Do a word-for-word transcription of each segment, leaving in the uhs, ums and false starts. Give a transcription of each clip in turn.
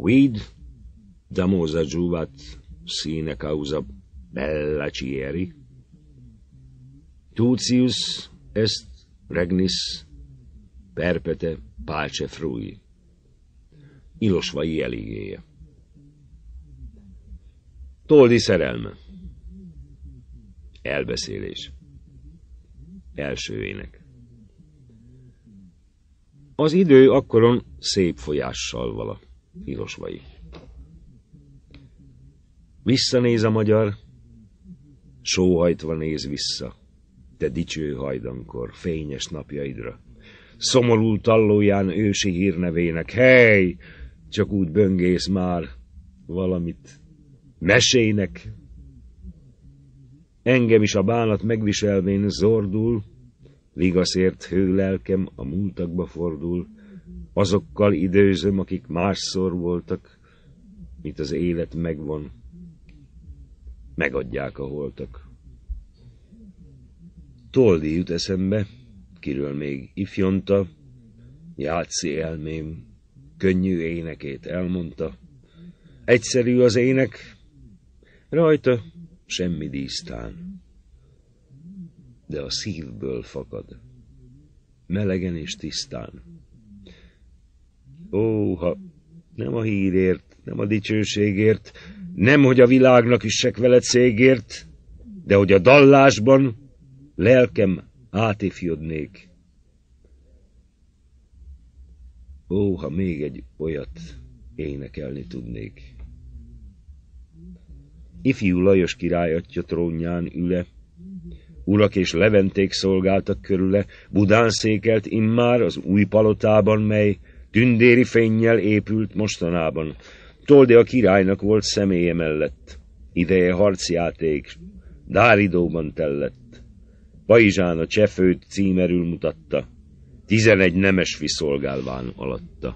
Quid damosa juvat sine causa bella cieri? Tutius est regnis perpete pace frui. Ilosvai eligéje. Toldi szerelme. Elbeszélés. Első ének. Az idő akkoron szép folyással vala. Ilosvai. Visszanéz a magyar, sóhajtva néz vissza, te dicső hajdankor, fényes napjaidra. Szomorul tallóján ősi hírnevének, hely, csak úgy böngész már valamit mesének. Engem is a bánat megviselvén zordul, vigaszért hőlelkem a múltakba fordul, azokkal időzöm, akik másszor voltak, mint az élet megvan, megadják a holtak. Toldi jut eszembe, kiről még ifjonta, játszi elmém, könnyű énekét elmondta. Egyszerű az ének, rajta semmi dísztán, de a szívből fakad, melegen és tisztán. Ó, ha nem a hírért, nem a dicsőségért, nem, hogy a világnak üssek veled szégért, de hogy a dallásban lelkem átifjodnék. Ó, ha még egy olyat énekelni tudnék. Ifjú Lajos király atya trónján üle, urak és leventék szolgáltak körüle, Budán székelt immár az új palotában, mely tündéri fénnyel épült mostanában. Toldi a királynak volt személye mellett, ideje harcjáték, Dáridóban tellett. Pajzsán a csefőt címerül mutatta, tizenegy nemesfi szolgálván alatta.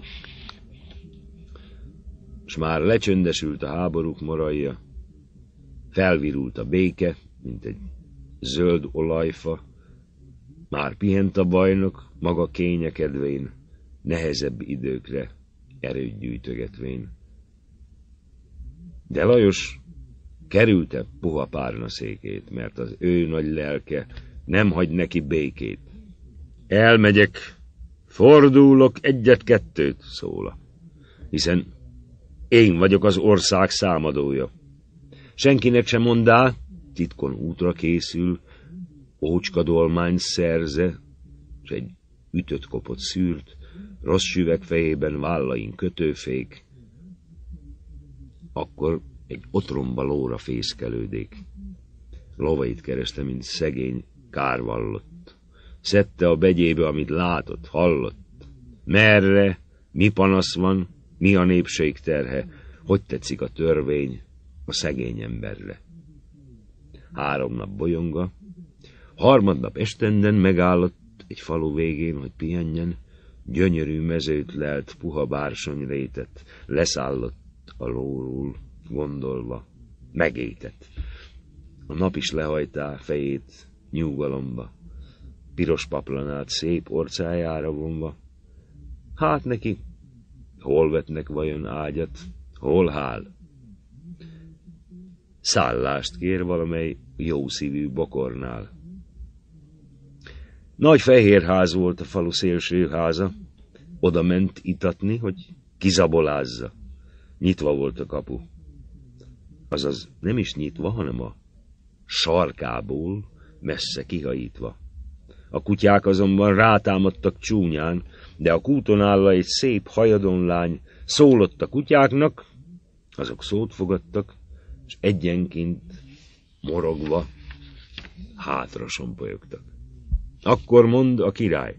S már lecsöndesült a háborúk morajja, felvirult a béke, mint egy zöld olajfa, már pihent a bajnok maga kényekedvén, nehezebb időkre erőt gyűjtögetvén. De Lajos kerülte puha párna székét, mert az ő nagy lelke nem hagy neki békét. Elmegyek, fordulok egyet-kettőt, szóla, hiszen én vagyok az ország számadója. Senkinek sem mondá, titkon útra készül, ócska dolmány szerze, s egy ütött kopott szűrt, rossz süveg fejében vállain kötőfék, akkor egy otromba lóra fészkelődik. Lovait kereste, mint szegény kárvallott. Szedte a begyébe, amit látott, hallott. Merre, mi panasz van, mi a népség terhe, hogy tetszik a törvény a szegény emberre. Három nap bolyonga, harmadnap estenden megállott egy falu végén, hogy pihenjen, gyönyörű mezőt lelt, puha bársonyrétet, leszállott a lóról, gondolva, megétett. A nap is lehajtá fejét nyugalomba, piros paplanát szép orcájára vonva. Hát neki, hol vetnek vajon ágyat, hol hál? Szállást kér valamely jószívű bokornál. Nagy fehér ház volt a falu szélső háza, oda ment itatni, hogy kizabolázza. Nyitva volt a kapu. Azaz nem is nyitva, hanem a sarkából messze kihajítva. A kutyák azonban rátámadtak csúnyán, de a kúton áll egy szép hajadonlány szólott a kutyáknak, azok szót fogadtak, és egyenként morogva hátra sompolyogtak. Akkor mond a király: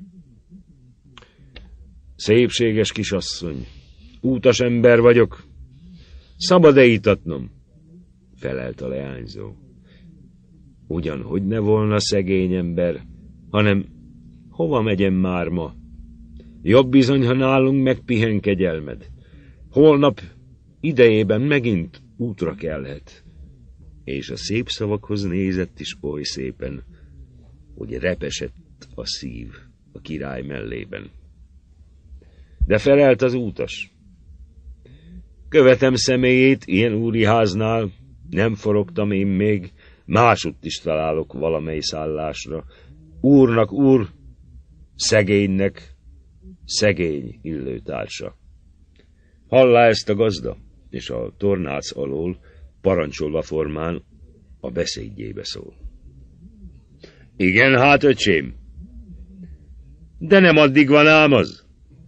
szépséges kisasszony, útas ember vagyok, szabad-e itatnom? Felelt a leányzó. Ugyan, hogy ne volna szegény ember, hanem hova megyem már ma? Jobb bizony, ha nálunk megpihen kegyelmed. Holnap idejében megint útra kelhet. És a szép szavakhoz nézett is oly szépen, hogy repesett a szív a király mellében. De felelt az útas: Követem személyét ilyen úri háznál, nem forogtam én még, másutt is találok valamely szállásra. Úrnak úr, szegénynek szegény illőtársa. Hallá ezt a gazda, és a tornác alól parancsolva formán a beszédjébe szól. Igen, hát öcsém, de nem addig van ám az.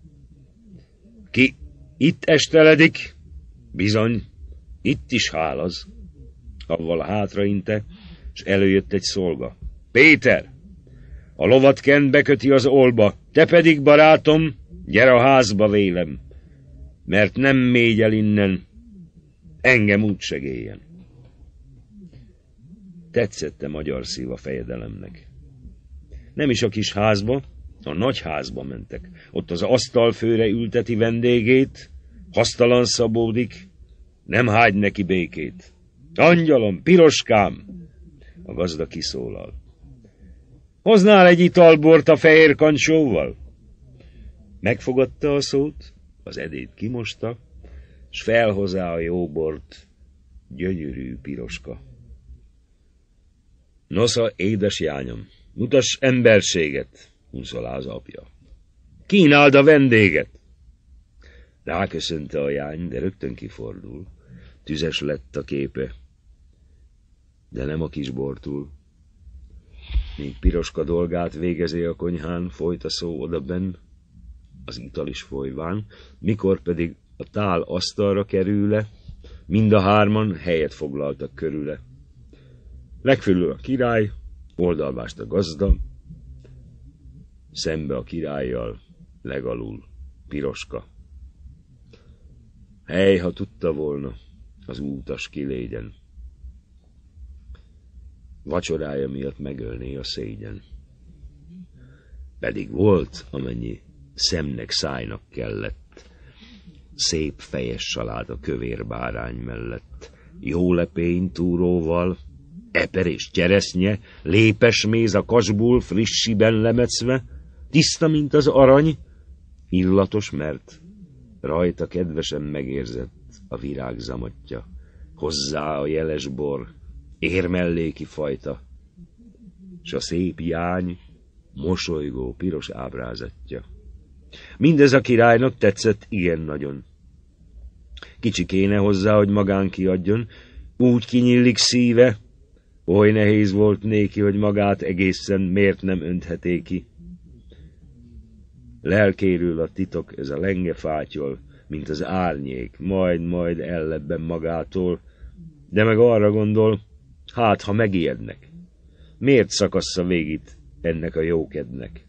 Ki itt esteledik, bizony, itt is hálaz. Avval hátrainte, s előjött egy szolga. Péter, a lovat Kent beköti az olba, te pedig, barátom, gyere a házba vélem, mert nem mégy el innen, engem úgy segéljen. Tetszett a magyar szív a fejedelemnek. Nem is a kis házba, a nagy házba mentek. Ott az asztalfőre ülteti vendégét, hasztalan szabódik, nem hágy neki békét. Angyalom, piroskám! A gazda kiszólal. Hoznál egy italbort a fehér kancsóval? Megfogadta a szót, az edét kimosta, s felhozá a jó bort, gyönyörű piroska. Nosza, édes jányom, mutass emberséget, unszolá az apja. Kínáld a vendéget! Ráköszönte a jány, de rögtön kifordul. Tüzes lett a képe, de nem a kis bortul. Míg piroska dolgát végezi a konyhán, folyt a szó odabenn, az ital is folyván, mikor pedig a tál asztalra kerül-e, mind a hárman helyet foglaltak körüle. Legfölül a király, oldalmást a gazda, szembe a királlyal, legalul piroska. Hely, ha tudta volna, az útas kilégyen. Vacsorája miatt megölné a szégyen. Pedig volt, amennyi szemnek, szájnak kellett. Szép fejes salád a kövér bárány mellett. Jó lepény túróval, eper és cseresznye, lépes méz a kasból frissiben lemecve, tiszta, mint az arany, illatos, mert rajta kedvesen megérzett a virág zamatja, hozzá a jeles bor, érmelléki fajta, s a szép jány mosolygó piros ábrázatja. Mindez a királynak tetszett igen nagyon. Kicsi kéne hozzá, hogy magán kiadjon, úgy kinyillik szíve, oly nehéz volt néki, hogy magát egészen miért nem öntheté ki. Lelkéről a titok, ez a lenge fátyol, mint az árnyék, majd-majd ellebben magától, de meg arra gondol, hát, ha megijednek, miért szakassza végit ennek a jókednek?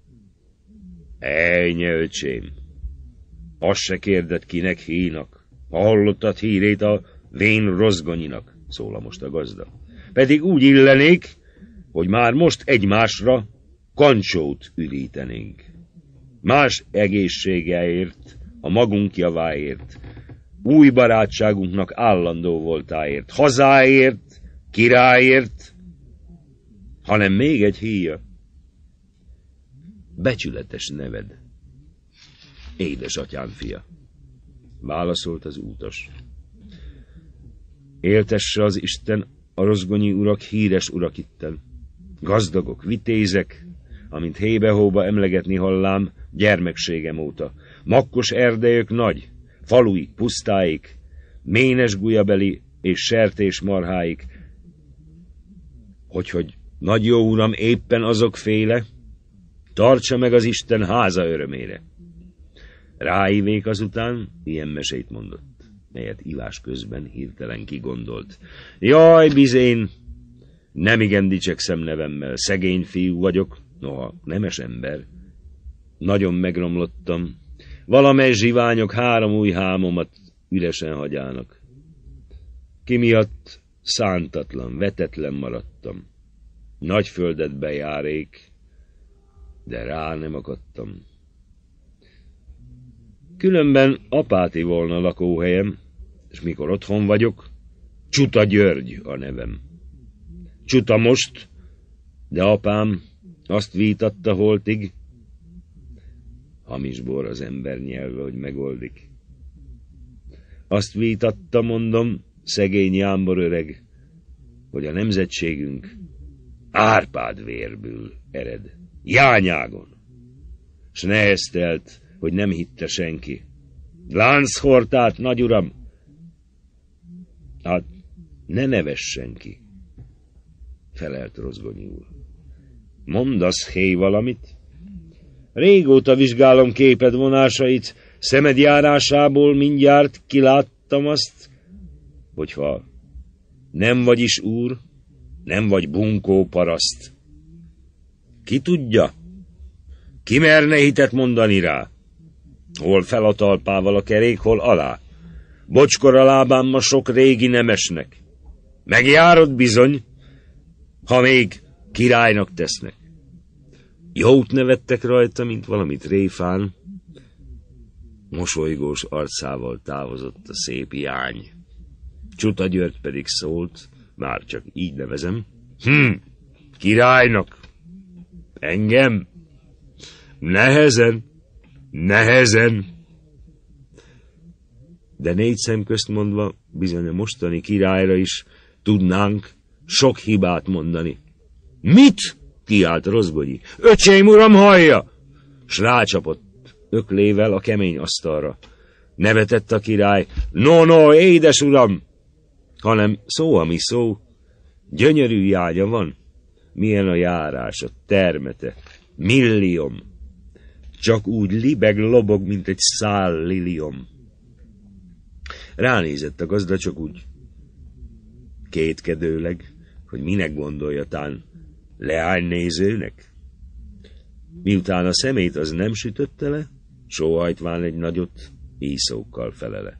Ejnye, öcsém, azt se kérdett kinek hínak, ha hallottad hírét a vén rozgonyinak, szól most a gazda. Pedig úgy illenék, hogy már most egymásra kancsót ürítenénk. Más egészségeért, a magunk javáért, új barátságunknak állandó voltáért, hazáért, királyért, hanem még egy híja. Becsületes neved, édesatyám fia, válaszolt az útas. Éltesse az Isten a rozgonyi urak híres urak itten, gazdagok, vitézek, amint hébe-hóba emlegetni hallám gyermekségem óta, makkos erdejök nagy, faluik, pusztáik, ménes gujabeli és sertés marháik, hogyhogy nagy jó uram éppen azok féle, tartsa meg az Isten háza örömére. Ráívék azután ilyen mesét mondott, melyet ivás közben hirtelen kigondolt. Jaj, bizén, nem igen dicsekszem nevemmel, szegény fiú vagyok, noha nemes ember. Nagyon megromlottam, valamely zsiványok három új hámomat üresen hagyának. Ki miatt szántatlan, vetetlen maradtam. Nagy földet bejárék, de rá nem akadtam. Különben Apáti volna lakóhelyem, és mikor otthon vagyok, Csuta György a nevem. Csuta most, de apám azt vítatta holtig, hamis bor az ember nyelve, hogy megoldik. Azt vítatta, mondom, szegény jámbor öreg, hogy a nemzetségünk Árpád vérből ered, jányágon, s neheztelt, hogy nem hitte senki. Lánchortát, nagyuram, hát ne nevessen ki, felelt Rozgonyi úr. Mondasz, héj, valamit? Régóta vizsgálom képed vonásait, szemed járásából mindjárt kiláttam azt, hogyha nem vagy is úr, nem vagy bunkó paraszt. Ki tudja? Ki merne hitet mondani rá? Hol fel a talpával a kerék, hol alá? Bocskor a lábán ma sok régi nemesnek. Megjárod bizony, ha még királynak tesznek. Jót nevettek rajta, mint valamit réfán. Mosolygós arcával távozott a szép jány. Csuta György pedig szólt, már csak így nevezem. Hm, királynak? Engem? Nehezen, nehezen. De négy szem közt mondva, bizony a mostani királyra is tudnánk sok hibát mondani. Mit? Kiált Rozgonyi. Öcsém, uram, hallja! S rácsapott öklével a kemény asztalra. Nevetett a király. No, no, édes uram! Hanem szó, ami szó. Gyönyörű jánya van. Milyen a járása, termete. Milliom. Csak úgy libeg, lobog, mint egy szál liliom. Ránézett a gazda, csak úgy kétkedőleg, hogy minek gondolja tán leánynézőnek. Miután a szemét az nem sütötte le, sóhajtván egy nagyot íszókkal felele.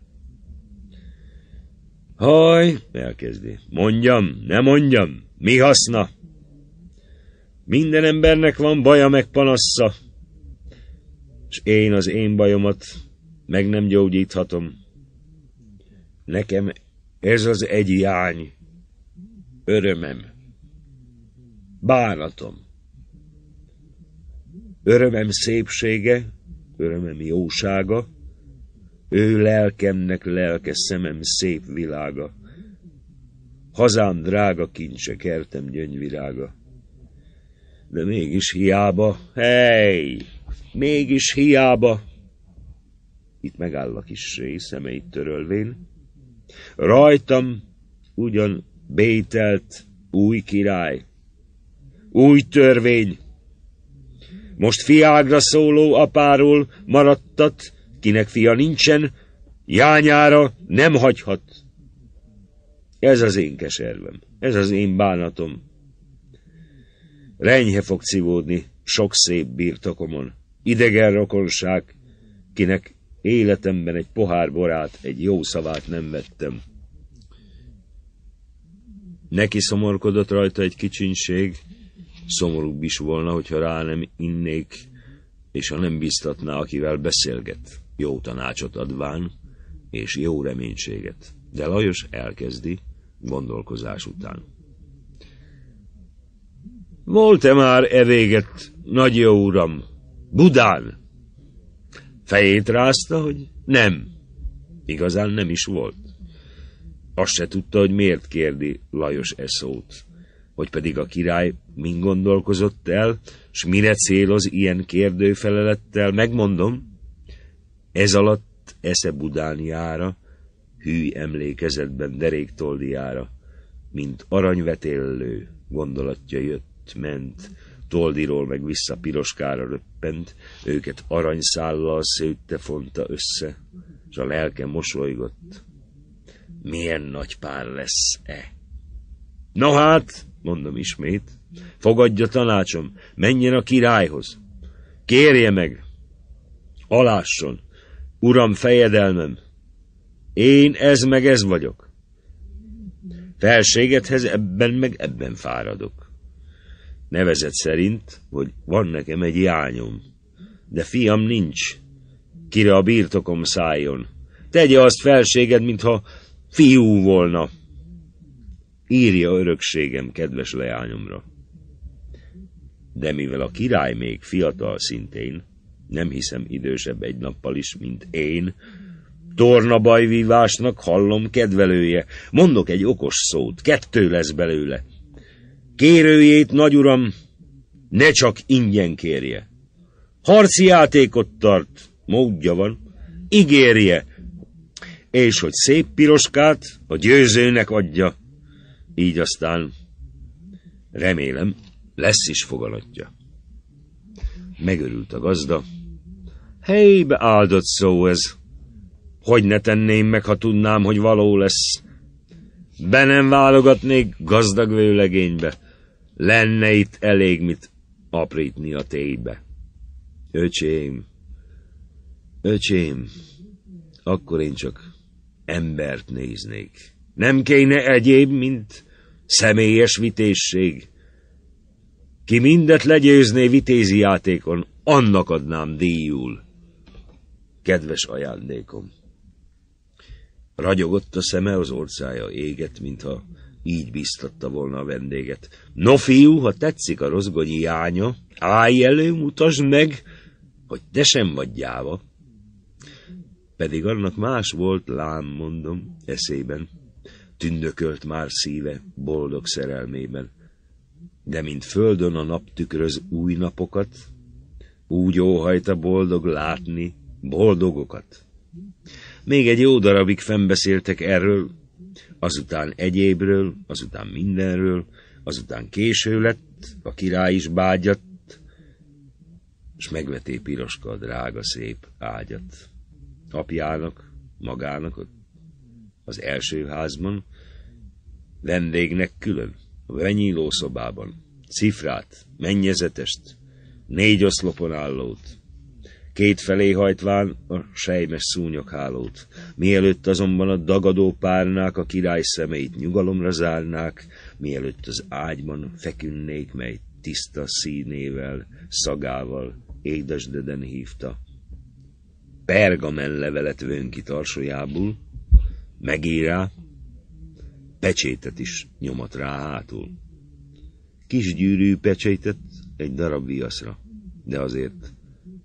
Haj, elkezdi. Mondjam, ne mondjam, mi haszna? Minden embernek van baja meg panassza, s én az én bajomat meg nem gyógyíthatom. Nekem ez az egy jány, örömem, bánatom. Örömem szépsége, örömem jósága, ő lelkemnek lelke, szemem szép világa. Hazám drága kincse, kertem gyöngyvirága. De mégis hiába, hely, mégis hiába. Itt megáll a kis ré, szemeit törölvén. Rajtam ugyan bételt új király, új törvény. Most fiágra szóló apáról maradtat, kinek fia nincsen, jányára nem hagyhat. Ez az én keservem, ez az én bánatom. Renyhe fog civódni sok szép birtokomon, idegen rokonság, kinek életemben egy pohár borát, egy jó szavát nem vettem. Neki szomorkodott rajta egy kicsinség, szomorúbb is volna, hogyha rá nem innék, és ha nem biztatná, akivel beszélget, jó tanácsot adván, és jó reménységet. De Lajos elkezdi, gondolkozás után. Volt-e már evéget, nagy jó uram, Budán? Fejét rázta, hogy nem. Igazán nem is volt. Azt se tudta, hogy miért kérdi Lajos e szót. Hogy pedig a király min gondolkozott el, s mire céloz ilyen kérdőfelelettel, megmondom, ez alatt esze Budánjára, hű emlékezetben deréktoldijára, mint aranyvetéllő gondolatja jött, ment, Toldiról meg vissza Piroskára röppent, őket aranyszállal szőtte, fonta össze, s a lelke mosolygott. Milyen nagy pár lesz-e? No hát, mondom ismét, fogadja tanácsom, menjen a királyhoz, kérje meg, alásson, uram, fejedelmem, én ez meg ez vagyok. Felségedhez ebben meg ebben fáradok. Nevezet szerint, hogy van nekem egy jányom, de fiam nincs, kire a birtokom szálljon. Tegye azt felséged, mintha fiú volna. Írja örökségem kedves leányomra. De mivel a király még fiatal szintén, nem hiszem idősebb egy nappal is, mint én, Torna bajvívásnak hallom kedvelője. Mondok egy okos szót, kettő lesz belőle. Kérőjét, nagyuram, ne csak ingyen kérje. Harci játékot tart, módja van, ígérje, és hogy szép piroskát a győzőnek adja, így aztán remélem lesz is foganatja. Megörült a gazda. Helybe áldott szó ez. Hogy ne tenném meg, ha tudnám, hogy való lesz. Be nem válogatnék gazdag vőlegénybe. Lenne itt elég mit aprítni a téjbe. Öcsém, öcsém, akkor én csak embert néznék. Nem kéne egyéb, mint személyes vitézség. Ki mindet legyőzné vitézi játékon, annak adnám díjul. Kedves ajándékom. Ragyogott a szeme, az orcája égett, mintha így bíztatta volna a vendéget. No, fiú, ha tetszik a rozgonyi jánya, állj elő, mutasd meg, hogy te sem vagy gyáva. Pedig annak más volt, lám, mondom, eszében. Tündökölt már szíve, boldog szerelmében. De mint földön a nap tükröz új napokat, úgy óhajta boldog látni boldogokat. Még egy jó darabig fennbeszéltek erről, azután egyébről, azután mindenről, azután késő lett, a király is bágyat, s megveté Piroska a drága szép ágyat. Apjának, magának az első házban, vendégnek külön, a benyíló szobában, cifrát, mennyezetest, négy oszlopon állót, kétfelé hajtván a sejmes szúnyoghálót, mielőtt azonban a dagadó párnák a király szemeit nyugalomra zárnák, mielőtt az ágyban fekünnék, mely tiszta színével, szagával édesdeden hívta. Pergamen levelet vőn ki tarsolyából, megír rá, pecsétet is nyomat rá hátul. Kis gyűrű pecsétet egy darab viaszra, de azért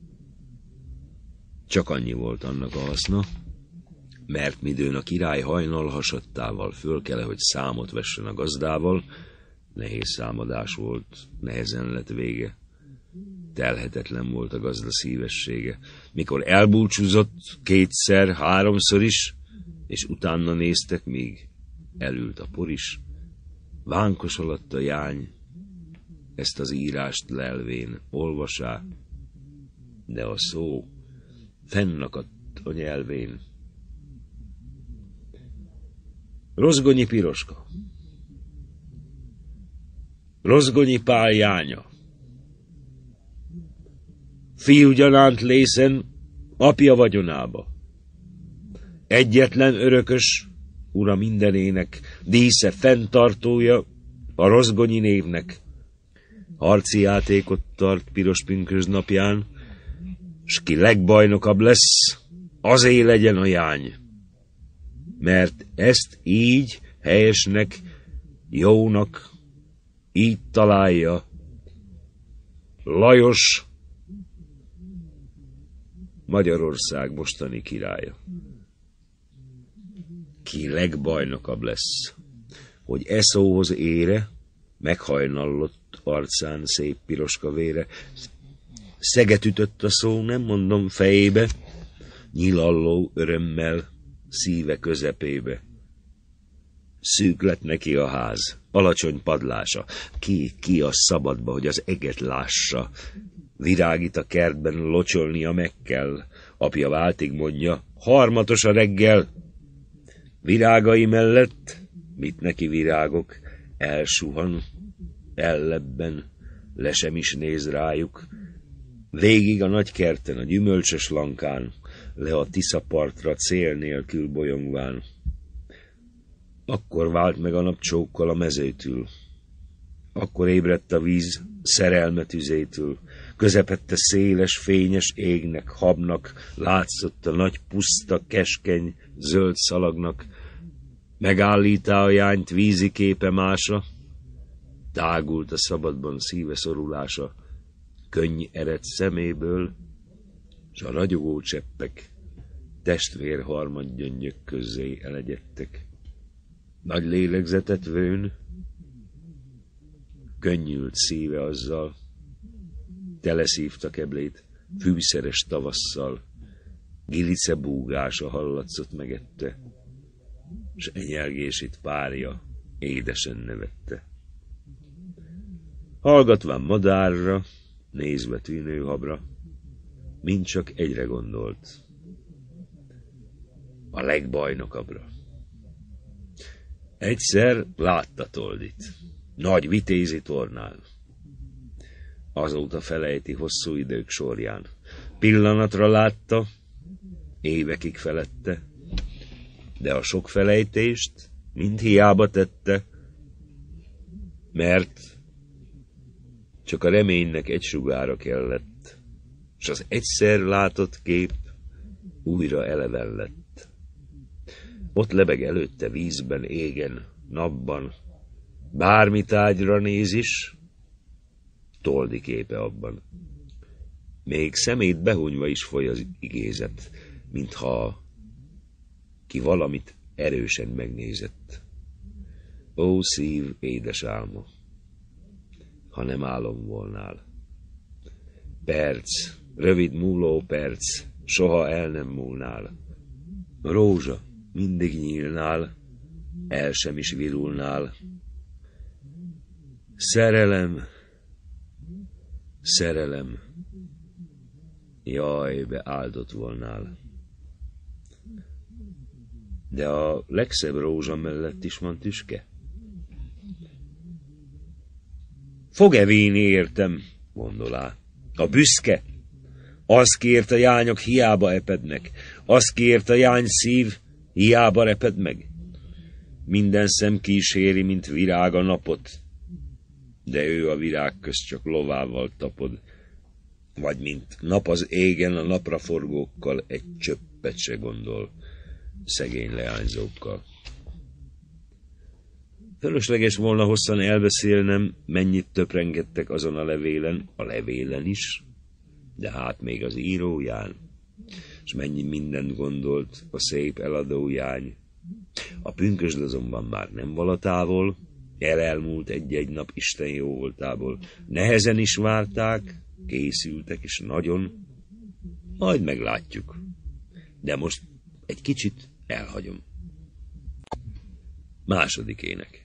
csak annyi volt annak a haszna, mert midőn a király hajnal hasadtával fölkele, hogy számot vessen a gazdával, nehéz számadás volt, nehezen lett vége. Telhetetlen volt a gazda szívessége. Mikor elbúcsúzott kétszer, háromszor is, és utána néztek, míg elült a por is, vánkos alatt a jány, ezt az írást lelvén olvasá, de a szó fennakadt a nyelvén. Rozgonyi Piroska, Rozgonyi Pál jánya, fiú gyanánt lészen, apja vagyonába, egyetlen örökös, ura mindenének, dísze fenntartója a rozgonyi névnek. Harci játékot tart piros pünkösd napján, s ki legbajnokabb lesz, azé legyen a jány. Mert ezt így helyesnek, jónak, így találja Lajos, Magyarország mostani királya. Ki legbajnokabb lesz, hogy e szóhoz ére, meghajnallott arcán szép piroska vére. Szeget ütött a szó, nem mondom fejébe, nyilalló örömmel szíve közepébe. Szűk lett neki a ház, alacsony padlása, ki, ki a szabadba, hogy az eget lássa. Virágit a kertben locsolnia meg kell, apja váltig mondja, harmatos a reggel. Virágai mellett, mit neki virágok, elsuhan, ellebben, le sem is néz rájuk. Végig a nagy kerten, a gyümölcsös lankán, le a Tiszapartra cél nélkül bolyongván. Akkor vált meg a nap csókkal a mezőtől. Akkor ébredt a víz szerelme tüzétől. Közepette széles, fényes égnek, habnak, látszott a nagy puszta, keskeny, zöld szalagnak. Megállítá a jányt vízi képe mása, tágult a szabadban szíve szorulása, könny ered szeméből, s a ragyogó cseppek testvér harmadgyöngyök közzé elegyedtek. Nagy lélegzetet vőn, könnyült szíve azzal, teleszívta keblét fűszeres tavasszal, gilice búgása hallatszott megette, s enyelgését párja édesen nevette. Hallgatván madárra, nézve tűnőhabra, mind csak egyre gondolt, a legbajnokabbra. Egyszer látta Toldit, nagy vitézi tornán. Azóta felejti hosszú idők sorján. Pillanatra látta, évekig felette, de a sok felejtést mind hiába tette, mert csak a reménynek egy sugára kellett, s az egyszer látott kép újra eleven lett. Ott lebeg előtte vízben, égen, napban, bármi tárgyra néz is, Toldi képe abban. Még szemét behunyva is foly az igézet, mintha ki valamit erősen megnézett. Ó, szív, édes álma, ha nem álom volnál. Perc, rövid múló perc, soha el nem múlnál. Rózsa, mindig nyílnál, el sem is virulnál. Szerelem, szerelem, jaj, beáldott volnál. De a legszebb rózsa mellett is van tüske. Fog-e víni értem, gondolá, a büszke, az kért a jányok hiába epednek, az kért a jány szív, hiába reped meg. Minden szem kíséri, mint virág a napot, de ő a virág közt csak lovával tapod, vagy mint nap az égen a napraforgókkal egy csöppet se gondol, szegény leányzókkal. Fölösleges volna hosszan elbeszélnem, mennyit töprengedtek azon a levélen, a levélen is, de hát még az íróján, s mennyi mindent gondolt a szép eladójány. A pünkösd azonban már nem vala távol, elelmúlt egy-egy nap Isten jó voltából. Nehezen is várták, készültek is nagyon, majd meglátjuk. De most egy kicsit elhagyom. Második ének.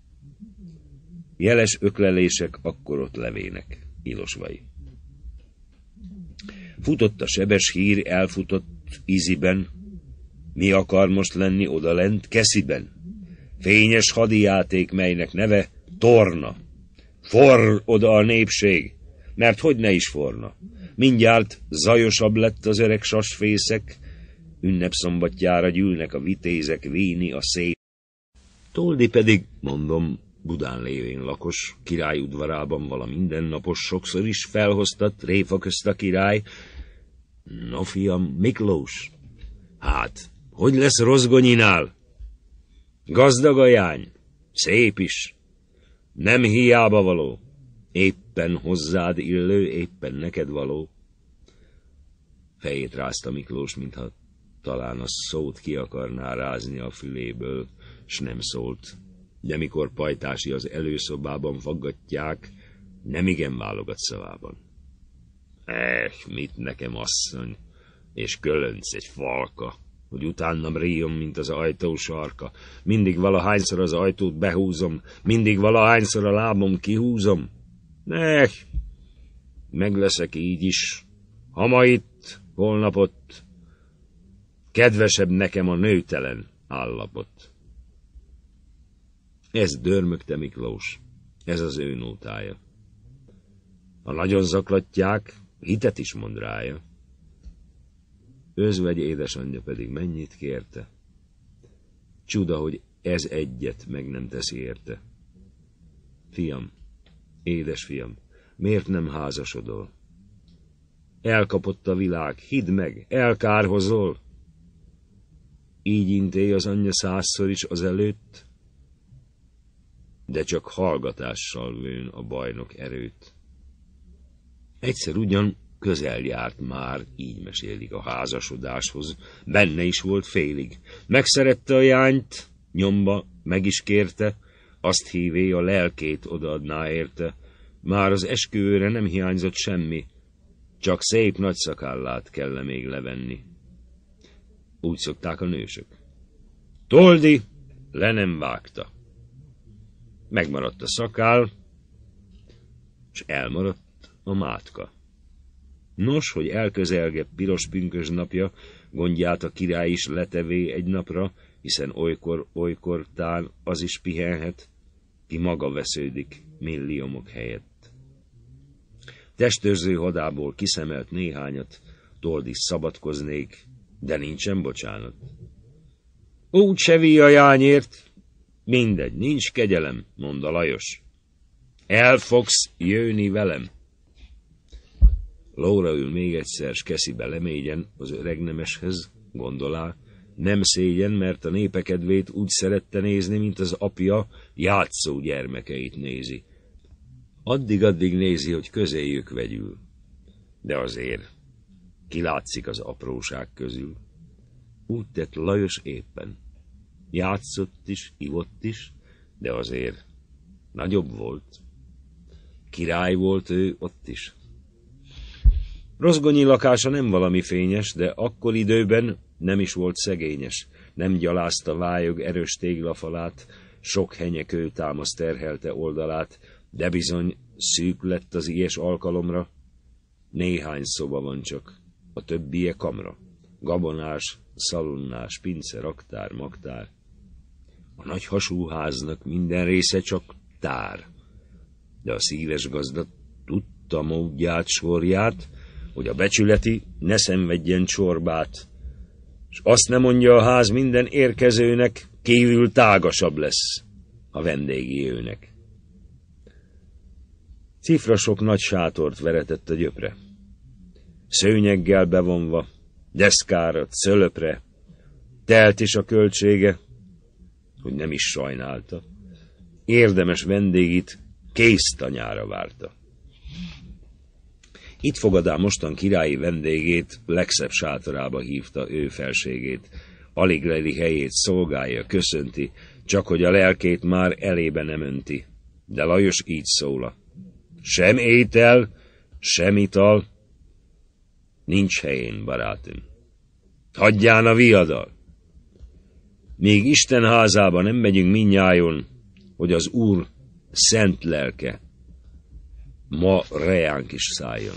Jeles öklelések akkor ott levének, Ilosvai. Futott a sebes hír, elfutott Iziben, mi akar most lenni odalent Kesziben? Fényes hadijáték, melynek neve Torna. Forr oda a népség, mert hogy ne is forna. Mindjárt zajosabb lett az öreg sasfészek, ünnepszombatjára gyűlnek a vitézek, víni a szép. Toldi pedig, mondom, Budán lévén lakos, király udvarában vala mindennapos, sokszor is felhoztat réfa közt a király. No, fiam, Miklós, hát, hogy lesz Rozgonyinál? Gazdag a jány, szép is, nem hiába való, éppen hozzád illő, éppen neked való. Fejét rázta Miklós, mintha talán a szót ki akarná rázni a füléből, s nem szólt. De mikor pajtási az előszobában faggatják, nem igen válogat szavában. Eh, mit nekem, asszony, és kölönc egy falka, hogy utánam ríjom, mint az ajtó sarka. Mindig valahányszor az ajtót behúzom, mindig valahányszor a lábom kihúzom. Eh, meg leszek így is, ha ma itt, holnap ott, kedvesebb nekem a nőtelen állapot. Ez dörmögte Miklós, ez az ő nótája. Ha nagyon zaklatják, hitet is mond rája. Özvegy édesanyja pedig mennyit kérte. Csuda, hogy ez egyet meg nem teszi érte. Fiam, édes fiam, miért nem házasodol? Elkapott a világ, hidd meg, elkárhozol. Így intél az anyja százszor is az előtt, de csak hallgatással vőn a bajnok erőt. Egyszer ugyan közel járt már, így mesélik a házasodáshoz, benne is volt félig. Megszerette a jányt, nyomba meg is kérte, azt hívé, a lelkét odaadná érte. Már az esküvőre nem hiányzott semmi, csak szép nagy szakállát kell még levenni. Úgy szokták a nősök. Toldi le nem vágta. Megmaradt a szakál, és elmaradt a mátka. Nos, hogy elközelge piros pünkös napja, gondját a király is letevé egy napra, hiszen olykor-olykor tán az is pihenhet, ki maga vesződik milliómok helyett. Testőrző hadából kiszemelt néhányat, Told is szabadkoznék, de nincsen bocsánat. Úgy se víj a jányért, mindegy, nincs kegyelem, mondta Lajos. El fogsz jönni velem. Lóra ül még egyszer, s keszibe lemégyen az öreg nemeshez, gondolá, nem szégyen, mert a népe kedvét úgy szerette nézni, mint az apja játszó gyermekeit nézi. Addig-addig nézi, hogy közéjük vegyül. De azért kilátszik az apróság közül. Úgy tett Lajos éppen. Játszott is, ivott is, de azért nagyobb volt. Király volt ő ott is. Rozgonyi lakása nem valami fényes, de akkor időben nem is volt szegényes. Nem gyalázta vályog erős téglafalát, sok henyekő támasz terhelte oldalát, de bizony szűk lett az ilyes alkalomra. Néhány szoba van csak, a többie kamra. Gabonás, szalonnás, pince, raktár, magtár. A nagy hasúháznak minden része csak tár. De a szíves gazda tudta módját, sorját, hogy a becsületi ne szenvedjen csorbát, és azt nem mondja a ház minden érkezőnek, kívül tágasabb lesz a vendégi őnek. Cifra sok nagy sátort veretett a gyöpre. Szőnyeggel bevonva, deszkára, cölöpre, telt is a költsége, hogy nem is sajnálta. Érdemes vendégit kéztanyára várta. Itt fogadá mostan királyi vendégét, legszebb sátorába hívta ő felségét. Alig leli helyét szolgálja, köszönti, csak hogy a lelkét már elébe nem önti. De Lajos így szóla. Sem étel, sem ital, nincs helyén, barátom. Hagyján a viadal. Még Isten házába nem megyünk mindnyájon, hogy az Úr szent lelke ma rejánk is szálljon.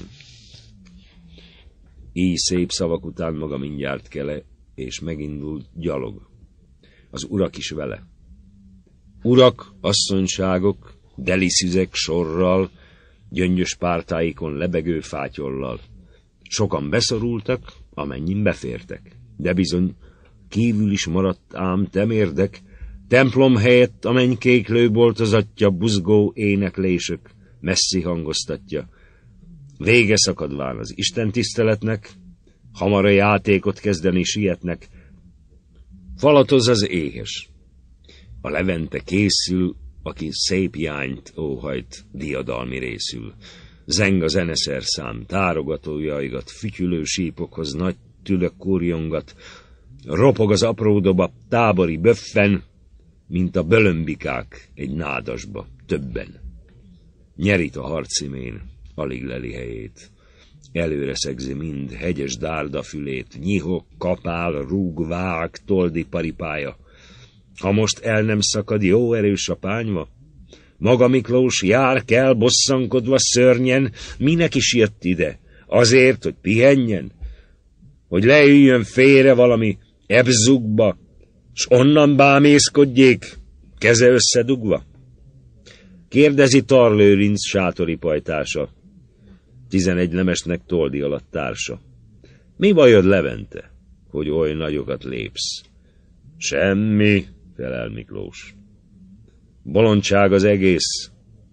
Így szép szavak után maga mindjárt kele, és megindult gyalog. Az urak is vele. Urak, asszonyságok, deliszüzek sorral, gyöngyös pártáikon lebegő fátyollal. Sokan beszorultak, amennyin befértek. De bizony kívül is maradt ám temérdek, templom helyett a mennykéklő boltozatja, buzgó éneklésök messzi hangoztatja. Vége szakadván az Isten tiszteletnek, hamar a játékot kezdeni sietnek. Falatoz az éhes. A Levente készül, aki szép jányt óhajt, diadalmi részül. Zeng a zeneszerszám, tárogatójaigat, fütyülő sípokhoz nagy tülök kurjongat, ropog az apró doba, tábori böffen, mint a bölömbikák egy nádasba, többen. Nyerít a harcimén, alig leli helyét. Előre szegzi mind, hegyes dárda fülét, nyihok, kapál, rúg, vág, toldi paripája. Ha most el nem szakad jó erős a pányva, maga Miklós jár kell bosszankodva szörnyen, minek is jött ide? Azért, hogy pihenjen? Hogy leüljön félre valami ebzugba, s onnan bámészkodjék, keze összedugva? Kérdezi Tarlőrinc sátori pajtása, tizenegy nemesnek Toldi alatt társa. Mi bajod, Levente, hogy oly nagyokat lépsz? Semmi, felel Miklós. Bolondság az egész.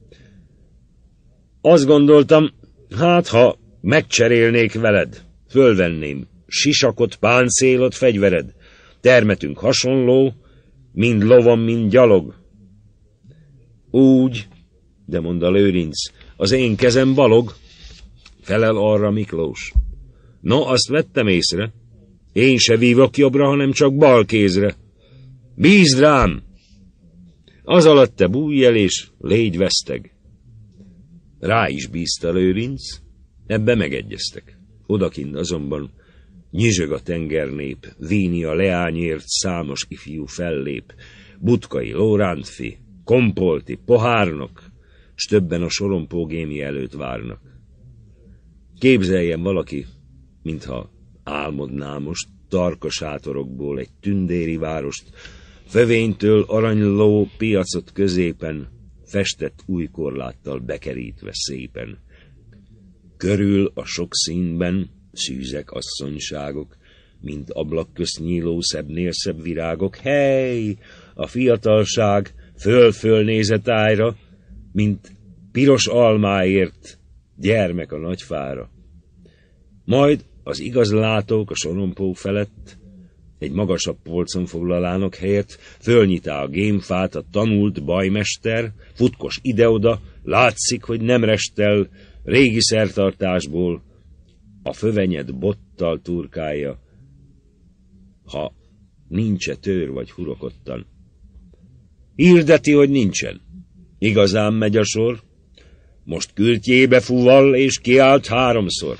Azt gondoltam, hát ha megcserélnék veled, fölvenném sisakot, páncélot, fegyvered. Termetünk hasonló, mind lovon, mind gyalog. Úgy, de mond a Lőrinc, az én kezem balog. felel arra Miklós. No, azt vettem észre. Én se vívok jobbra, hanem csak bal kézre. Bízd rám! Az alatt te bújj el, és légy veszteg. Rá is bízta Lőrinc, ebbe megegyeztek. Odakint azonban nyizsög a tengernép, Víni a leányért számos ifjú fellép, Butkai Lórántfi, Kompolti, Pohárnok, s többen a sorompógémi előtt várnak. Képzeljen valaki, mintha álmodná most, tarka sátorokból egy tündéri várost, fövénytől aranyló piacot középen, festett új korláttal bekerítve szépen. Körül a sok színben szűzek asszonyságok, mint ablak közt nyíló szebbnél szebb virágok. Hely! A fiatalság föl-föl nézett ájra, mint piros almáért gyermek a nagyfára. Majd az igaz látók a sorompó felett egy magasabb polcon foglalának helyet, fölnyitá a gémfát a tanult bajmester, futkos ide-oda, látszik, hogy nem restel, régi szertartásból a fövenyed bottal turkálja, ha nincs-e tőr vagy hurokottan. Hirdeti, hogy nincsen. Igazán megy a sor, most kürtjébe fuval, és kiált háromszor.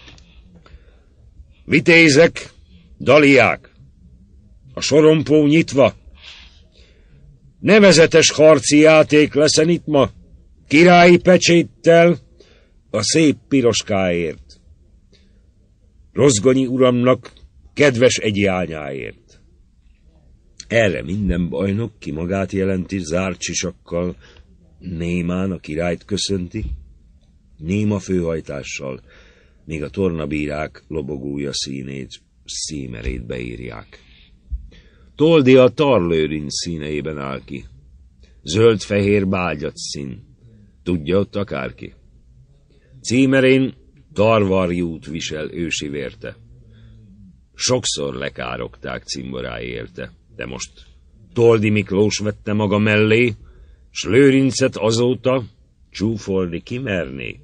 Vitézek, daliák, a sorompó nyitva. Nevezetes harci játék leszen itt ma, királyi pecséttel, a szép piroskáért. Rozgonyi uramnak kedves egyányáért. Erre minden bajnok ki magát jelenti zárt sisakkal, némán a királyt köszönti, néma főhajtással, míg a tornabírák lobogója színét, szímerét beírják. Toldi a Tarlőrinc színeiben áll ki. Zöld-fehér bágyat szín. Tudja ott akárki. Címerén tarvarjút visel ősi vérte. Sokszor lekárogták cimborái érte, de most Toldi Miklós vette maga mellé, s Lőrincet azóta csúfolni kimerné.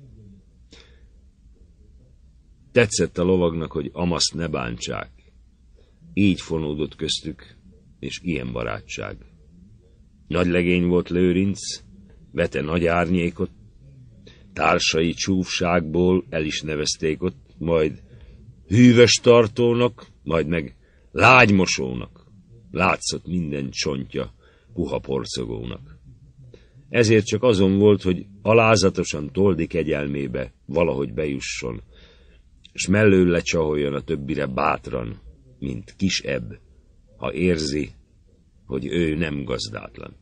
Tetszett a lovagnak, hogy amaszt ne bántsák. Így fonódott köztük, és ilyen barátság. Nagy legény volt Lőrinc, vete nagy árnyékot, társai csúfságból el is nevezték ott, majd hűvös tartónak, majd meg lágymosónak. Látszott minden csontja puha porcogónak. Ezért csak azon volt, hogy alázatosan Toldi kegyelmébe valahogy bejusson, s mellől lecsaholjon a többire bátran, mint kis ebb, ha érzi, hogy ő nem gazdátlan.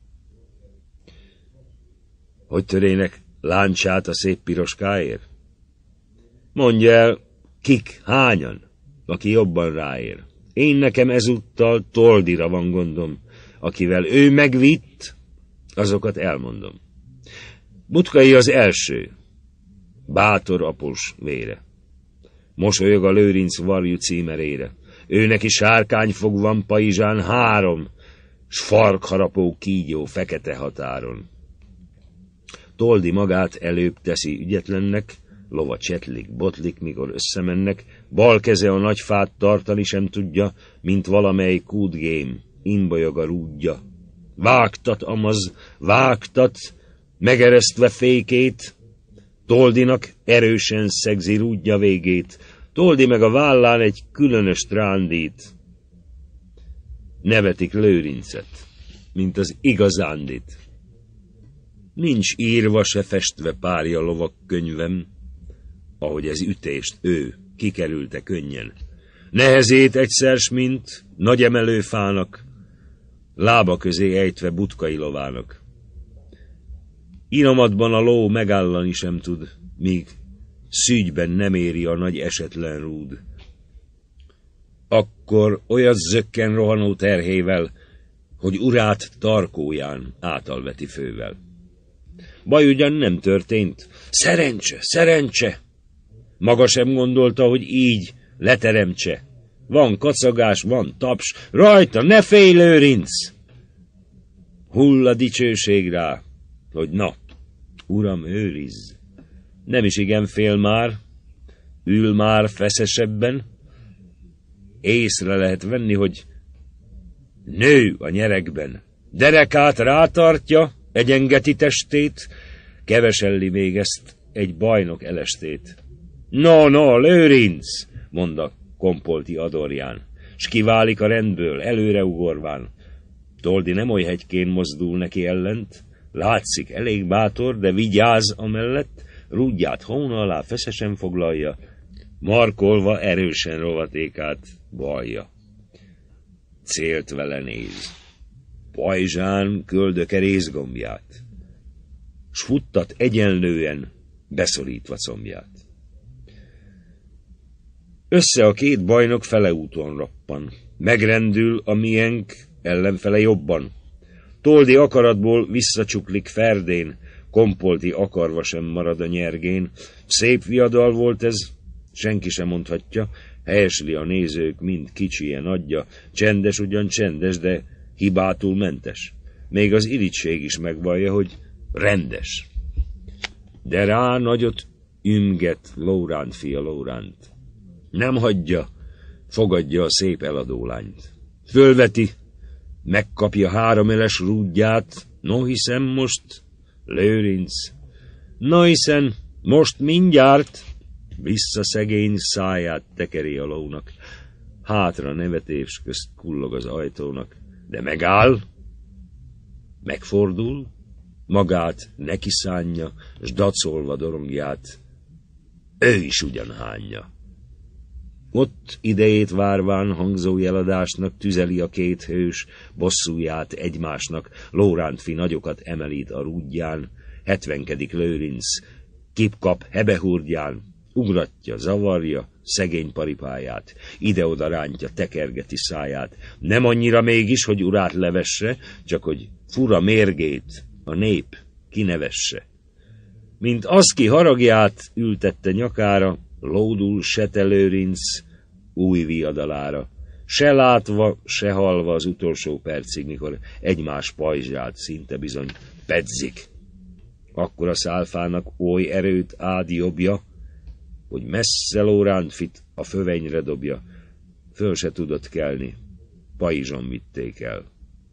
Hogy törének láncsát a szép piroskáért? Mondja el, kik, hányan, aki jobban ráér. Én nekem ezúttal Toldira van gondom, akivel ő megvitt, azokat elmondom. Butkai az első, bátor após vére. Mosolyog a Lőrinc varjú címerére. Ő neki sárkányfog van pajzsán három, s farkharapó kígyó fekete határon. Toldi magát előbb teszi ügyetlennek, lova csetlik, botlik, mikor összemennek, bal keze a nagy fát tartani sem tudja, mint valamely kútgém, imbolyog a rúdja. Vágtat amaz, vágtat, megeresztve fékét, Toldinak erősen szegzi rúdja végét, Toldi meg a vállán egy különös trándít. Nevetik Lőrincet, mint az igazándit. Nincs írva se festve párja lovak könyvem, ahogy ez ütést ő kikerülte könnyen. Nehezét egyszer s mint nagy emelőfának, lába közé ejtve Butkai lovának. Inomatban a ló megállani sem tud, míg szügyben nem éri a nagy esetlen rúd. Akkor olyat zökken rohanó terhével, hogy urát tarkóján átalveti fővel. Baj ugyan nem történt. Szerencse, szerencse! Maga sem gondolta, hogy így leteremtse. Van kacagás, van taps, rajta, ne félj, Lőrinc! Hull a dicsőség rá, hogy na, uram, őrizz. Nem is igen fél már, ül már feszesebben. Észre lehet venni, hogy nő a nyeregben. Derekát rátartja, egyengeti testét, keveselli még ezt egy bajnok elestét. No, no, Lőrinc, mondta Kompolti adorján, s kiválik a rendből, előre ugorván. Toldi nem oly hegykén mozdul neki ellent, látszik elég bátor, de vigyáz amellett, rúdját hóna alá feszesen foglalja, markolva erősen rovatékát balja. Célt vele néz, pajzsán köldöke rézgombját, s futtat egyenlően, beszorítva combját. Össze a két bajnok fele úton rappan, megrendül a mienk ellenfele jobban. Toldi akaratból visszacsuklik ferdén, Kompolti akarva sem marad a nyergén. Szép viadal volt ez, senki sem mondhatja, helyesli a nézők, mind kicsije nagyja, csendes ugyan csendes, de hibától mentes. Még az irigység is megvallja, hogy rendes. De rá nagyot ümget Lóránt fia Lóránt. Nem hagyja, fogadja a szép eladólányt. Fölveti, megkapja háromeles rúdját, no hiszem most, Lőrinc, no hiszen most mindjárt, vissza szegény száját tekeri a lónak, hátra nevetés közt kullog az ajtónak, de megáll, megfordul, magát neki szánja, s dacolva dorongját, ő is ugyan hányja. Ott idejét várván hangzó jeladásnak tüzeli a két hős bosszúját egymásnak, Lórántfi nagyokat emelít a rúdján, hetvenkedik Lőrinc, kipkap hebehurdján, ugratja, zavarja szegény paripáját, ide-oda rántja, tekergeti száját, nem annyira mégis, hogy urát levesse, csak hogy fura mérgét a nép kinevesse. Mint az ki haragját ültette nyakára, lódul Sete Lőrinc új viadalára, se látva, se halva az utolsó percig, mikor egymás pajzsát szinte bizony pedzik. Akkor a szálfának oly erőt ád jobbja, hogy messze Lórántfit a fövenyre dobja, föl se tudott kelni, pajzson vitték el.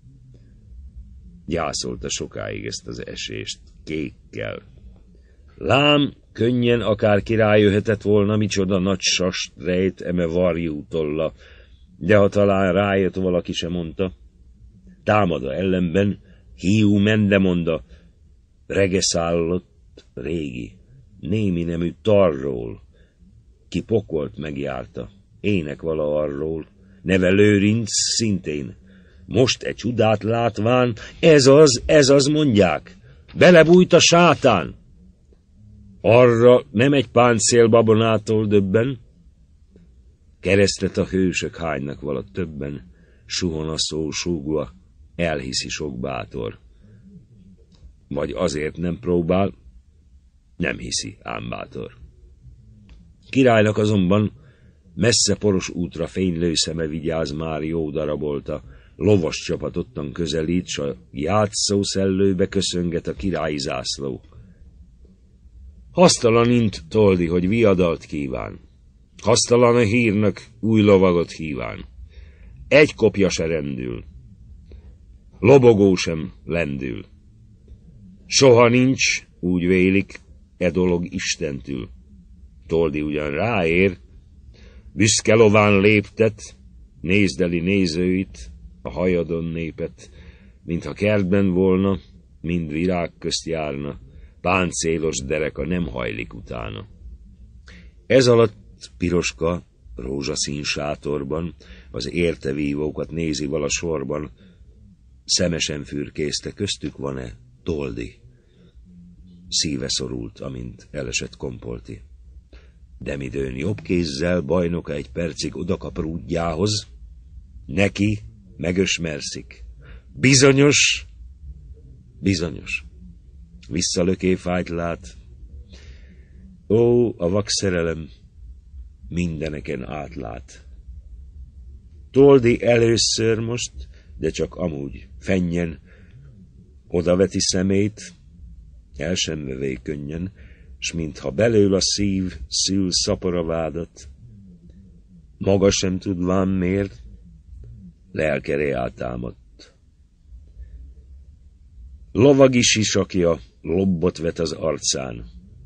Gyászolta sokáig ezt az esést, kékkel. Lám, könnyen akár királyjöhetett volna, micsoda nagy sast rejt eme varjú tolla, de ha talán rájött, valaki se mondta. Támada ellenben, hiú mendemonda, regeszállott régi, némi nemű tarról, ki pokolt megjárta, ének vala arról, neve Lőrinc szintén. Most egy csodát látván, ez az, ez az mondják, belebújt a sátán. Arra nem egy páncél babonától döbben, keresztet a hősök hánynak vala többen, suhon a szó súgva, elhiszi sok bátor. Vagy azért nem próbál, nem hiszi ám bátor. Királynak azonban messze poros útra fénylő szeme vigyáz már jó darabolta, lovas csapat ottan közelít, s a játszó szellőbe köszönget a királyi zászló. Hasztalanint Toldi, hogy viadalt kíván, hasztalan a hírnek új lovagot híván. Egy kopja se rendül, lobogó sem lendül. Soha nincs, úgy vélik, e dolog Istentül. Toldi ugyan ráér, büszke lován léptet, nézdeli nézőit, a hajadon népet, mintha kertben volna, mind virág közt járna, páncélos dereka nem hajlik utána. Ez alatt Piroska rózsaszín sátorban az érte vívókat nézi vala sorban, szemesen fürkészte, köztük van-e Toldi. Szíve szorult, amint elesett Kompolti. De midőn jobb kézzel bajnoka egy percig odakap rúdjához, neki megösmerszik. Bizonyos, bizonyos. Visszalöké fájt lát. Ó, a vak szerelem mindeneken átlát. Toldi először most, de csak amúgy fennyen, odaveti szemét, el sem vevé könnyen, s mintha belől a szív szül szapora vádat, maga sem tudván miért, lelkere átámadt. Lovagi sisakja lobbot vet az arcán,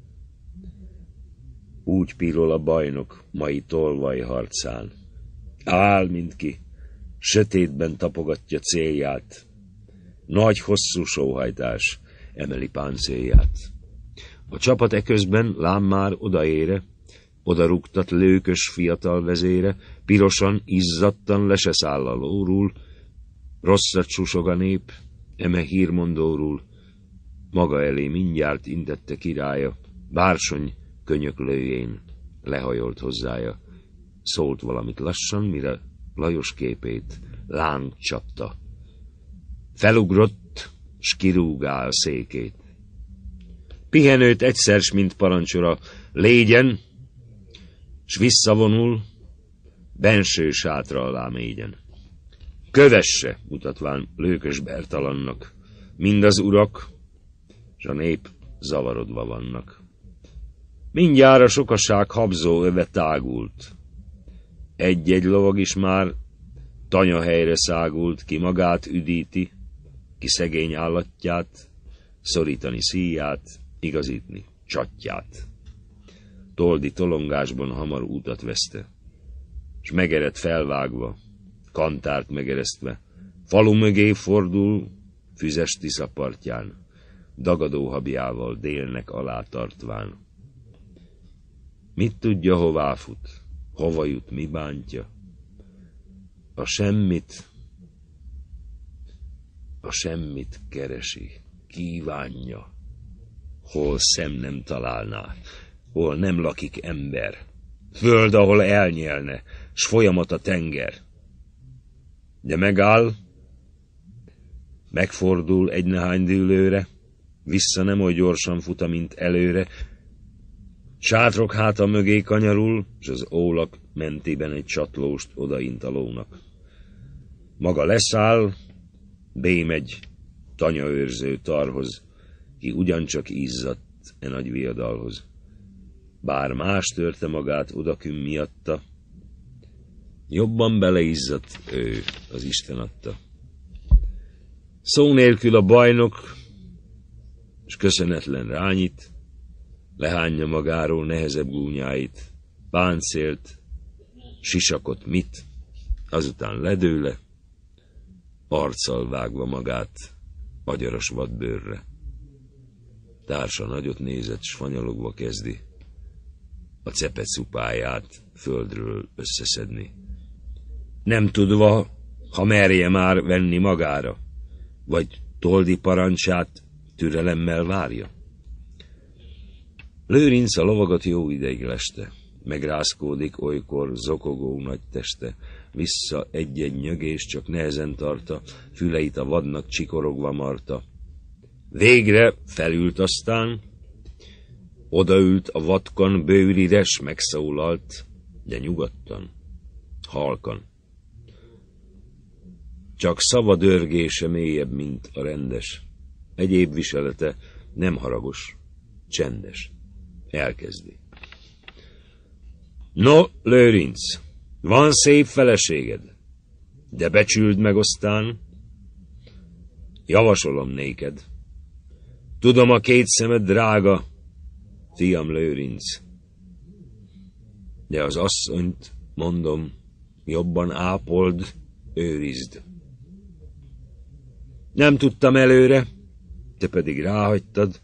úgy pirol a bajnok mai tolvaj harcán. Áll, mint ki, sötétben tapogatja célját, nagy hosszú sóhajtás emeli páncélját. A csapat eközben lám már odaére, odarúgtat lőkös fiatal vezére, pirosan, izzadtan le se száll a lórul, rosszat susog a nép, eme hírmondórul, maga elé mindjárt intette királya, bársony könyöklőjén lehajolt hozzája. Szólt valamit lassan, mire Lajos képét láng csapta. Felugrott, s kirúgál székét. Pihenőt egyszer, s mint parancsora légyen, s visszavonul, benső sátra alá mégyen. Kövesse, mutatván lőkös Bertalannak, mind az urak, s a nép zavarodva vannak. Mindjárt a sokaság habzó öve tágult. Egy-egy lovag is már tanyahelyre szágult, ki magát üdíti, ki szegény állatját, szorítani szíját, igazítni csatját. Toldi tolongásban hamar útat veszte, s megered felvágva, kantárt megeresztve, falu mögé fordul, füzes Tisza partján, dagadó habjával délnek alá tartván. Mit tudja, hová fut, hova jut, mi bántja? A semmit, a semmit keresi, kívánja, hol szem nem találná, hol nem lakik ember, föld, ahol elnyelne, s folyamat a tenger. De megáll, megfordul egy nehány dűlőre, vissza nem oly gyorsan fut, mint előre, sátrok háta mögé kanyarul, s az ólak mentében egy csatlóst odaint a lónak. Maga leszáll, bémegy tanyaőrző tarhoz, ki ugyancsak izzadt e nagy viadalhoz. Bár más törte magát odakün miatta, jobban beleizzadt ő, az Isten adta. Szó nélkül a bajnok, s köszönetlen rányit, lehányja magáról nehezebb gúnyáit, páncélt, sisakot mit, azután ledőle, arccal vágva magát agyaras vadbőrre. Társa nagyot nézett, s fanyalogva kezdi a cepet szupáját földről összeszedni. Nem tudva, ha merje már venni magára, vagy Toldi parancsát türelemmel várja. Lőrinc a lovagat jó ideig leste, megrázkódik olykor zokogó nagy teste, vissza egy-egy nyögés csak nehezen tarta, füleit a vadnak csikorogva marta. Végre felült aztán, odaült a vadkan bőrire, s megszólalt, de nyugodtan, halkan. Csak szava dörgése mélyebb, mint a rendes, egyéb viselete nem haragos, csendes. Elkezdi. No, Lőrinc, van szép feleséged, de becsüld meg aztán, javasolom néked. Tudom, a két szemed drága, fiam Lőrinc, de az asszonyt, mondom, jobban ápold, őrizd. Nem tudtam előre, te pedig ráhagytad,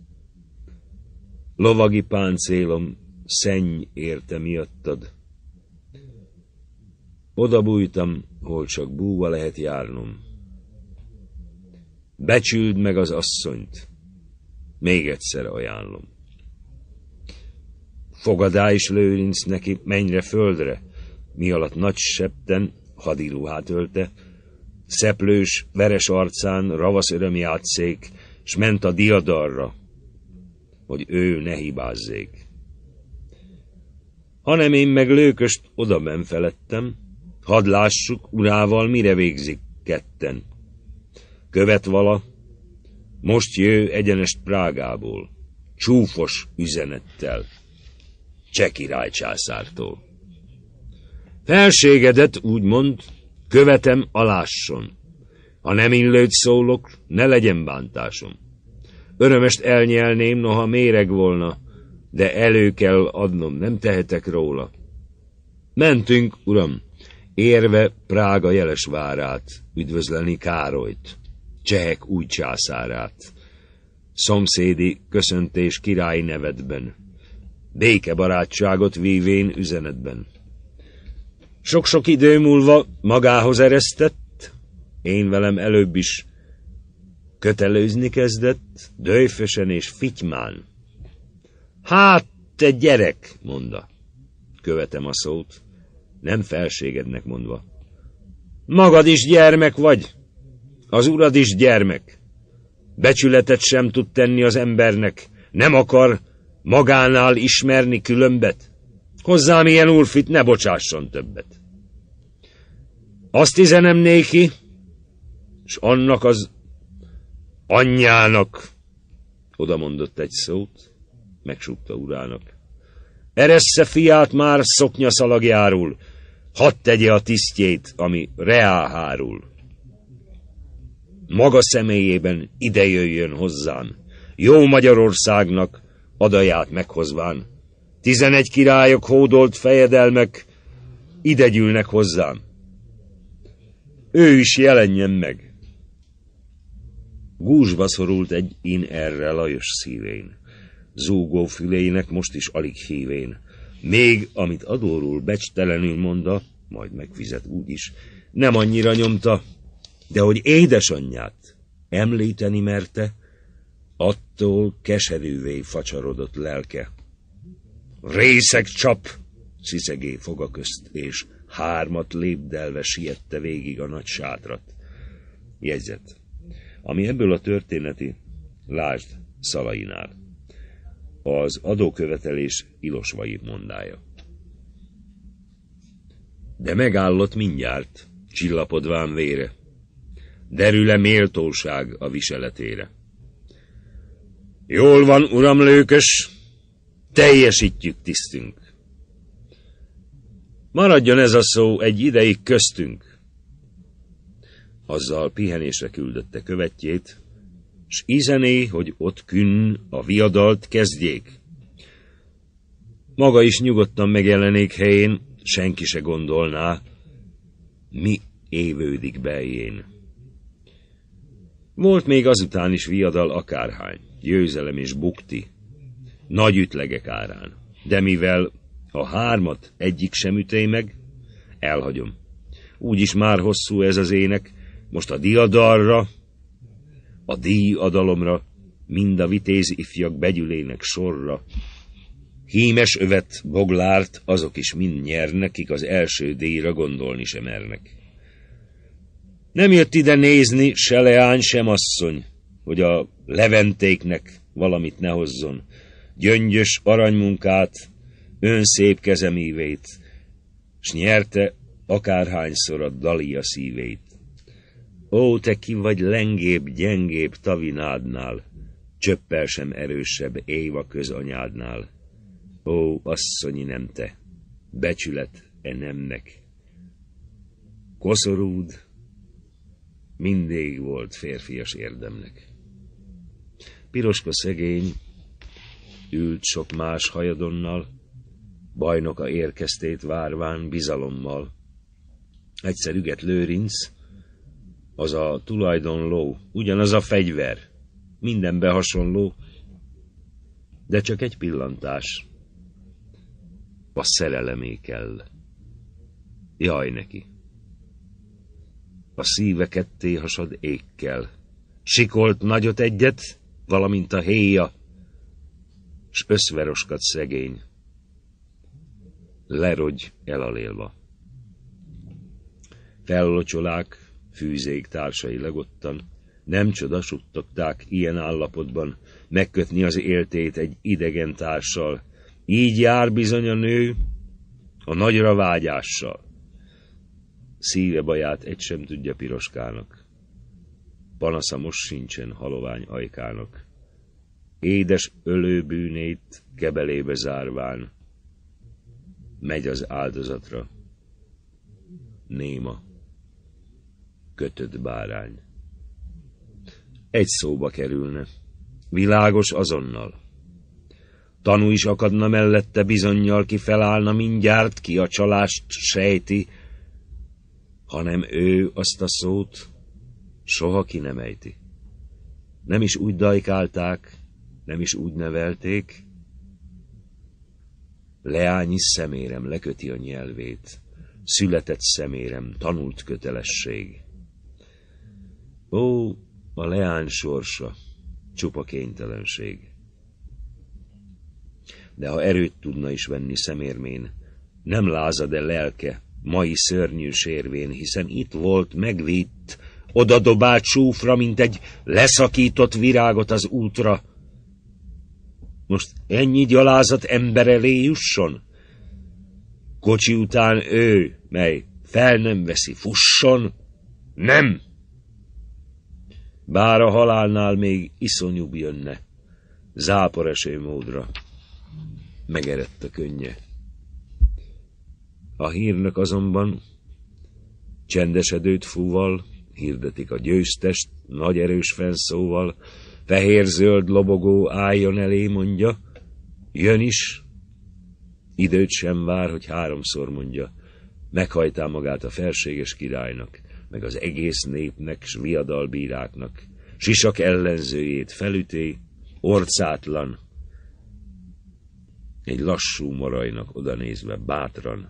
lovagi páncélom szenny érte miattad. Oda bújtam, hol csak búva lehet járnom. Becsüld meg az asszonyt, még egyszer ajánlom. Fogadá is Lőrinc neki, mennyre földre, mi alatt nagy septen hadiruhát ölte, szeplős, veres arcán ravasz öröm játszék, s ment a diadarra, hogy ő ne hibázzék. Hanem én meg lőköst odaben felettem, hadd lássuk, urával mire végzik ketten. Követ vala, most jő egyenest Prágából, csúfos üzenettel, cseh király császártól. Felségedet, úgymond, követem, alásson. Ha nem illőt szólok, ne legyen bántásom. Örömest elnyelném, noha méreg volna, de elő kell adnom, nem tehetek róla. Mentünk, uram, érve Prága Jelesvárát, üdvözleni Károlyt, csehek új császárát, szomszédi köszöntés királyi nevedben, békebarátságot vívén üzenetben. Sok-sok idő múlva magához eresztett, én velem előbb is kötelőzni kezdett, döjfösen és fitymán. Hát, te gyerek, mondta. Követem a szót, nem felségednek mondva. Magad is gyermek vagy, az urad is gyermek. Becsületet sem tud tenni az embernek, nem akar magánál ismerni különbet. Hozzám ilyen úrfit ne bocsásson többet. Azt üzenem néki, s annak az anyjának, oda mondott egy szót, megsúgta urának. Eressze fiát már szoknyaszalagjáról, hadd tegye a tisztjét, ami reá hárul. Maga személyében ide jöjjön hozzám, jó Magyarországnak adaját meghozván. Tizenegy királyok hódolt fejedelmek ide gyűlnek hozzám. Ő is jelenjen meg. Gúzsba szorult egy in erre Lajos szívén, zúgó fülének most is alig hívén. Még, amit adóról becstelenül mondta, majd megfizet úgyis, nem annyira nyomta, de hogy édesanyját említeni merte, attól keserűvé facsarodott lelke. Részeg csap, sziszegé foga közt, és hármat lépdelve siette végig a nagy sátrat. Jegyzet. Ami ebből a történeti, lásd Szalainál. Az adókövetelés ilosvai mondája. De megállott mindjárt, csillapodván vére. Derül-e méltóság a viseletére? Jól van, uram Lőkös, teljesítjük tisztünk. Maradjon ez a szó egy ideig köztünk. Azzal pihenésre küldötte követjét, s izené, hogy ott künn a viadalt kezdjék. Maga is nyugodtan megjelenék helyén, senki se gondolná, mi évődik beljén. Volt még azután is viadal akárhány, győzelem és bukti, nagy ütlegek árán, de mivel a hármat egyik sem ütély meg, elhagyom. Úgyis már hosszú ez az ének, most a diadalra, a díjadalomra, mind a vitéz ifjak begyülének sorra. Hímes övet, boglárt, azok is mind nyernek, kik az első díjra gondolni sem mernek. Nem jött ide nézni se leány, sem asszony, hogy a leventéknek valamit ne hozzon. Gyöngyös aranymunkát, ön szép kezemívét, s nyerte akárhányszor a Dalia szívét. Ó, te ki vagy lengébb, gyengébb Tavinádnál, csöppel sem erősebb Éva közanyádnál. Ó, asszonyi nem te, becsület e nemnek. Koszorúd mindig volt férfias érdemnek. Piroska szegény ült sok más hajadonnal, bajnoka érkeztét várván bizalommal. Egyszer üget Lőrinc, az a tulajdonló, ugyanaz a fegyver, mindenbe hasonló, de csak egy pillantás, a szerelemé kell. Jaj neki! A szíve ketté hasad ékkel, sikolt nagyot egyet, valamint a héja, s összveroskat szegény, lerogy elalélva. Fellocsolák, fűzék társai legottan, nem csoda suttogták ilyen állapotban megkötni az éltét egy idegen társal. Így jár bizony a nő a nagyra vágyással. Szíve baját egy sem tudja Piroskának, panasza most sincsen halovány ajkának. édes ölőbűnét kebelébe zárván. Megy az áldozatra. Néma. Kötött bárány. Egy szóba kerülne. Világos azonnal. Tanú is akadna mellette, bizonnyal ki felállna mindjárt, ki a csalást sejti, hanem ő azt a szót soha ki nem ejti. Nem is úgy dajkálták, nem is úgy nevelték. Leányi szemérem leköti a nyelvét, született szemérem, tanult kötelesség. Ó, a leány sorsa, csupa kénytelenség. De ha erőt tudna is venni szemérmén, nem lázad-e lelke mai szörnyű sérvén, hiszen itt volt megvitt, odadobált súfra, mint egy leszakított virágot az útra. Most ennyi gyalázat ember elé jusson? Kocsi után ő, mely fel nem veszi, fusson? Nem! Bár a halálnál még iszonyúbb jönne, záporeső módra. Megerett a könnye. A hírnök azonban csendesedőt fúval, hirdetik a győztest nagy erős fennszóval, fehér-zöld lobogó álljon elé, mondja, jön is, időt sem vár, hogy háromszor mondja, meghajtál magát a felséges királynak, meg az egész népnek, s viadalbíráknak, sisak ellenzőjét felüté, orcátlan, egy lassú morajnak odanézve bátran.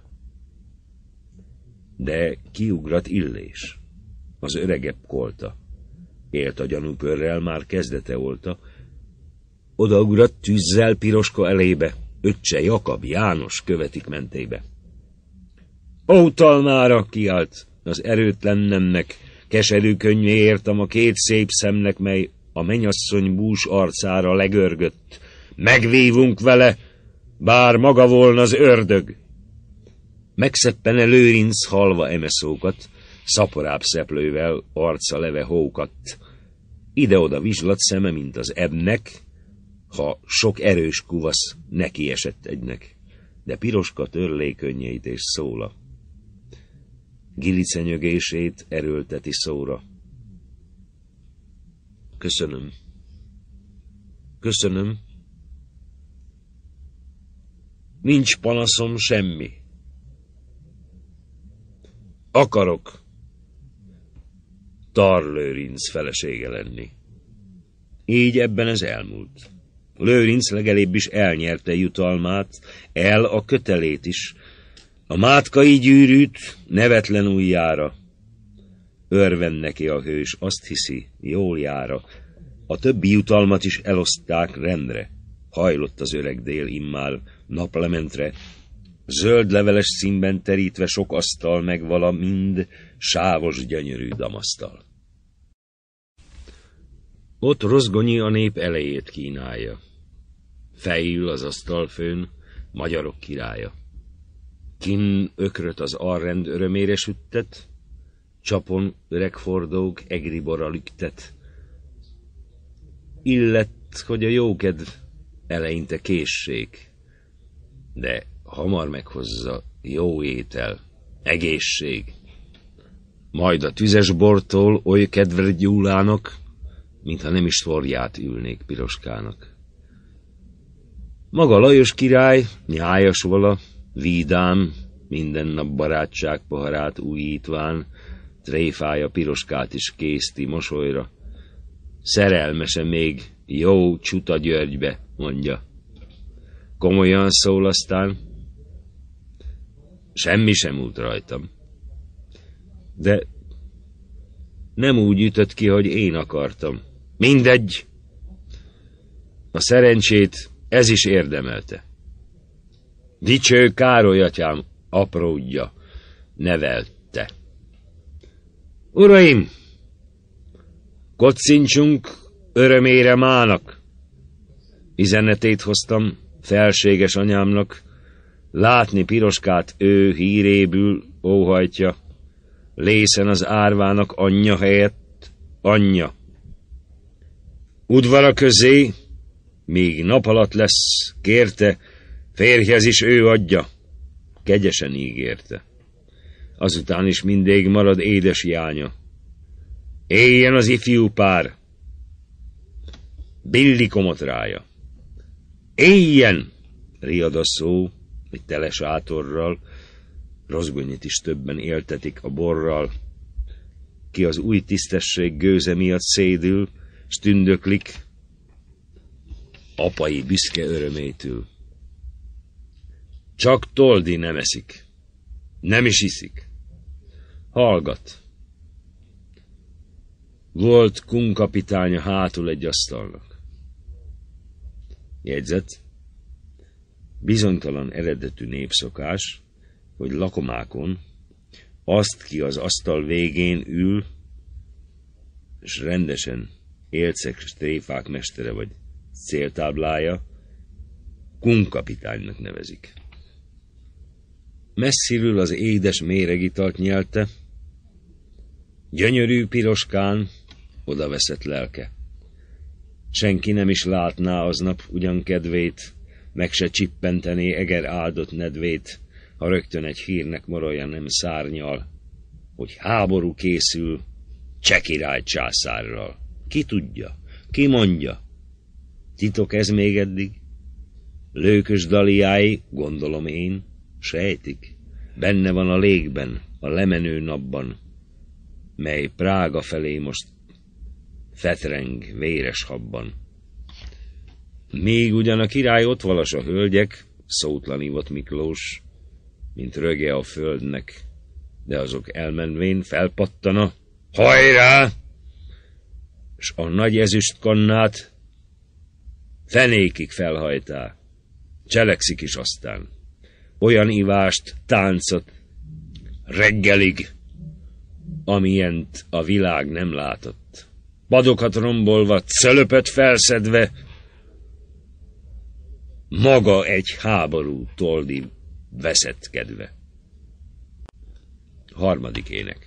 De kiugrat Illés, az öregebb kolta, élt a gyanúpörrel, már kezdete olta, odaugrat tűzzel Piroska elébe, öccse Jakab, János követik mentébe. Ó, talmára, kiált az erőtlen nemnek, keserű könnyéért a két szép szemnek, mely a mennyasszony bús arcára legörgött. Megvívunk vele, bár maga volna az ördög. Megszeppene Lőrinc halva emeszókat, szaporább szeplővel arca leve hókat. Ide-oda vizslat szeme, mint az ebnek, ha sok erős kuvasz neki esett egynek. De Piroska törlé könnyeit és szóla. Gilicenyögését erőlteti szóra. Köszönöm. Köszönöm. Nincs panaszom semmi. Akarok Tar Lőrinc felesége lenni. Így ebben ez elmúlt. Lőrinc legalább is elnyerte jutalmát, el a kötelét is, a mátkai gyűrűt nevetlen ujjára. Örven neki a hős, azt hiszi, jól jára. A többi jutalmat is eloszták rendre. Hajlott az öreg dél immár naplementre, zöld leveles színben terítve sok asztal, meg vala mind sávos, gyönyörű damasztal. Ott Rozgonyi a nép elejét kínálja. Fejül az asztalfőn magyarok királya. Kin ökröt az arrend örömére süttet, csapon öregfordók egribora lüktet. Illett, hogy a jókedv eleinte készség, de hamar meghozza jó étel, egészség. Majd a tüzes bortól oly kedve Gyulának, mintha nem is forját ülnék Piroskának. Maga Lajos király, nyájas vala, vídám, minden nap barátság poharát újítván, tréfája Piroskát is készti mosolyra. Szerelmese még jó Csuta Györgybe, mondja. Komolyan szól aztán, semmi sem múlt rajtam. De nem úgy ütött ki, hogy én akartam. Mindegy! A szerencsét ez is érdemelte. Dicső Károly atyám apródja nevelte. Uraim! Kocincsunk örömére mának. Üzenetét hoztam felséges anyámnak, látni Piroskát ő hírébül óhajtja, lészen az árvának anyja helyett anyja. Udvara közé Míg nap alatt lesz, kérte, férjhez is ő adja. Kegyesen ígérte. Azután is mindig marad édes jánya. Éljen az ifjú pár! Billi komotrája. Éljen! Riad a szó, egy tele sátorral, Rozgonyit is többen éltetik a borral. Ki az új tisztesség gőze miatt szédül, s tündöklik apai büszke örömétől. Csak Toldi nem eszik, nem is iszik. Hallgat. Volt kunkapitánya hátul egy asztalnak. Jegyzet. Bizonytalan eredetű népszokás, hogy lakomákon azt, ki az asztal végén ül, és rendesen élcek és tréfák mestere vagy céltáblája, kunkapitánynak nevezik. Messziről az édes méregitalt nyelte, gyönyörű piroskán odaveszett lelke. Senki nem is látná aznap ugyan kedvét, meg se csippentené eger áldott nedvét, ha rögtön egy hírnek morolja nem szárnyal, hogy háború készül cseh király császárral. Ki tudja, ki mondja? Titok ez még eddig? Lőkös daliái, gondolom én, sejtik, benne van a légben, a lemenő napban, mely Prága felé most fetreng véres habban. Még ugyan a király ott valas a hölgyek, szótlan ivott Miklós, mint röge a földnek, de azok elmenvén felpattana, hajrá! S a nagy ezüst kannát fenékig felhajtá, cselekszik is aztán. Olyan ivást, táncot, reggelig, amilyent a világ nem látott. Padokat rombolva, cölöpöt felszedve, maga egy háború Toldi veszettkedve. Harmadik ének.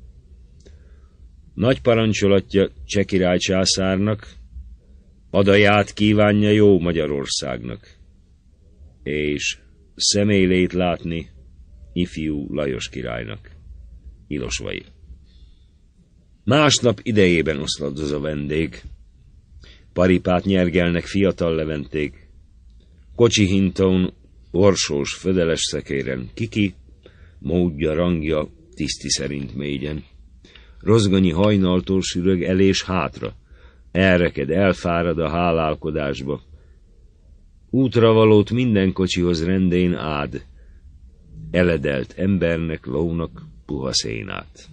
Nagy parancsolatja cseh király császárnak, adaját kívánja jó Magyarországnak, és személét látni ifjú Lajos királynak. Ilosvai. Másnap idejében oszladoz a vendég, paripát nyergelnek fiatal leventék, kocsi hintón, orsós, födeles szekéren, kiki, módja, rangja, tiszti szerint mégyen. Rozgonyi hajnaltól sürög el és hátra, elreked, elfárad a hálálkodásba. Útravalót minden kocsihoz rendén ád, eledelt embernek, lónak puha szénát.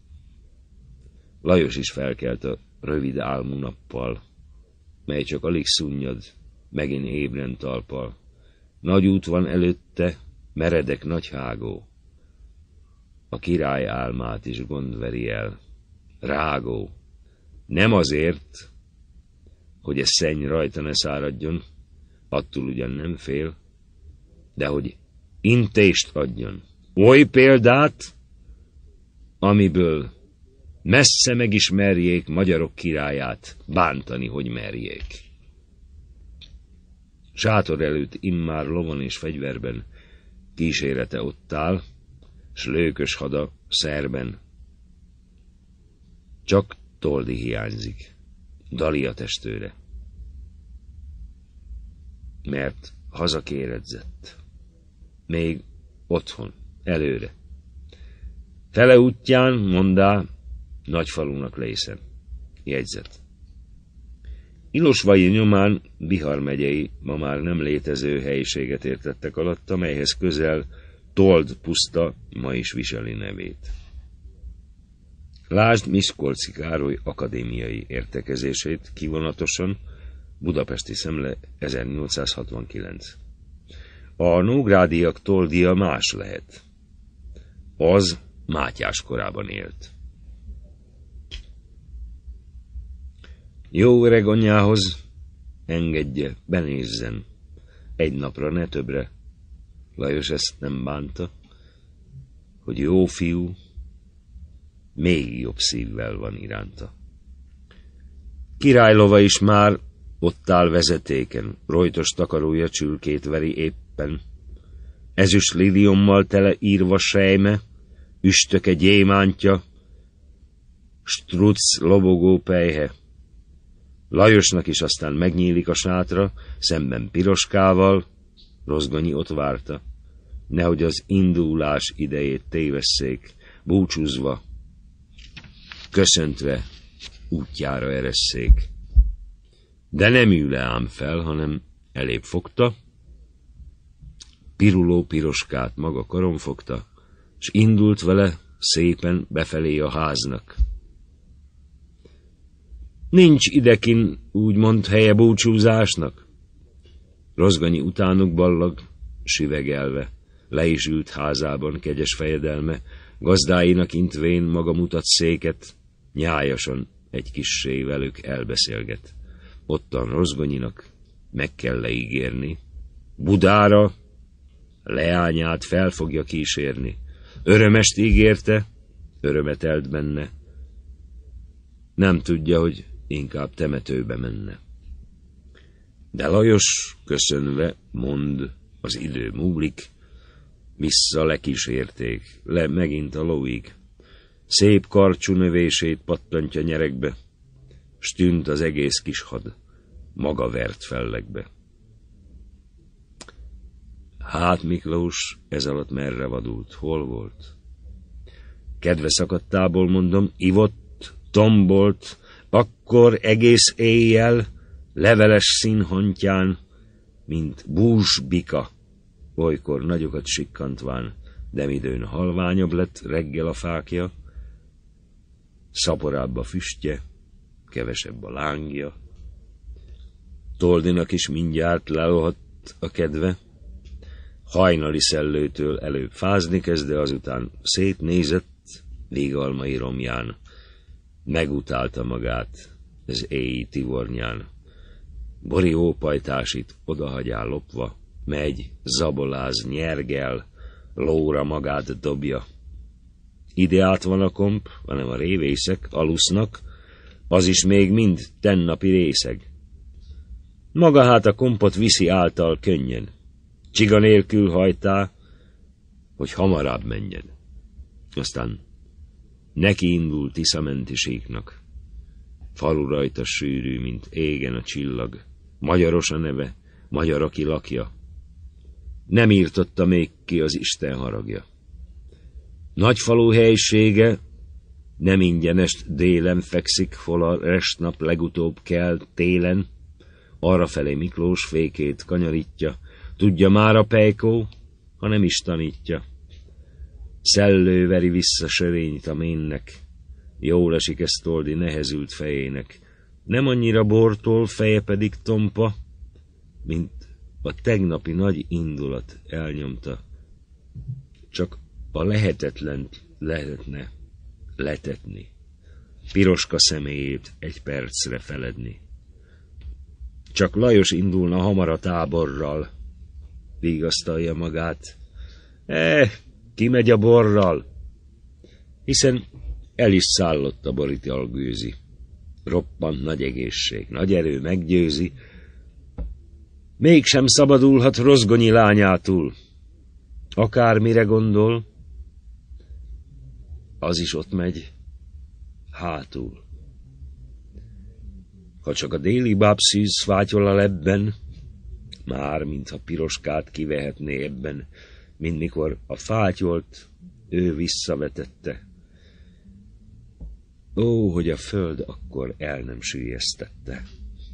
Lajos is felkelt a rövid álmú nappal, mely csak alig szunnyad, megint ébren talpal. Nagy út van előtte, meredek nagy hágó. A király álmát is gond veri el. Rágó. Nem azért, hogy ez szenny rajta ne száradjon, attól ugyan nem fél, de hogy intést adjon. Oly példát, amiből messze megismerjék magyarok királyát, bántani, hogy merjék. Sátor előtt immár lovon és fegyverben kísérete ott áll, s lőkös hada szerben. Csak Toldi hiányzik, Dalia testőre, mert hazakéredzett, még otthon, előre. Fele útján, mondá, Nagyfalunak lészen. Jegyzet. Ilosvai nyomán Bihar megyei, ma már nem létező helyiséget értettek alatt, amelyhez közel Told puszta ma is viseli nevét. Lásd Miskolci Károly akadémiai értekezését kivonatosan, Budapesti Szemle ezernyolcszázhatvankilenc. A nógrádiak Toldia más lehet. Az Mátyás korában élt. Jó öreg anyjához engedje, benézzen, egy napra, ne többre. Lajos ezt nem bánta, hogy jó fiú, még jobb szívvel van iránta. Királylova is már Ott áll vezetéken, rojtos takarója csülkét veri éppen. Ezüst liliommal tele írva sejme, üstöke gyémántja, struc lobogó pelyhe. Lajosnak is aztán megnyílik a sátra, szemben Piroskával, Rozgonyi ott várta, nehogy az indulás idejét tévesszék, búcsúzva, köszöntve útjára eresszék. De nem ül le ám fel, hanem elébb fogta, piruló Piroskát maga karon fogta, s indult vele szépen befelé a háznak. Nincs idekin, úgymond, helye búcsúzásnak. Rozgonyi utánuk ballag, süvegelve, le is ült házában kegyes fejedelme, gazdáinak intvén maga mutat széket, nyájasan egy kissé velük elbeszélget. Ottan Rozgonyinak meg kell leígérni, Budára leányát fel fogja kísérni. Örömest ígérte, örömet elt benne. Nem tudja, hogy inkább temetőbe menne. De Lajos köszönve mond, az idő múlik, vissza lekísérték, le megint a lóig. Szép karcsú növését pattantja nyerekbe, s tűnt az egész kis had, maga vert fellegbe. Hát Miklós ez alatt merre vadult, hol volt? Kedve szakadtából mondom, ivott, tombolt, akkor egész éjjel, leveles színhontyán, mint búzsbika, olykor nagyokat sikkantván, de midőn halványabb lett reggel a fákja, szaporább a füstje, kevesebb a lángja. Toldinak is mindjárt lelohadt a kedve, hajnali szellőtől előbb fázni kezd, de azután szétnézett vigalmai romján, megutálta magát az éji tivornyán. Bori ópajtásit odahagyál lopva, megy, zaboláz, nyergel, lóra magát dobja. Ide át van a komp, hanem a révészek alusznak, az is még mind tennapi részeg. Maga hát a kompot viszi által könnyen, csiga nélkül hajtá, hogy hamarabb menjen. Aztán neki indul Tiszamenti síknak. Falu rajta sűrű, mint égen a csillag. Magyaros a neve, magyar, aki lakja. Nem írtotta még ki az Isten haragja. Nagyfalu helysége nem ingyenest délen fekszik, hol a restnap legutóbb kell télen. Arrafelé Miklós fékét kanyarítja, tudja már a pejkó, ha nem is tanítja. Szellő veri vissza sörényt a ménnek, jól esik ez Toldi nehezült fejének. Nem annyira bortól, feje pedig tompa, mint a tegnapi nagy indulat elnyomta. Csak a lehetetlent lehetne letetni, Piroska személyét egy percre feledni. Csak Lajos indulna hamar a táborral, vigasztalja magát. Eh, kimegy a borral, hiszen el is szállott a boritalgőzi. Roppant nagy egészség, nagy erő meggyőzi, mégsem szabadulhat Rozgonyi lányától. Akármire gondol, az is ott megy hátul. Ha csak a déli bábszűz fátyol a lebben, már mintha Piroskát kivehetné ebben, mint mikor a fátyolt ő visszavetette. Ó, hogy a föld akkor el nem süllyesztette.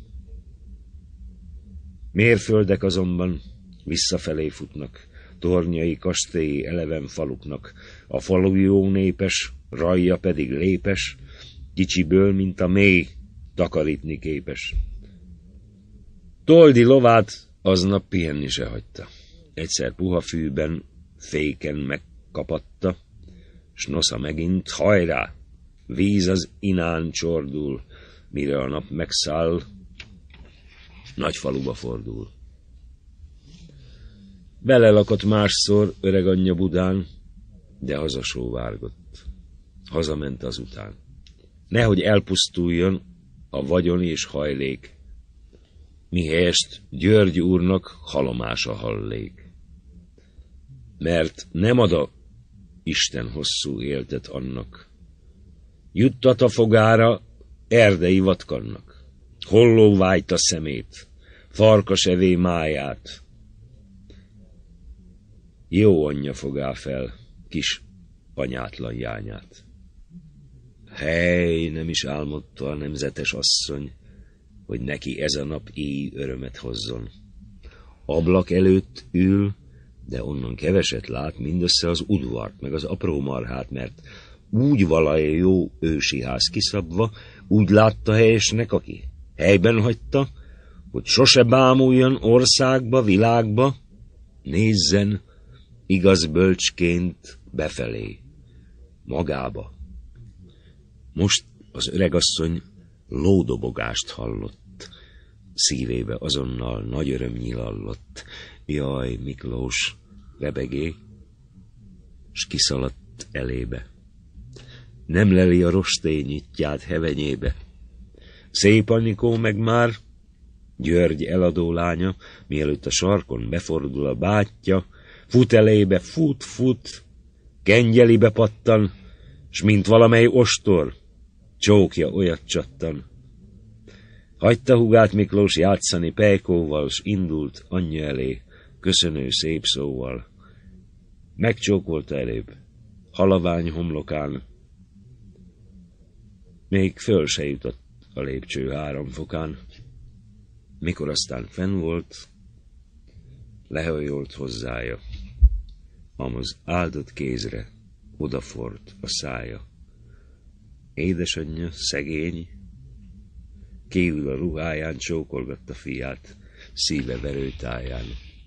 Mérföldek azonban visszafelé futnak, tornyai, kastélyi eleven faluknak, a falu jó népes, rajja pedig lépes, kicsiből, mint a mély, takarítni képes. Toldi lovát aznap pihenni se hagyta. Egyszer puha fűben, féken megkapatta, s nosza megint, hajrá! Víz az inán csordul, mire a nap megszáll, nagy faluba fordul. Belelakott másszor öreg anyja Budán, de hazasóvárgott. Hazament azután. Nehogy elpusztuljon a vagyon és hajlék. mihelyest György úrnak halomása hallék. Mert nem ad a Isten hosszú éltet annak, juttat a fogára erdei vatkannak, holló vájta szemét, farkas evé máját. Jó anyja fogá fel kis anyátlan jányát. Hely, nem is álmodta a nemzetes asszony, hogy neki ez a nap éj örömet hozzon. Ablak előtt ül, de onnan keveset lát, mindössze az udvart, meg az apró marhát, mert úgy valaja jó ősi ház kiszabva, úgy látta helyesnek, aki helyben hagyta, hogy sose bámuljon országba, világba, nézzen igaz bölcsként befelé, magába. Most az öregasszony lódobogást hallott, szívébe azonnal nagy öröm nyilallott. Jaj, Miklós, rebegé, s kiszaladt elébe. Nem leli a rostény nyitját hevenyébe. Szép Anikó meg már, György eladó lánya, mielőtt a sarkon befordul a bátyja, fut elébe, fut, fut, kengyelibe pattan, s mint valamely ostor, csókja olyat csattan. Hagyta hugát Miklós játszani pejkóval, s indult anyja elé, köszönő szép szóval. Megcsókolta előbb, halavány homlokán, még föl se jutott a lépcső három fokán. Mikor aztán fenn volt, lehajolt hozzája, ám az áldott kézre odafort a szája. Édesanyja, szegény, kívül a ruháján csókolgatta fiát, szíve verőtáján.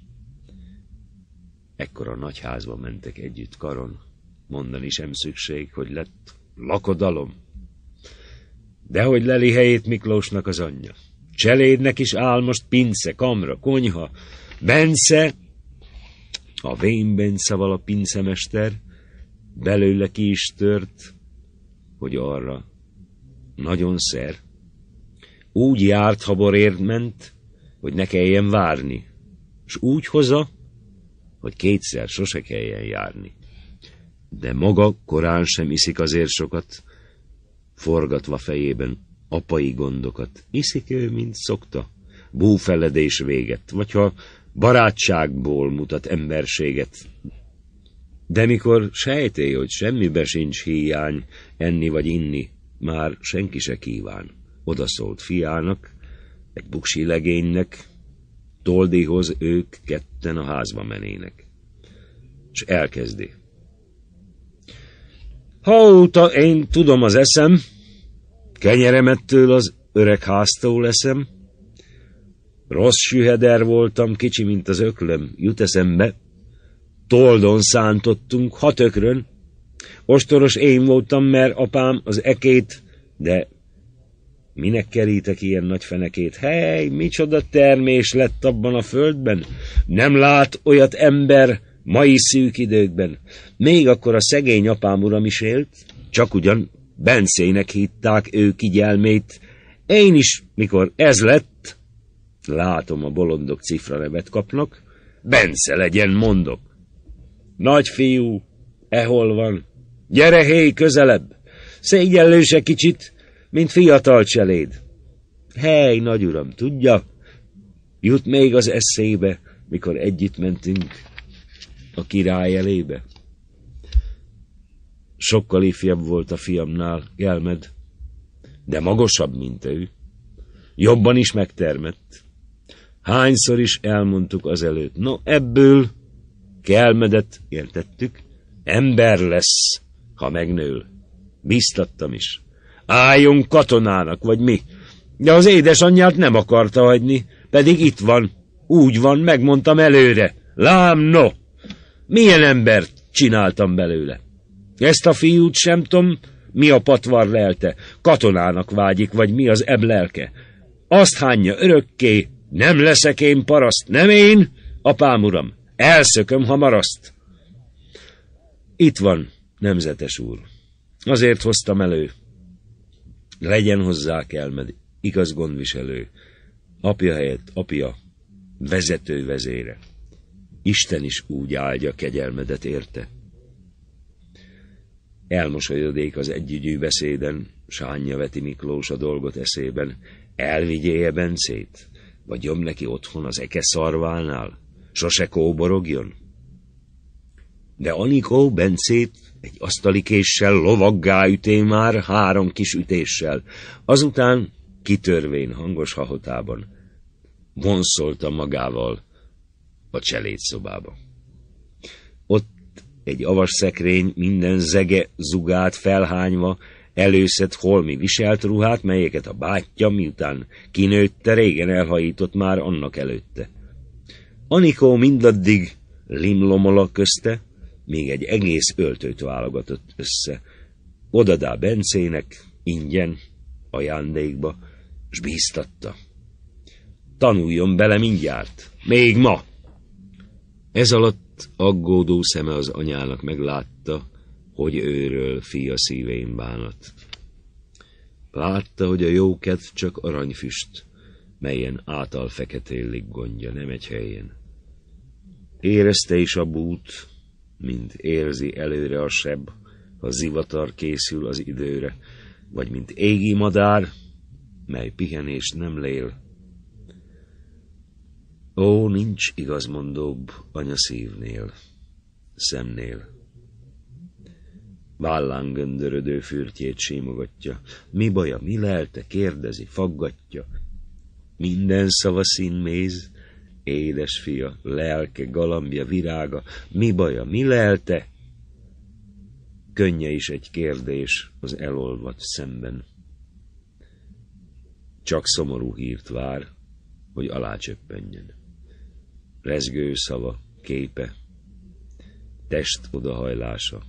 Ekkor a nagyházba mentek együtt karon, mondani sem szükség, hogy lett lakodalom. Dehogy leli helyét Miklósnak az anyja. Cselédnek is áll most pince, kamra, konyha. Bence, a vén Bence vala pincemester, belőle ki is tört, hogy arra nagyon szer. Úgy járt, ha borért ment, hogy ne kelljen várni, s úgy hoza, hogy kétszer sose kelljen járni. De maga korán sem iszik azért sokat, forgatva fejében apai gondokat. Iszik ő, mint szokta, búfeledés véget, vagy ha barátságból mutat emberséget. De mikor sejtély, hogy semmibe sincs hiány, enni vagy inni, már senki se kíván. Odaszólt fiának, egy buksi legénynek, Toldihoz ők ketten a házba menének. S elkezdi. Hauta, én tudom az eszem, kenyeremettől az öreg háztól leszem. Rossz süheder voltam, kicsi, mint az öklöm, jut eszembe. Toldon szántottunk, hat ökrön. Ostoros én voltam, mert apám az ekét, de minek kerítek ilyen nagy fenekét? Hely, micsoda termés lett abban a földben? Nem lát olyat ember mai szűk időkben. Még akkor a szegény apám uram is élt, csak ugyan Bencének hitták ő kigyelmét. Én is, mikor ez lett, látom a bolondok cifra nevet kapnak, Bence legyen, mondok. Nagyfiú, ehol van? Gyere, héj, közelebb! Szégyellő se kicsit, mint fiatal cseléd. Hely, nagyuram, tudja, jut még az eszébe, mikor együtt mentünk a király elébe. Sokkal ifjabb volt a fiamnál, Gelmed, de magasabb, mint ő. Jobban is megtermett. Hányszor is elmondtuk azelőtt, no ebből Gelmedet értettük, ember lesz, ha megnől. Biztattam is. Álljon katonának, vagy mi? De az édesanyját nem akarta hagyni, pedig itt van, úgy van, megmondtam előre. Lám, no! Milyen embert csináltam belőle? Ezt a fiút sem tudom, mi a patvar lelte, katonának vágyik, vagy mi az ebb lelke. Azt hányja örökké, nem leszek én paraszt, nem én, apám uram, elszököm, ha maraszt. Itt van, nemzetes úr, azért hoztam elő. Legyen hozzá Kelmed, igaz gondviselő. Apja helyett apja, vezető vezére. Isten is úgy áldja kegyelmedet érte. Elmosolyodék az együgyű beszéden, sánja veti Miklós a dolgot eszében. Elvigyéje Bencét? Vagy jobb neki otthon az eke szarvánál? Sose kóborogjon? De Anikó Bencét egy asztali késsel lovaggá üté már három kis ütéssel. Azután kitörvén hangos hahotában vonszolta magával a cselédszobába. Ott egy avas szekrény minden zege zugát felhányva előszed holmi viselt ruhát, melyeket a bátyja, miután kinőtte, régen elhajított már annak előtte. Anikó mindaddig limlomola közte, még egy egész öltőt válogatott össze. Odadá Bencének, ingyen, ajándékba, s bíztatta. Tanuljon bele mindjárt, még ma! Ez alatt aggódó szeme az anyának meglátta, hogy őről fia szívén bánat. Látta, hogy a jókedv csak aranyfüst, melyen által feketélik gondja, nem egy helyen. Érezte is a bút, mint érzi előre a seb, ha zivatar készül az időre, vagy mint égi madár, mely pihenést nem lél. Ó, nincs igazmondóbb anya szívnél, szemnél. Vállán göndörödő fürtjét símogatja. Mi baja, mi lelte, kérdezi, faggatja. Minden szava színméz, édes fia, lelke, galambja, virága. Mi baja, mi lelte? Könnye is egy kérdés az elolvadt szemben. Csak szomorú hírt vár, hogy alácsöppenjen. Rezgő szava, képe, test odahajlása,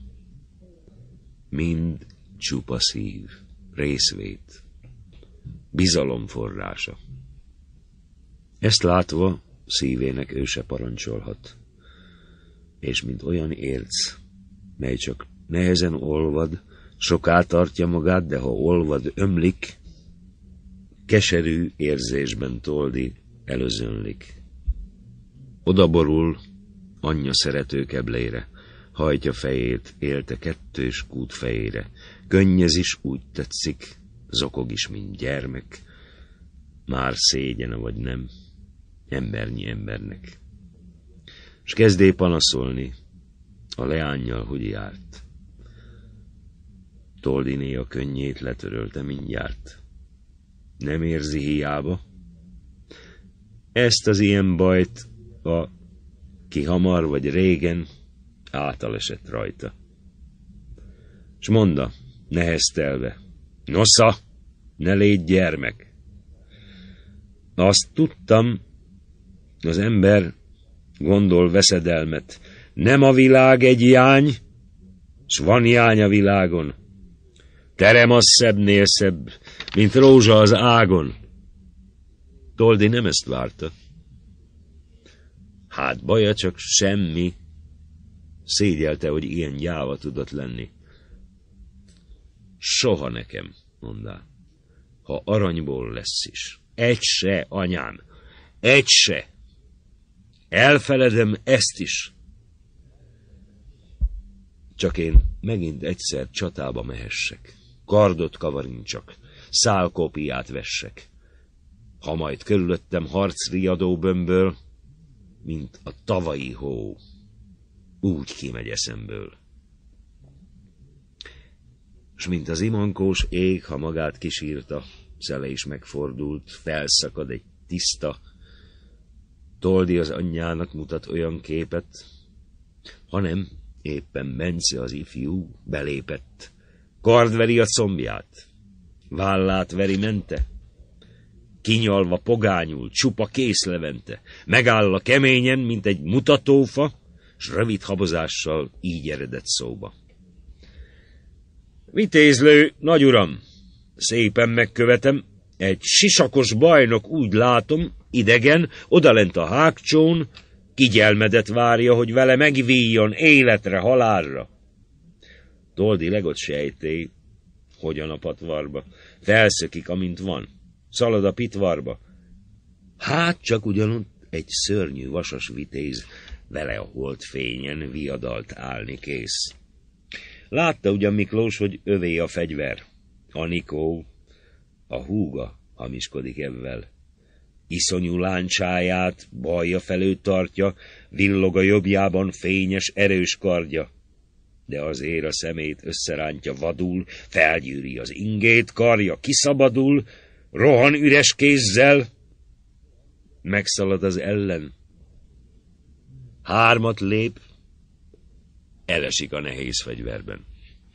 mind csupa szív, részvét, bizalom forrása. Ezt látva szívének ő se parancsolhat, és mint olyan érc, mely csak nehezen olvad, soká tartja magát, de ha olvad, ömlik, keserű érzésben Toldi előzönlik. Odaborul anyja szerető keblére, hajtja fejét, élte kettős kút fejére. Könnyez is úgy tetszik, zokog is, mint gyermek. Már szégyene vagy nem, embernyi embernek. S kezdé panaszolni a leánnyal, hogy járt. Toldiné a könnyét letörölte mindjárt. Nem érzi hiába? Ezt az ilyen bajt a ki hamar vagy régen átalesett rajta. S mondta, neheztelve, nosza, ne légy gyermek. Azt tudtam, az ember gondol veszedelmet. Nem a világ egy jány, s van jány a világon. Terem az szebbnél szebb, mint rózsa az ágon. Toldi nem ezt várta. Hát baja csak semmi. Szégyelte, hogy ilyen gyáva tudott lenni. Soha nekem, mondá, ha aranyból lesz is. Egy se, anyám, egy se. Elfeledem ezt is. Csak én megint egyszer csatába mehessek. Kardot kavarincsak, szálkopiát vessek. Ha majd körülöttem harcriadó bömböl, mint a tavalyi hó, úgy kimegy eszemből. S mint az imankós ég, ha magát kisírta, szele is megfordult, felszakad egy tiszta. Toldi az anyjának mutat olyan képet, hanem éppen Bence az ifjú belépett. Kardveri a combját, vállát veri mente, kinyalva pogányul, csupa készlevente, megáll a keményen, mint egy mutatófa, s rövid habozással így eredett szóba. Vitézlő, nagyuram, szépen megkövetem, egy sisakos bajnok, úgy látom, idegen, odalent a hágcsón, kigyelmedet várja, hogy vele megvíjon életre, halálra. Toldi legott sejtély, hogyan a patvarba, felszökik, amint van, szalad a pitvarba. Hát csak ugyanott egy szörnyű vasas vitéz vele a holdfényen viadalt állni kész. Látta ugyan Miklós, hogy övé a fegyver. Anikó, a húga hamiskodik evvel. Iszonyú láncsáját balja felő tartja, villog a jobbjában fényes, erős kardja. De azért a szemét összerántja vadul, felgyűri az ingét, karja kiszabadul, rohan üres kézzel, megszalad az ellen. Hármat lép, elesik a nehéz fegyverben.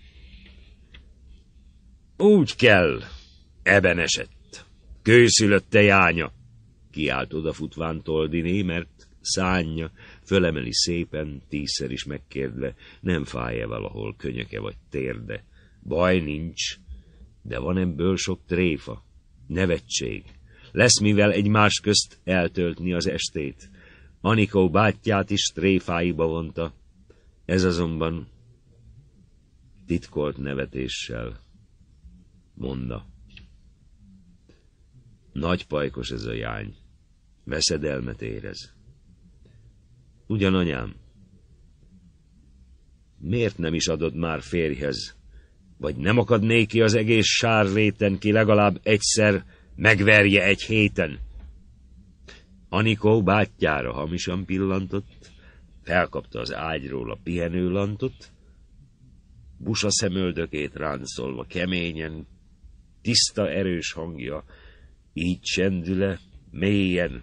Úgy kell, eben esett, kőszülötte jánya, kiált odafutván Toldiné, mert szánja, fölemeli szépen, tízszer is megkérdve, nem fáj-e valahol könyöke vagy térde. Baj nincs, de van ebből sok tréfa, nevetség. Lesz mivel egymás közt eltöltni az estét. Anikó bátyját is tréfáiba vonta, ez azonban titkolt nevetéssel mondta. Nagy pajkos ez a jány, veszedelmet érez. Ugyan, anyám, miért nem is adod már férjhez, vagy nem akad néki az egész sárréten, ki legalább egyszer megverje egy héten? Anikó bátyjára hamisan pillantott, felkapta az ágyról a pihenőlantot, busa szemöldökét ráncolva keményen, tiszta, erős hangja, így csendüle, mélyen.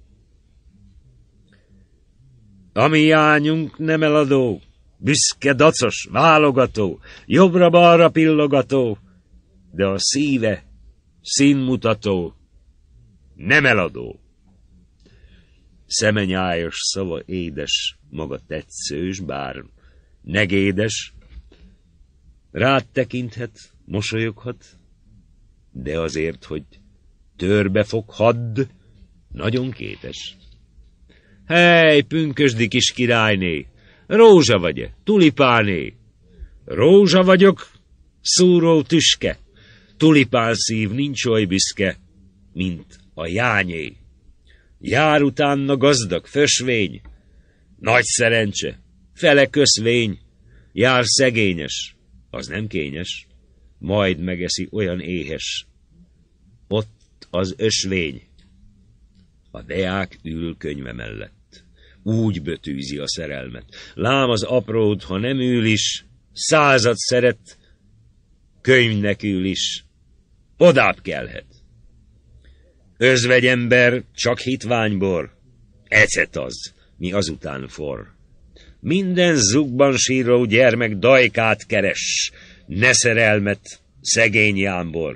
A mi jányunk nem eladó, büszke, dacos, válogató, jobbra-balra pillogató, de a szíve színmutató, nem eladó. Szemenyájas szava édes, maga tetszős, bár negédes, rád tekinthet, mosolyoghat, de azért, hogy törbe fog hadd, nagyon kétes. Hely, pünkösdi kis királyné, rózsa vagy-e, tulipáné? Rózsa vagyok, szúró tüske, tulipán szív nincs oly büszke, mint a jányé. Jár utána gazdag fösvény, nagy szerencse, fele köszvény, jár szegényes, az nem kényes, majd megeszi olyan éhes. Ott az ösvény. A deák ül könyve mellett. Úgy bötűzi a szerelmet. Lám az apród, ha nem ül is, százat szeret, könyvnek ül is. Odább kelhet. Özvegyember, csak hitványbor, ecet az, mi azután for. Minden zugban síró gyermek dajkát keres, ne szerelmet, szegény jámbor.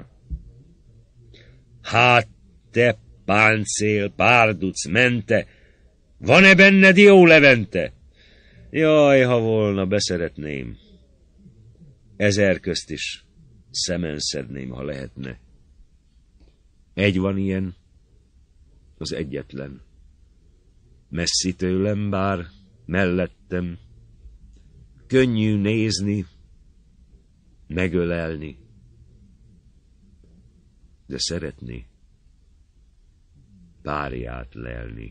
Hát te, páncél, párduc, mente, van-e benned jó levente? Jaj, ha volna, beszeretném. Ezer közt is szemen szedném, ha lehetne. Egy van ilyen, az egyetlen. Messzi tőlem, bár mellettem. Könnyű nézni, megölelni, de szeretni, párját lelni.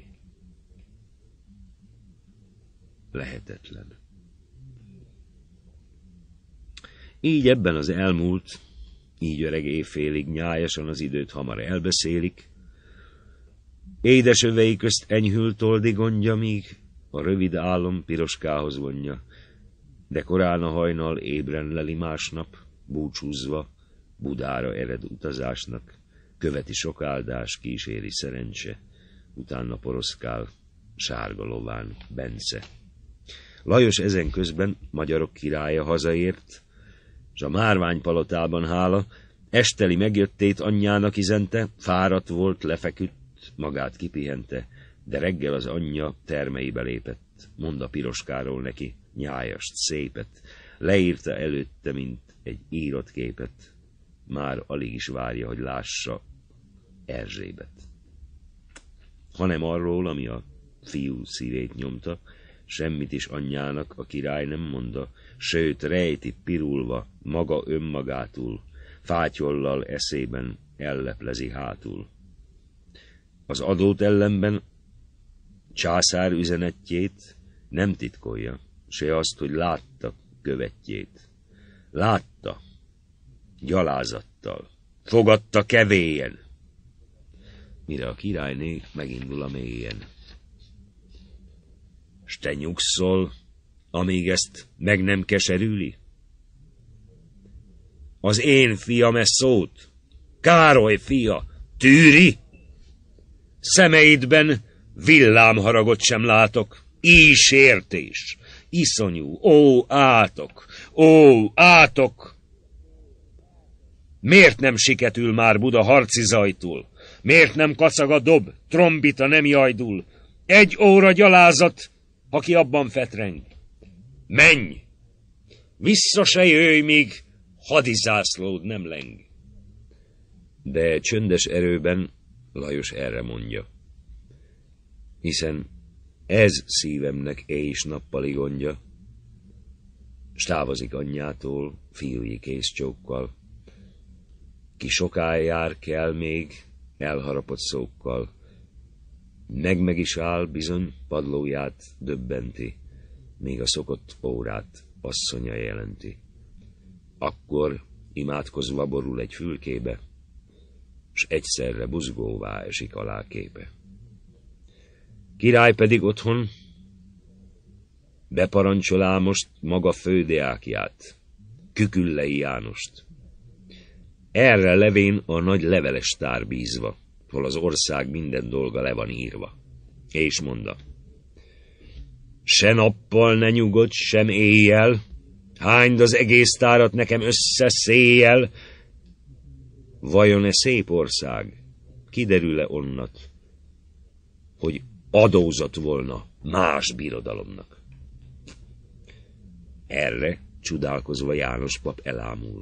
Lehetetlen. Így ebben az elmúlt, így öreg éjfélig nyájasan az időt hamar elbeszélik. Édes övei közt enyhül Toldi gondja, míg a rövid álom Piroskához vonja, de korán a hajnal ébren leli másnap, búcsúzva Budára ered utazásnak, követi sok áldás, kíséri szerencse, utána poroszkál sárga lován Bence. Lajos ezen közben magyarok királya hazaért, s a márványpalotában hála, esteli megjöttét anyjának izente, fáradt volt, lefeküdt, magát kipihente, de reggel az anyja termeibe lépett, mond a Piroskáról neki, nyájast, szépet, leírta előtte, mint egy írott képet, már alig is várja, hogy lássa Erzsébet. Hanem arról, ami a fiú szívét nyomta, semmit is anyjának a király nem mondta, sőt rejti pirulva, maga önmagától, fátyollal eszében elleplezi hátul. Az adót ellenben császár üzenetjét nem titkolja, se azt, hogy látta követjét. Látta, gyalázattal, fogadta kevélyen, mire a királyné megindul a mélyen. S te nyugszol, amíg ezt meg nem keserüli? Az én fiam ezt szót, Károly fia, tűri? Szemeidben villámharagot sem látok, így sértés, iszonyú, ó, átok, ó, átok! Miért nem siketül már Buda harci zajtul? Miért nem kacag a dob, trombita nem jajdul? Egy óra gyalázat, aki abban fetreng. Menj! Vissza se jöjj, míg hadizászlód nem leng. De csöndes erőben Lajos erre mondja. Hiszen ez szívemnek éjs-nappali gondja. S távozik anyjától, fiúi kézcsókkal. Ki soká jár kell még elharapott szókkal. Meg-meg is áll bizony padlóját döbbenti, még a szokott órát asszonya jelenti. Akkor imádkozva borul egy fülkébe, s egyszerre buzgóvá esik alá képe. Király pedig otthon beparancsolá most maga fődeákját, Küküllei Jánost. Erre levén a nagy leveles tár bízva, hol az ország minden dolga le van írva. És mondta, se nappal ne nyugodj, sem éjjel, hányd az egész tárat nekem össze széjjel. Vajon-e szép ország, kiderül-e onnat, hogy adózat volna más birodalomnak? Erre csodálkozva János pap elámul.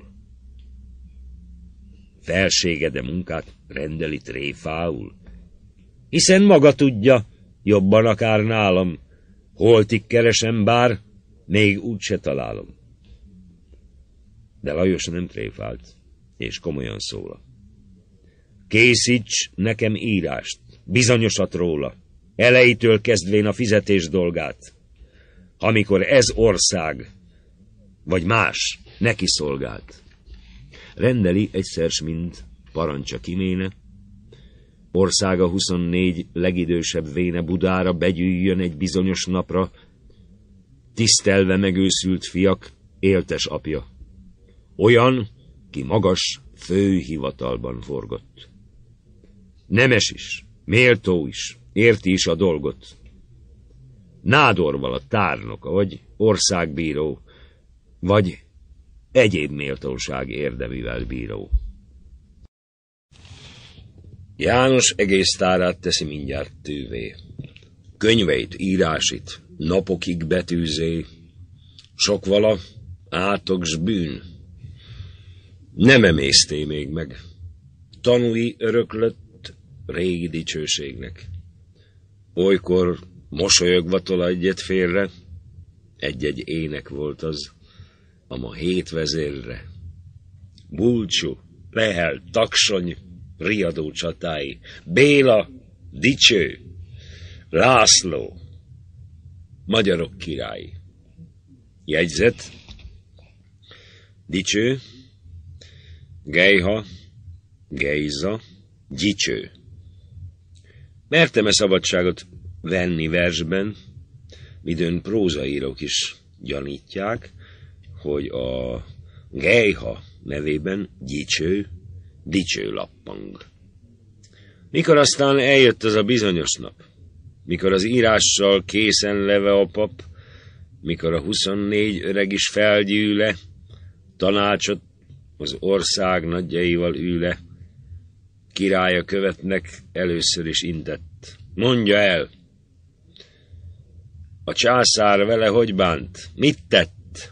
Felségede munkát rendeli tréfául, hiszen maga tudja, jobban akár nálam, holtig keresem bár, még úgyse találom. De Lajos nem tréfált, és komolyan szóla. Készíts nekem írást, bizonyosat róla, elejétől kezdvén a fizetés dolgát, amikor ez ország, vagy más, neki szolgált. Rendeli egyszer s mind parancsa kiméne, országa huszonnégy legidősebb véne Budára begyűjjön egy bizonyos napra, tisztelve megőszült fiak, éltes apja. Olyan, ki magas főhivatalban forgott. Nemes is, méltó is, érti is a dolgot. Nádorval a tárnoka, vagy országbíró, vagy egyéb méltóság érdemivel bíró. János egész tárát teszi mindjárt tűvé. Könyveit, írásit, napokig betűzé, sok vala, átok s bűn. Nem emészté még meg, tanúi öröklött régi dicsőségnek. Olykor mosolyogva tola egyet félre, egy-egy ének volt az, ama hét vezérre. Bulcsú, Lehel, Taksony, riadó csatái, Béla, Dicső, László, magyarok királyi. Jegyzet: Dicső, Gejha, Gejza, Gyicső. Mertem-e szabadságot venni versben, midőn prózaírók is gyanítják, hogy a Gejha nevében Gyicső, dicső lappang. Mikor aztán eljött az a bizonyos nap, mikor az írással készen leve a pap, mikor a huszonnégy öreg is felgyűle, tanácsot az ország nagyjaival űle, királya követnek először is intett. Mondja el, a császár vele hogy bánt? Mit tett?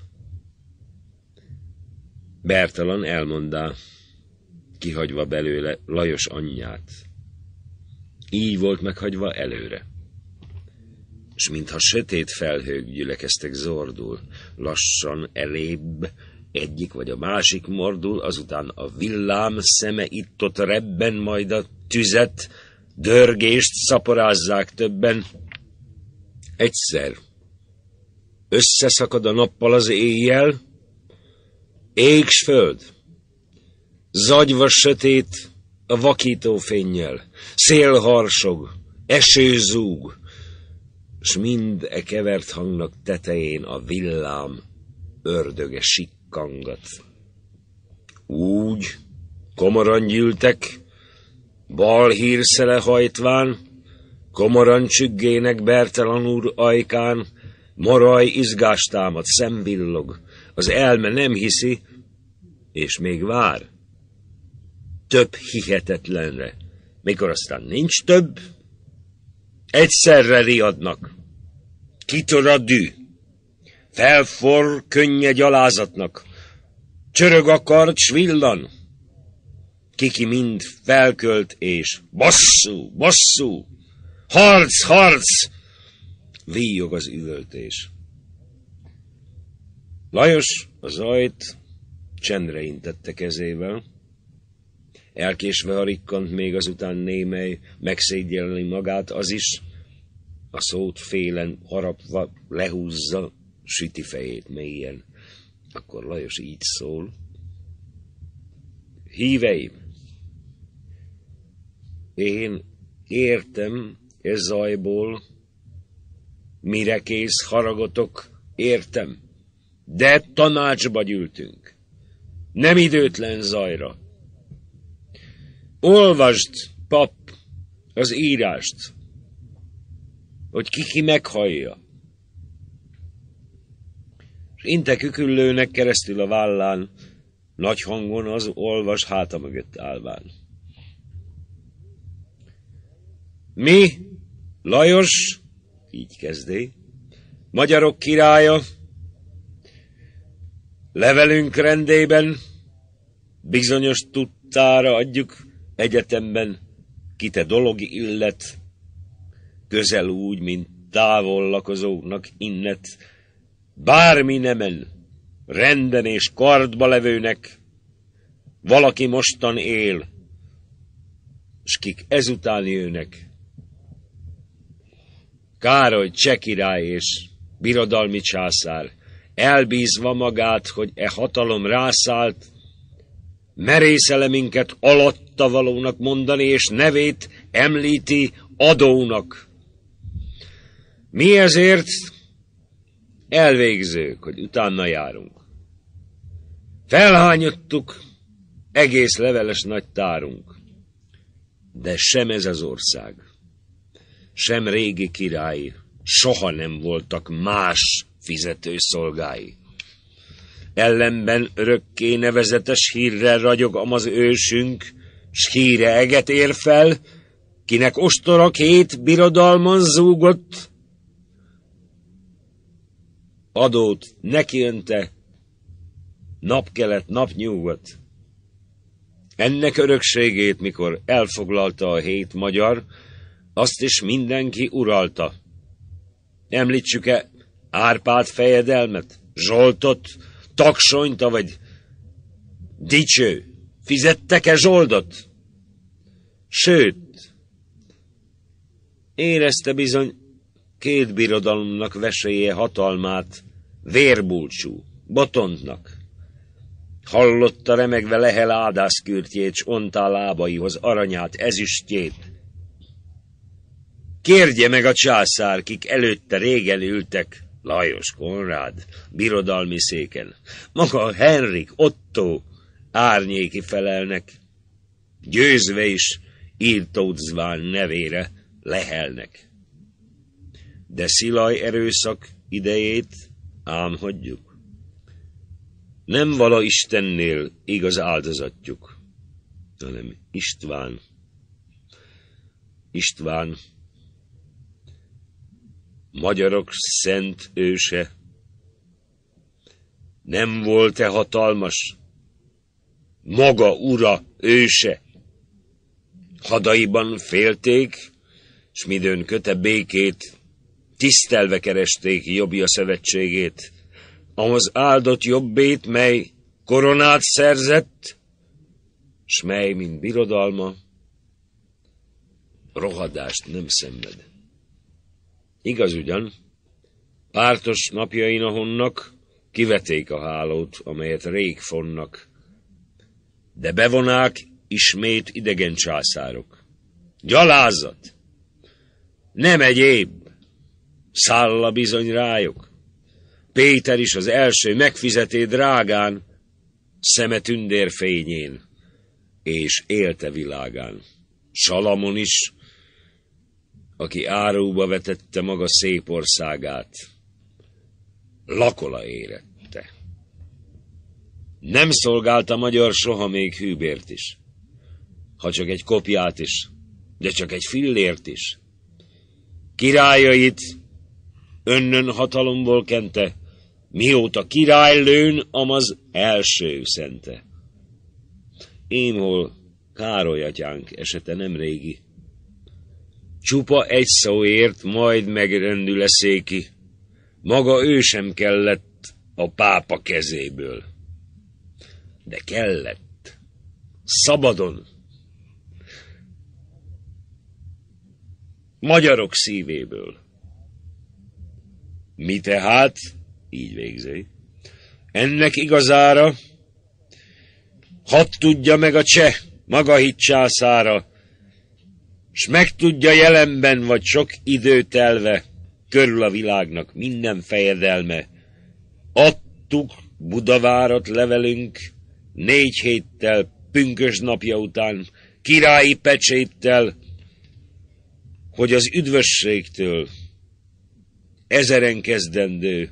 Bertalan elmondá, kihagyva belőle Lajos anyját. Így volt meghagyva előre. S mintha sötét felhők gyülekeztek zordul, lassan elébb egyik vagy a másik mordul, azután a villám szeme itt-ott rebben, majd a tüzet dörgést szaporázzák többen. Egyszer összeszakad a nappal az éjjel, ég s föld, zagyva sötét a vakító fénnyel, szél harsog, eső zúg, s mind e kevert hangnak tetején a villám ördöge sikkangat. Úgy komoran gyűltek, bal hírszele hajtván, komoran csüggének Bertalan úr ajkán, moraj izgást támad, szembillog, az elme nem hiszi, és még vár. Több hihetetlenre, mikor aztán nincs több, egyszerre riadnak. Kitör a dű, felforr könnye gyalázatnak, csörög a kard, s villan, kiki mind felkölt, és bosszú, bosszú, harc, harc, víjog az üvöltés. Lajos a zajt csendre intette kezével, elkésve harikkant még azután némely, megszégyelni magát az is, a szót félen harapva lehúzza, süti fejét mélyen. Akkor Lajos így szól. Híveim, én értem e zajból, mire kész haragotok, értem, de tanácsba gyűltünk, nem időtlen zajra. Olvasd, pap, az írást, hogy ki-ki meghallja. És inte küküllőnek keresztül a vállán, nagy hangon az olvas háta mögött állván. Mi, Lajos, így kezdé, magyarok királya, levelünk rendében bizonyos tudtára adjuk egyetemben, ki te dolog illet, közel úgy, mint távol lakozóknak innet, bármi nemen, renden és kardba levőnek, valaki mostan él, s kik ezután jönnek. Károly cseh király és birodalmi császár, elbízva magát, hogy e hatalom rászállt, merészele minket alatta valónak mondani, és nevét említi adónak. Mi ezért elvégzők, hogy utána járunk. Felhányottuk egész leveles nagy tárunk, de sem ez az ország, sem régi király soha nem voltak más fizető szolgái. Ellenben örökké nevezetes hírrel ragyog amaz ősünk, s híre eget ér fel, kinek ostora két birodalmon zúgott, adót neki önte, napkelet, napnyugat. Ennek örökségét, mikor elfoglalta a hét magyar, azt is mindenki uralta. Említsük-e Árpád fejedelmet, Zsoltot, Taksonyt, vagy Dicső? Fizettek-e zsoldot? Sőt, érezte bizony két birodalomnak veselye hatalmát, vérbulcsú, Botontnak. Hallotta remegve Lehel ádászkürtjét, s ontá lábaihoz aranyát, ezüstjét. Kérje meg a császár, kik előtte régen ültek, Lajos Konrád, birodalmi széken, maga Henrik, Otto, árnyéki felelnek, győzve is írtódzván nevére Lehelnek. De Szilaj erőszak idejét ám hagyjuk. Nem vala Istennél igaz áldozatjuk, hanem István. István, magyarok szent őse, nem volt-e hatalmas, maga ura őse? Hadaiban félték, s midőn köte békét, tisztelve keresték jobbja szövetségét, ahhoz áldott jobbét, mely koronát szerzett, s mely, mint birodalma, rohadást nem szenved. Igaz ugyan, pártos napjain ahonnak kiveték a hálót, amelyet rég fonnak, de bevonák ismét idegen császárok. Gyalázat! Nem egyéb, szálla bizony rájuk. Péter is az első megfizeté drágán, szeme tündér fényén, és élte világán. Salamon is, aki áruba vetette maga szép országát, lakola érette. Nem szolgált a magyar soha még hűbért is, ha csak egy kopját is, de csak egy fillért is. Királyait önnön hatalomból kente, mióta király lőn, amaz első szente. Émhol Károly atyánk esete nem régi. Csupa egy szóért majd megrendül eszéki, maga ő sem kellett a pápa kezéből. De kellett, szabadon, magyarok szívéből. Mi tehát, így végzi, ennek igazára, hadd tudja meg a cseh, maga hit császára, s megtudja jelenben vagy sok idő telve, körül a világnak minden fejedelme. Adtuk Budavárat levelünk, négy héttel pünkös napja után, királyi pecséttel, hogy az üdvösségtől ezeren kezdendő,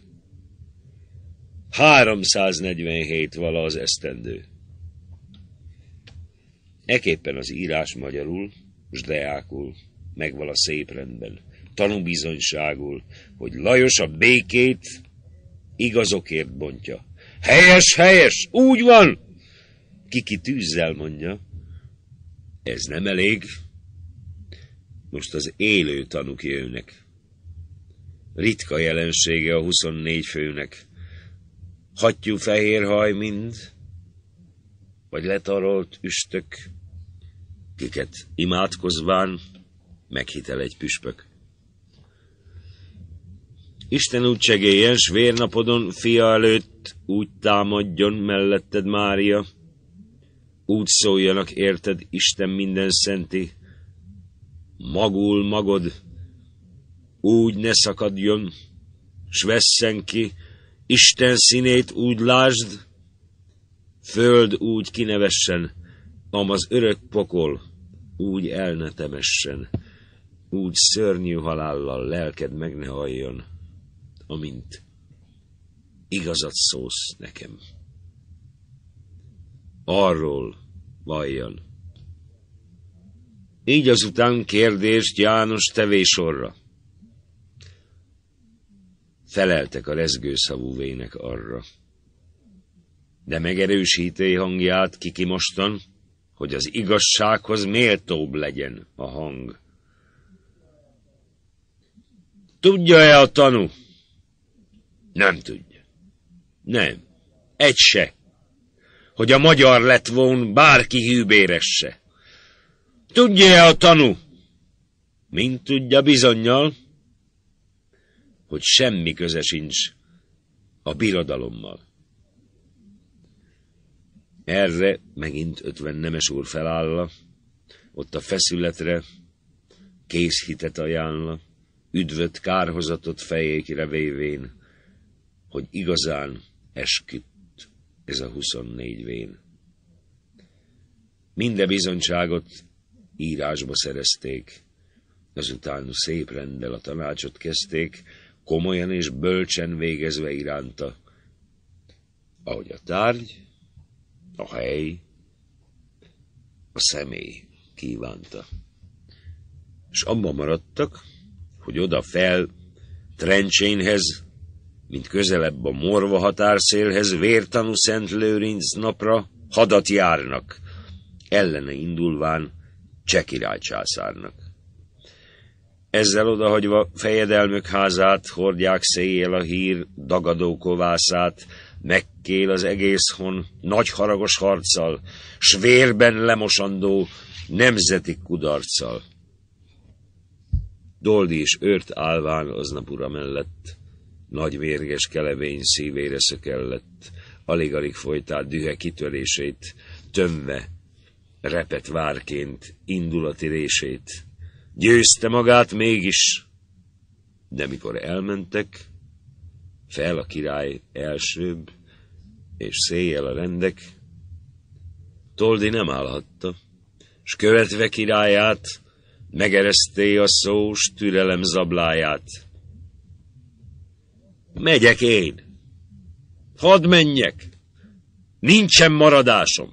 háromszáznegyvenhét vala az esztendő. Eképpen az írás magyarul, s deákul, megvala szép rendben, tanúbizonyságul, hogy Lajos a békét igazokért bontja. Helyes, helyes, úgy van! Kiki tűzzel mondja. Ez nem elég. Most az élő tanúk jönnek. Ritka jelensége a huszonnégy főnek. Hattyú fehér haj mind, vagy letarolt üstök, kiket imádkozván meghitel egy püspök. Isten úgy segélyen, s vérnapodon fia előtt úgy támadjon melletted Mária, úgy szóljanak érted Isten minden szenti, magul magod, úgy ne szakadjon, s vesszen ki, Isten színét úgy lásd, föld úgy kinevessen, amaz örök pokol úgy el ne temessen, úgy szörnyű halállal lelked meg ne halljon, amint igazat szólsz nekem. Arról valljon. Így azután kérdést János tevésorra. Feleltek a rezgőszavú vének arra. De megerősíté hangját Kiki mostan, hogy az igazsághoz méltóbb legyen a hang. Tudja-e a tanú? Nem tudja. Nem. Egy se. Hogy a magyar lett volna bárki hűbéresse. Tudja-e a tanú? Mint tudja bizonnyal, hogy semmi köze sincs a birodalommal. Erre megint ötven nemes úr felálla, ott a feszületre készhitet ajánla, üdvöt kárhozatot fejékre vévén, hogy igazán esküdt ez a huszonnégy vén. Minde bizonyságot írásba szerezték, azután szép renddel a tanácsot kezdték, komolyan és bölcsen végezve iránta, ahogy a tárgy, a hely, a személy kívánta. És abban maradtak, hogy oda fel Trencsénhez, mint közelebb a Morva határszélhez, vértanú Szent Lőrinc napra hadat járnak, ellene indulván cseh király császárnak. Ezzel odahagyva fejedelmök házát, hordják széjjel a hír dagadó kovászát, megkél az egész hon nagy haragos harccal, s vérben lemosandó nemzeti kudarccal. Doldi is ört állván aznap ura mellett, nagy mérges kelevény szívére szökellett, alig-alig folytát dühe kitörését, tömve, repet várként indulati rését. Győzte magát mégis, de mikor elmentek, fel a király elsőbb, és széjjel a rendek, Toldi nem állhatta, s követve királyát, megereszté a szós türelem zabláját. Megyek én, hadd menjek, nincsen maradásom.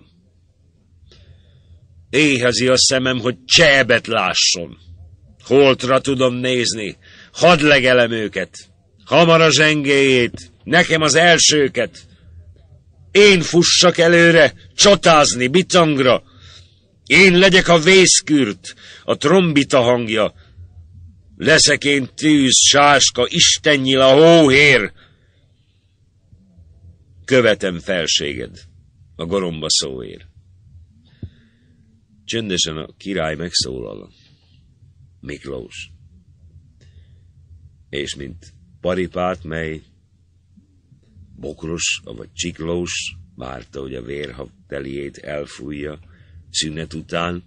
Éhezi a szemem, hogy cseebet lásson. Holtra tudom nézni, hadd legelem őket. Hamar a zsengéjét, nekem az elsőket. Én fussak előre, csatázni, bitangra. Én legyek a vészkürt, a trombita hangja. Leszek én tűz, sáska, istennyila, hóhér. Követem felséged, a goromba szóér. Csöndesen a király megszólal. Miklós. És mint paripát, mely bokros, vagy csiklós, várta, hogy a vérhav teliét elfújja szünet után.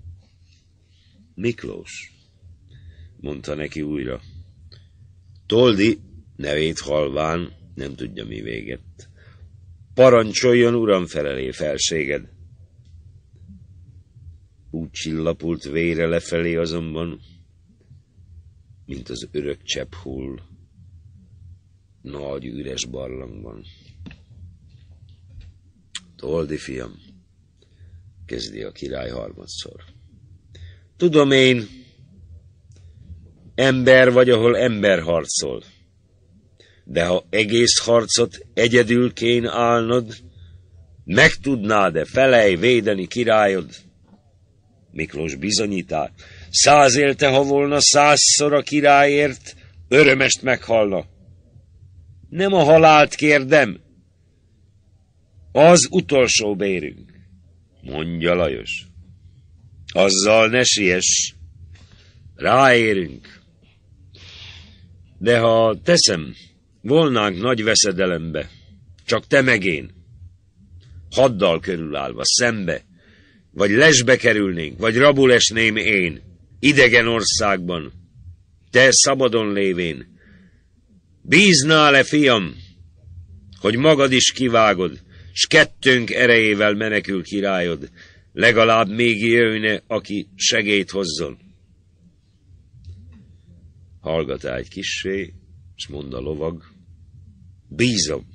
Miklós, mondta neki újra. Toldi nevét halván nem tudja mi véget. Parancsoljon, uram, felelé felséged. Úgy csillapult vére lefelé azonban, mint az örök csepp hull nagy üres barlangban. Toldi, fiam, kezdi a király harmadszor. Tudom én, ember vagy, ahol ember harcol, de ha egész harcot egyedül kén állnod, meg tudnád-e felej védeni királyod? Miklós bizonyítát. Száz élte, ha volna százszor a királyért, örömest meghalna. Nem a halált kérdem, az utolsó bérünk, mondja Lajos. Azzal ne siess, ráérünk. De ha teszem, volnánk nagy veszedelembe, csak te meg én, haddal körülállva, szembe, vagy lesbe kerülnénk, vagy rabul esném én, idegen országban, te szabadon lévén. Bíznál-e, fiam, hogy magad is kivágod, s kettőnk erejével menekül királyod, legalább még jöjjne, aki segélyt hozzon. Hallgatá egy kissé, s mond a lovag, bízom.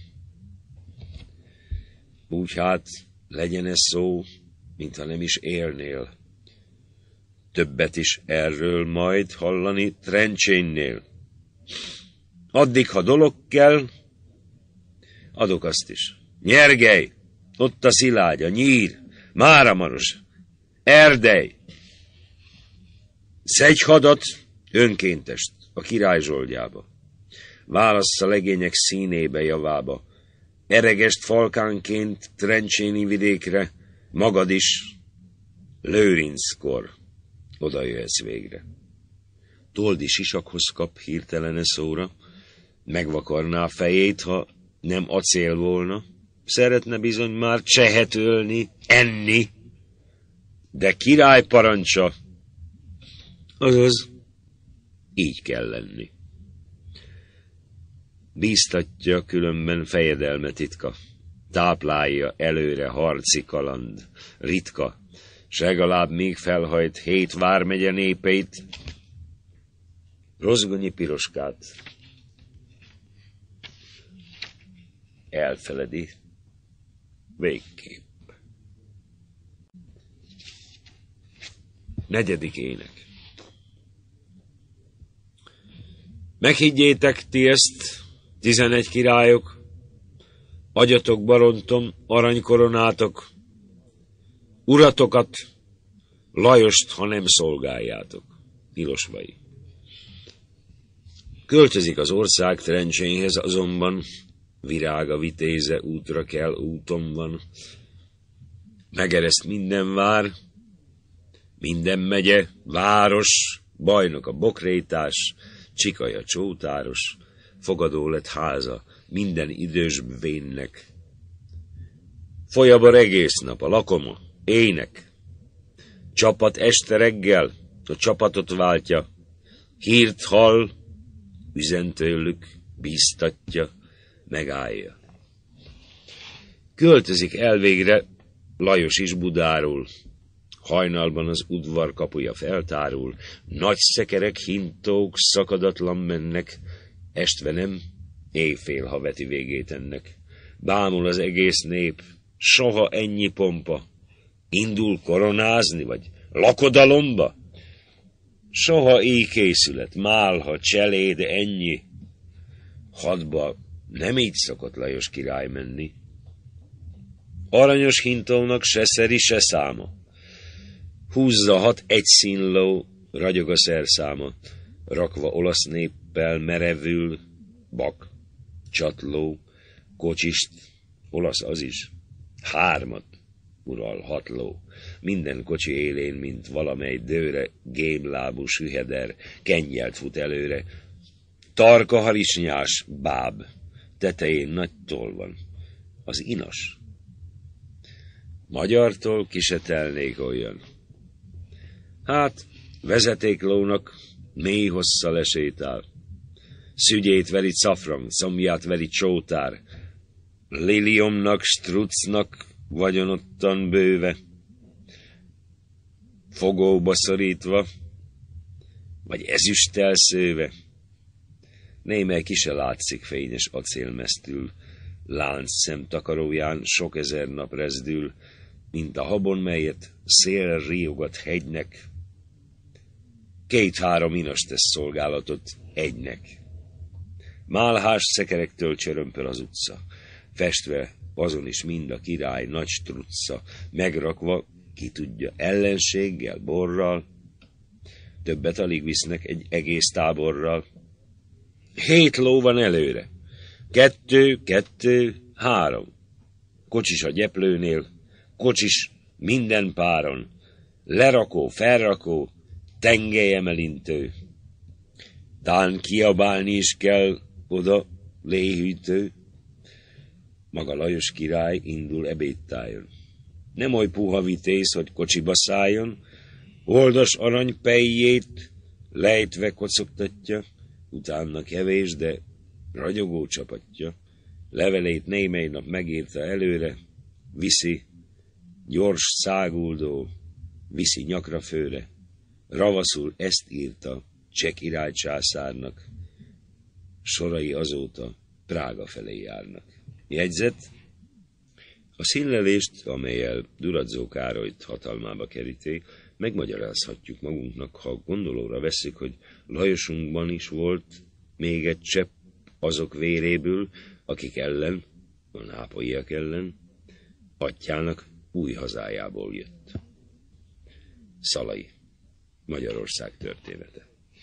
Úgy hát legyen ez szó, mintha nem is élnél. Többet is erről majd hallani Trencsénnél. Addig, ha dolog kell, adok azt is. Nyergely, ott a Szilágya, Nyír, Máramaros, Erdely. Szedj hadat, önkéntest, a király zsoldjába. Válassza legények színébe, javába. Eregest falkánként Trencséni vidékre, magad is, Lőrinckor oda jöhetsz végre. Toldi sisakhoz kap hirtelene szóra, megvakarná fejét, ha nem acél volna. Szeretne bizony már csehet ölni, enni, de király parancsa, azaz így kell lenni. Bíztatja különben fejedelme titka, táplálja előre harci kaland, ritka, s legalább még felhajt hét vármegye népeit, Rozgonyi Piroskát elfeledi végképp. Negyedik ének. Meghiggyétek ti ezt, tizenegy királyok, agyatok barontom, aranykoronátok, uratokat, Lajost, ha nem szolgáljátok. Ilosvai. Költözik az ország Trencsénhez, azonban virága vitéze útra kell, úton van. Megereszt minden vár, minden megye, város, bajnok a bokrétás, csikaja csótáros, fogadó lett háza minden idős vénnek. Folyabar egész nap a lakoma, ének. Csapat este reggel, a csapatot váltja, hírt hall, üzen tőlük, bíztatja, megállja. Költözik elvégre Lajos is Budáról, hajnalban az udvar kapuja feltárul, nagy szekerek, hintók szakadatlan mennek, estve nem, éjfél, ha veti végét ennek. Bámul az egész nép, soha ennyi pompa, indul koronázni, vagy lakodalomba? Soha így készület, málha, cseléd, ennyi. Hadba nem így szokott Lajos király menni. Aranyos hintónak se szeri, se száma. Húzza hat egyszínló, ragyog a szerszáma, rakva olasz néppel merevül, bak, csatló, kocsist, olasz az is, hármat, ural, hat ló. Minden kocsi élén, mint valamely dőre, gémlábú süheder, kennyelt fut előre. Tarka harisnyás báb, tetején nagy toll van, az inas. Magyartól ki se telnék olyan. Hát, vezetéklónak mély hosszal lesétál. Szügyét veri cafram, szomját veri csótár. Liliomnak, strucnak vagyonottan bőve. Fogóba szorítva, vagy ezüsttel szőve. Némely ki se látszik fényes acélmesztül, lánc szemtakaróján sok ezer nap rezdül, mint a habon, melyet szél riogat hegynek. Két-három inas tesz szolgálatot egynek. Málhás szekerektől csörömpöl az utca, festve azon is mind a király nagy strucca, megrakva, ki tudja, ellenséggel, borral, többet alig visznek egy egész táborral. Hét ló van előre, kettő, kettő, három. Kocsis a gyeplőnél, kocsis minden páron, lerakó, felrakó, tengelyemelintő. Tán kiabálni is kell oda, léhűtő. Maga Lajos király indul ebédtájon. Nem oly puha vitéz, hogy kocsiba szálljon, oldas aranypejjét lejtve kocogtatja, utána kevés, de ragyogó csapatja. Levelét némely nap megírta előre, viszi, gyors száguldó, viszi nyakra főre. Ravaszul ezt írta cseh király császárnak, sorai azóta Prága felé járnak. Jegyzet: a színlelést, amellyel Duradzó Károlyt hatalmába keríték, megmagyarázhatjuk magunknak, ha gondolóra vesszük, hogy Lajosunkban is volt még egy csepp azok véréből, akik ellen, a nápolyiak ellen, atyának új hazájából jött. Szalai, Magyarország története.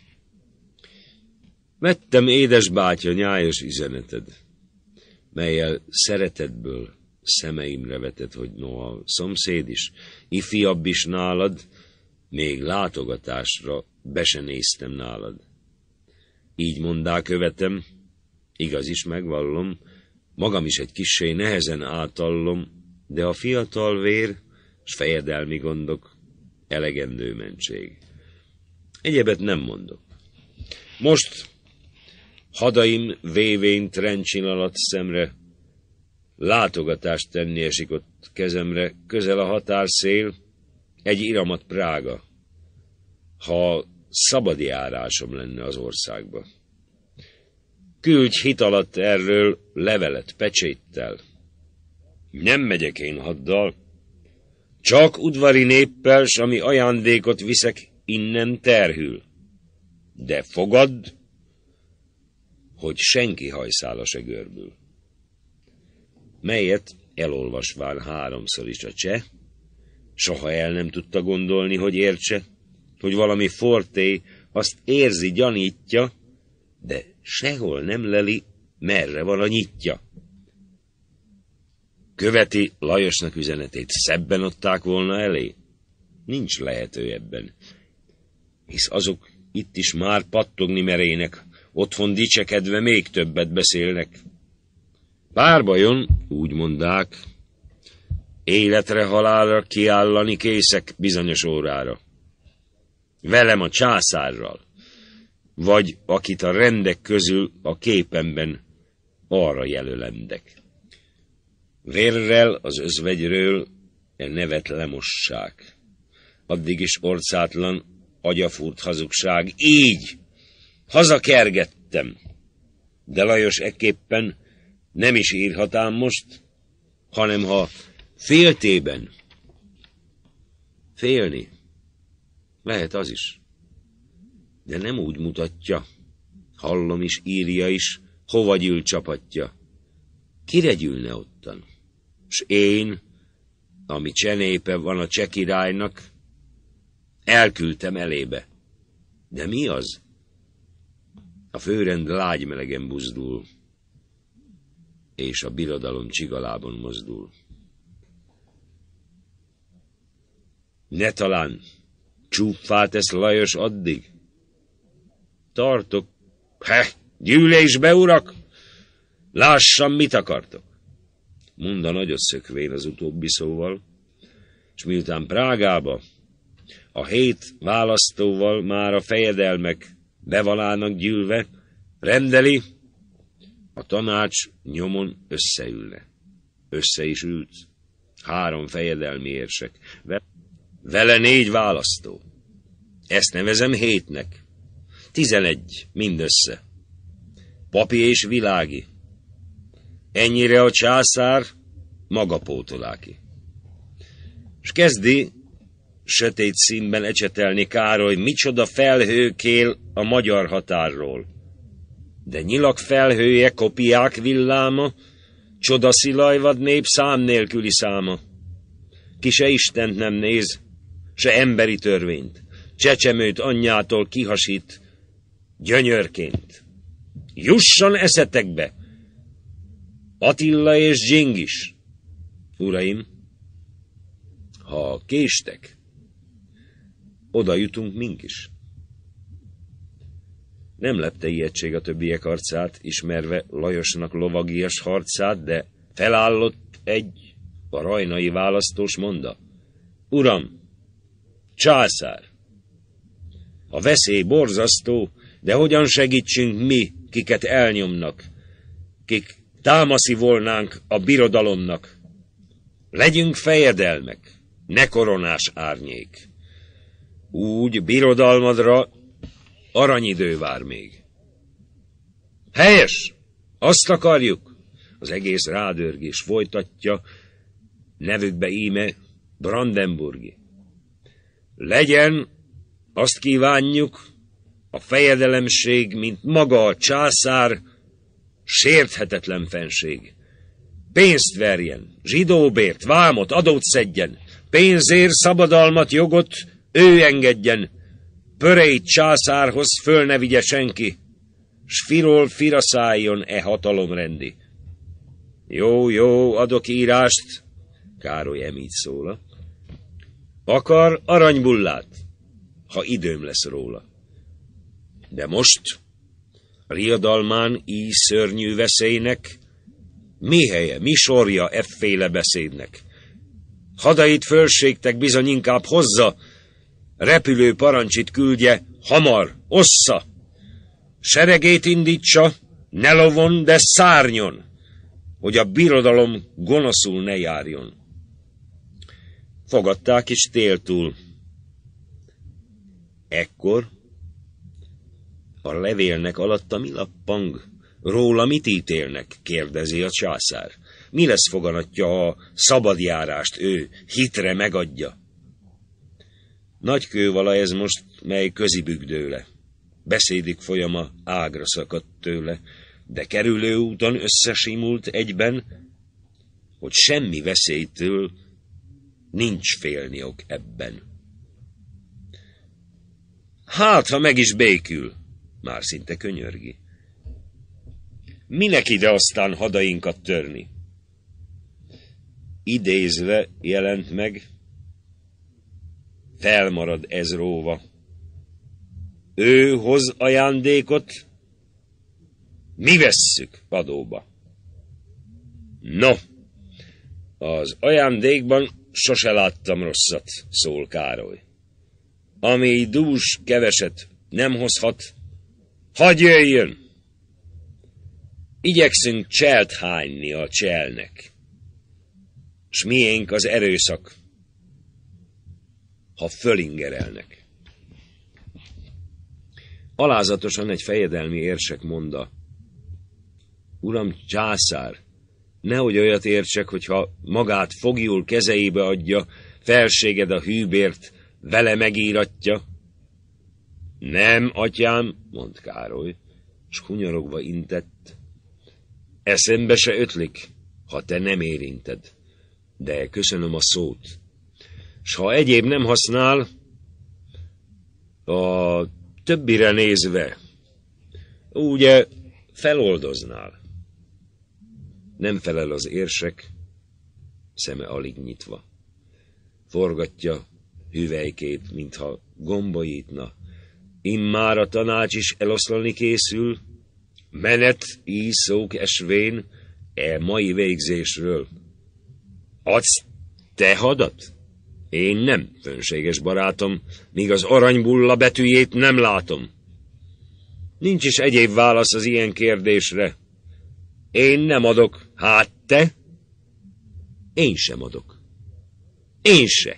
Vettem, édes bátya, nyájas üzeneted, mellyel szeretetből szemeimre vetett, hogy noha szomszéd is, ifiabb is nálad, még látogatásra be se néztem nálad. Így mondá követem, igaz is megvallom, magam is egy kissé nehezen átallom, de a fiatal vér s fejedelmi gondok elegendő mentség. Egyebet nem mondok. Most hadaim vévén trencsin alatt szemre, látogatást tenni esik ott kezemre, közel a határszél, egy iramat Prága, ha szabad járásom lenne az országba. Küldj hit alatt erről levelet pecséttel. Nem megyek én haddal, csak udvari néppel, s ami ajándékot viszek, innen terhül. De fogadd, hogy senki hajszála se görbül. Melyet elolvasván háromszor is a cseh, soha el nem tudta gondolni, hogy értse, hogy valami forté azt érzi, gyanítja, de sehol nem leli, merre van a nyitja. Követi Lajosnak üzenetét, szebben adták volna elé? Nincs lehető ebben, hisz azok itt is már pattogni merének, otthon dicsekedve még többet beszélnek. Párbajon, úgy mondák, életre halálra kiállani készek bizonyos órára. Velem a császárral, vagy akit a rendek közül a képemben arra jelölendek. Vérrel az özvegyről e nevet lemossák. Addig is orcátlan, agyafúrt hazugság. Így hazakergettem, de Lajos ekképpen nem is írhatám most, hanem ha féltében. Félni lehet az is, de nem úgy mutatja, hallom is, írja is, hova gyűl csapatja. Kire gyűlne ottan? S én, ami csenépe van a cseh királynak, elküldtem elébe. De mi az? A főrend lágy melegen buzdul, és a birodalom csigalában mozdul. Ne talán csúpfát tesz Lajos addig? Tartok. He, gyűlésbe, urak! Lássam, mit akartok. Munda nagyot szökvén az utóbbi szóval, és miután Prágába a hét választóval már a fejedelmek bevalának gyűlve, rendeli, a tanács nyomon összeülne. Össze is ült. Három fejedelmi érsek. Vele négy választó. Ezt nevezem hétnek. Tizenegy mindössze. Papi és világi. Ennyire a császár maga pótolá ki. S kezdi sötét színben ecsetelni Károly, micsoda felhő kél a magyar határról. De nyilak felhője, kopiák villáma, csoda szilajvad nép szám nélküli száma. Ki se Istent nem néz, se emberi törvényt, csecsemőt anyjától kihasít gyönyörként. Jusson eszetekbe! Attila és Dzsingis! Uraim, ha késtek, oda jutunk mink is. Nem lepte ijegység a többiek arcát, ismerve Lajosnak lovagias harcát, de felállott egy, a rajnai választós monda. Uram, császár, a veszély borzasztó, de hogyan segítsünk mi, kiket elnyomnak, kik támaszi volnánk a birodalomnak? Legyünk fejedelmek, ne koronás árnyék. Úgy birodalmadra aranyidő vár még. Helyes! Azt akarjuk! Az egész rádörg és folytatja, nevükbe íme Brandenburgi. Legyen, azt kívánjuk, a fejedelemség, mint maga a császár, sérthetetlen fenség. Pénzt verjen, zsidóbért, vámot, adót szedjen, pénzért, szabadalmat, jogot ő engedjen, pöreit császárhoz föl ne vigye senki, s firól fira szálljon e hatalomrendi. Jó, jó, adok írást, Károly emígy szóla. Akar aranybullát, ha időm lesz róla. De most, riadalmán így szörnyű veszélynek, mi helye, mi sorja efféle beszédnek? Hadait fölségtek bizony inkább hozza, repülő parancsit küldje, hamar, ossza, seregét indítsa, ne lovon, de szárnyon, hogy a birodalom gonoszul ne járjon. Fogadták is téltúl. Ekkor a levélnek alatta mi lappang? Róla mit ítélnek? Kérdezi a császár. Mi lesz foganatja, ha szabadjárást ő hitre megadja? Nagy kővala ez most, mely közibügdőle. Beszédik folyama ágra szakadt tőle, de kerülő úton összesimult egyben, hogy semmi veszélytől nincs félni ok ebben. Hát, ha meg is békül, már szinte könyörgi. Minek ide aztán hadainkat törni? Idézve jelent meg, felmarad ez róva. ő hoz ajándékot, mi vesszük padóba. No, az ajándékban sose láttam rosszat, szól Károly. Ami dús keveset nem hozhat, hadd jöjjön! Igyekszünk cselt hányni a cselnek, s miénk az erőszak, ha fölingerelnek. Alázatosan egy fejedelmi érsek mondta: Uram császár, nehogy olyat értsek, hogyha magát foglyul kezeibe adja, felséged a hűbért vele megíratja. Nem, atyám, mondt Károly, s hunyorogva intett. Eszembe se ötlik, ha te nem érinted, de köszönöm a szót. S ha egyéb nem használ, a többire nézve, ugye feloldoznál. Nem felel az érsek, szeme alig nyitva. Forgatja hüvelykét, mintha gombajítna. Immár a tanács is eloszlani készül, menet így szók esvén e mai végzésről. Adsz te hadat? Én nem, fönséges barátom, míg az aranybulla betűjét nem látom. Nincs is egyéb válasz az ilyen kérdésre. Én nem adok, hát te? Én sem adok. Én se.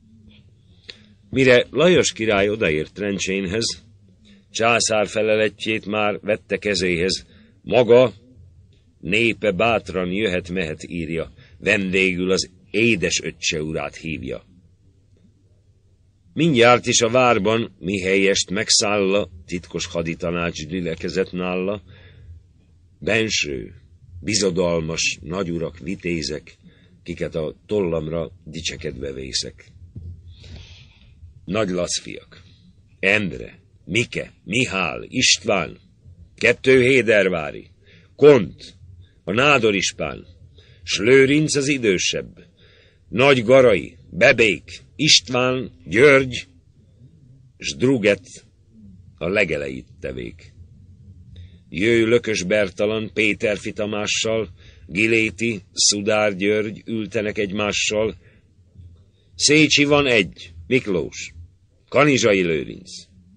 Mire Lajos király odaért Trencsénhez, császár feleletjét már vette kezéhez, maga népe bátran jöhet-mehet írja, vendégül az édes öccse urát hívja. Mindjárt is a várban, mihelyest megszálla, titkos haditanács gyülekezett nála, benső, bizodalmas nagyurak, vitézek, kiket a tollamra dicsekedve vészek. Nagy lacfiak, Endre, Mike, Mihál, István, kettő hédervári, Kont, a nádorispán, s Lőrinc az idősebb, Nagy Garai, Bebék, István, György, s Druget a legelejét tevék. Jöjj Lökös Bertalan, Péterfi Tamással, Giléti, Szudár György ültenek egymással. Szécsi van egy, Miklós, Kanizsai Lőrinc.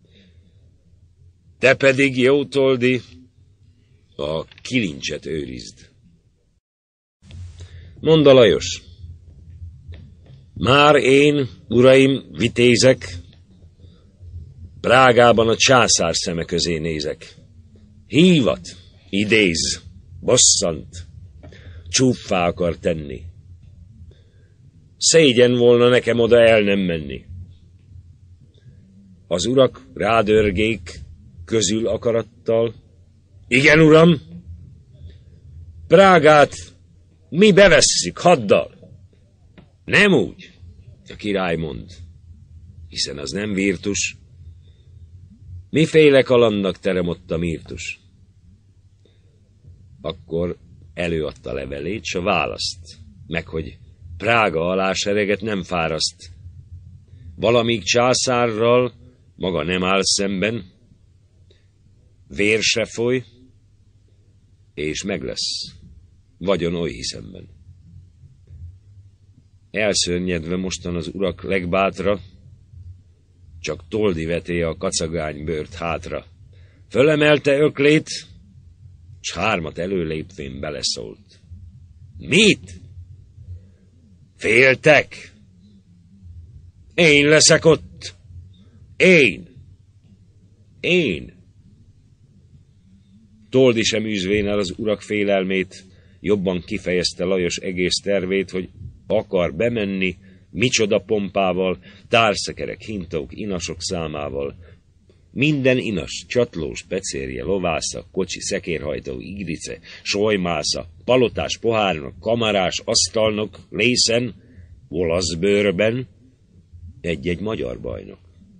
Te pedig, Jótoldi, a kilincset őrizd. Mondd Lajos, már én, uraim, vitézek, Prágában a császár szeme közé nézek. Hívat, idéz, bosszant, csúffá akar tenni. Szégyen volna nekem oda el nem menni. Az urak rádörgék közül akarattal. Igen, uram, Prágát mi bevesszük haddal. Nem úgy, a király mond, hiszen az nem virtus. Miféle kalandnak terem ott a mirtus? Akkor előadta levelét, s a választ, meg hogy Prága alá sereget nem fáraszt. Valamíg császárral maga nem áll szemben, vér se foly, és meg lesz vagyon oly hiszemben. Elszörnyedve mostan az urak legbátra, csak Toldi veté a kacagány bőrt hátra. Fölemelte öklét, s hármat előlépvén beleszólt. Mit? Féltek? Én leszek ott. Én. Én. Toldi sem űzvén el az urak félelmét, jobban kifejezte Lajos egész tervét, hogy akar bemenni, micsoda pompával, társzekerek, hintók, inasok számával. Minden inas, csatlós, pecérje, lovásza, kocsi, szekérhajtó, igrice, solymásza, palotás, pohárnok, kamarás, asztalnok, lészen, olasz bőrben, egy-egy magyar bajnok.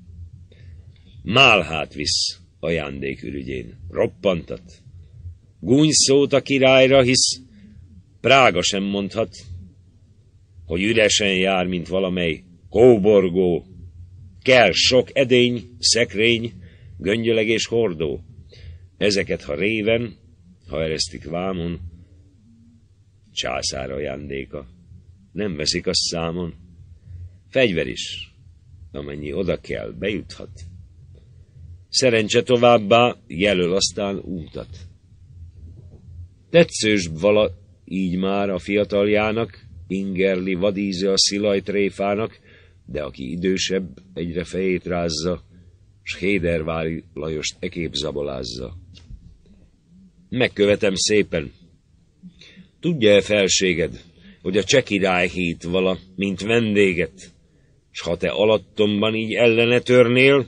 Málhát visz ajándékürügyén, roppantat. Gúny szót a királyra, hisz Prága sem mondhat, hogy üresen jár, mint valamely kóborgó. Kell sok edény, szekrény, göngyölegés hordó. Ezeket, ha réven, ha eresztik vámon, császár ajándéka. Nem veszik azt számon. Fegyver is, amennyi oda kell, bejuthat. Szerencse továbbá jelöl aztán útat. Tetszősbb vala így már a fiataljának, ingerli vadíze a szilaj tréfának, de aki idősebb, egyre fejét rázza, s Hédervári Lajost ekép zabolázza. Megkövetem szépen. Tudja-e felséged, hogy a cseh király hít vala, mint vendéget, s ha te alattomban így ellene törnél,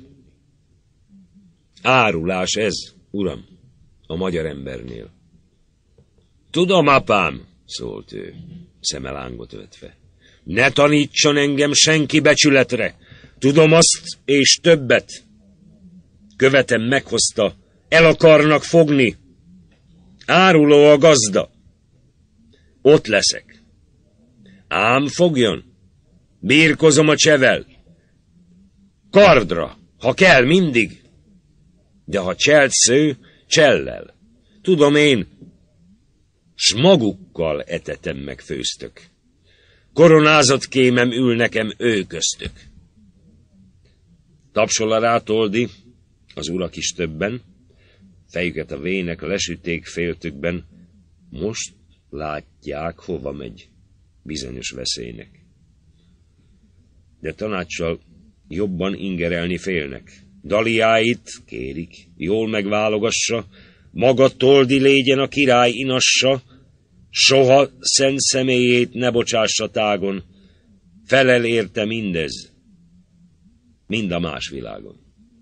árulás ez, uram, a magyar embernél. Tudom, apám, szólt ő, szeme lángot vetve. Ne tanítson engem senki becsületre. Tudom azt, és többet. Követem meghozta, el akarnak fogni. Áruló a gazda. Ott leszek. Ám fogjon. Birkozom a csevel. Kardra, ha kell, mindig. De ha cselt sző, csellel. Tudom én, s magukkal etetem meg főztök. Koronázott kémem ül nekem ő köztök. Tapsol a rátoldi, az urak is többen, fejüket a vének lesüték féltükben, most látják, hova megy bizonyos veszélynek. De tanácssal jobban ingerelni félnek. Daliáit kérik, jól megválogassa, maga toldi légyen a király inassa, soha szent személyét ne bocsássa tágon, felel érte mindez, mind a más világon.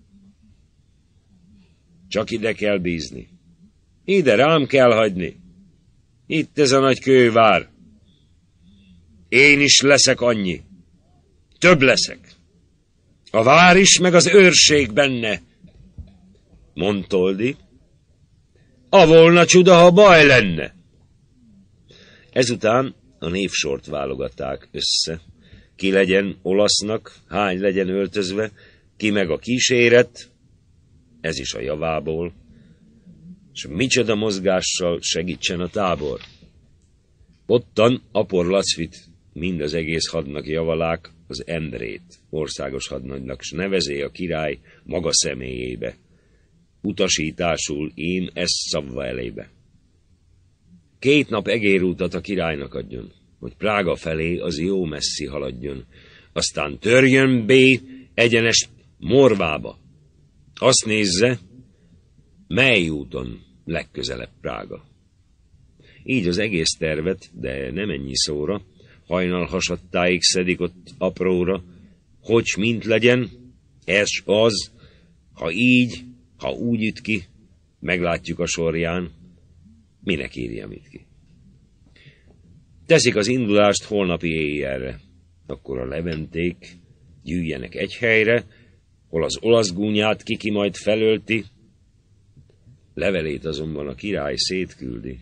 Csak ide kell bízni, ide rám kell hagyni, itt ez a nagy kővár. Én is leszek annyi, több leszek, a vár is, meg az őrség benne. Montoldi, a volna csuda, ha baj lenne. Ezután a névsort válogatták össze. Ki legyen olasznak, hány legyen öltözve, ki meg a kíséret, ez is a javából, s micsoda mozgással segítsen a tábor. Ottan Apor Lacvit mind az egész hadnak javalák az Endrét, országos hadnagynak, s nevezé a király maga személyébe. Utasításul én ezt szabva elébe. Két nap egérútat a királynak adjon, hogy Prága felé az jó messzi haladjon. Aztán törjön B egyenes Morvába. Azt nézze, mely úton legközelebb Prága. Így az egész tervet, de nem ennyi szóra, hajnal hasadtáig szedik ott apróra, hogy mint legyen, ez az, ha így, ha úgy üt ki, meglátjuk a sorján, minek írjam itt ki. Teszik az indulást holnapi éjjelre, akkor a leventék gyűjjenek egy helyre, hol az olasz gúnyát kiki majd felölti, levelét azonban a király szétküldi.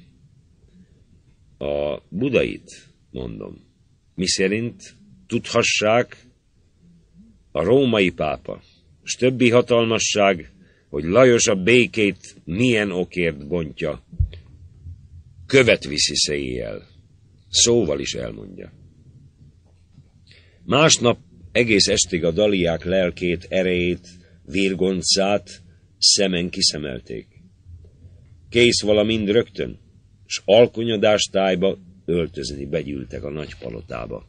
A budait, mondom, miszerint tudhassák a római pápa, s többi hatalmasság, hogy Lajos a békét milyen okért bontja, követ viszi széjjel, szóval is elmondja. Másnap egész estig a daliák lelkét, erejét, virgoncát szemen kiszemelték. Kész vala mind rögtön, s alkonyadást-tájba öltözni begyűltek a nagy palotába.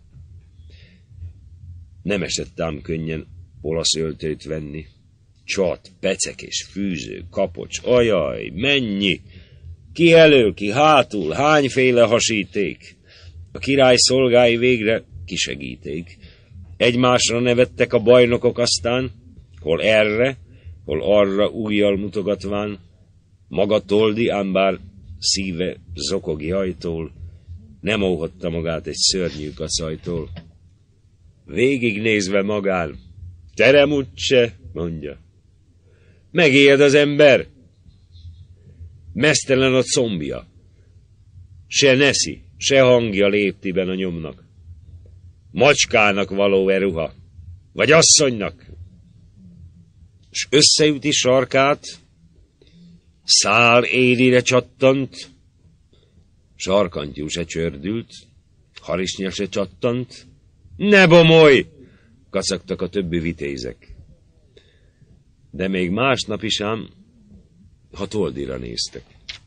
Nem esett ám könnyen olasz öltőt venni. Csat, pecek és fűző, kapocs, ajaj, mennyi! Ki elől, ki hátul, hányféle hasíték! A király szolgái végre kisegíték. Egymásra nevettek a bajnokok aztán, hol erre, hol arra ujjal mutogatván, maga Toldi, ám bár szíve zokog jajtól, nem óhatta magát egy szörnyű kacajtól. Végignézve magán, teremutse, mondja. Megijed az ember, meztelen a combja, se neszi, se hangja léptiben a nyomnak. Macskának való-e ruha, vagy asszonynak? s összeüti sarkát, szál érire csattant, sarkantyú se csördült, harisnya se csattant. Ne bomolj! Kacagtak a többi vitézek. De még másnap is ám Hatoldira néztek.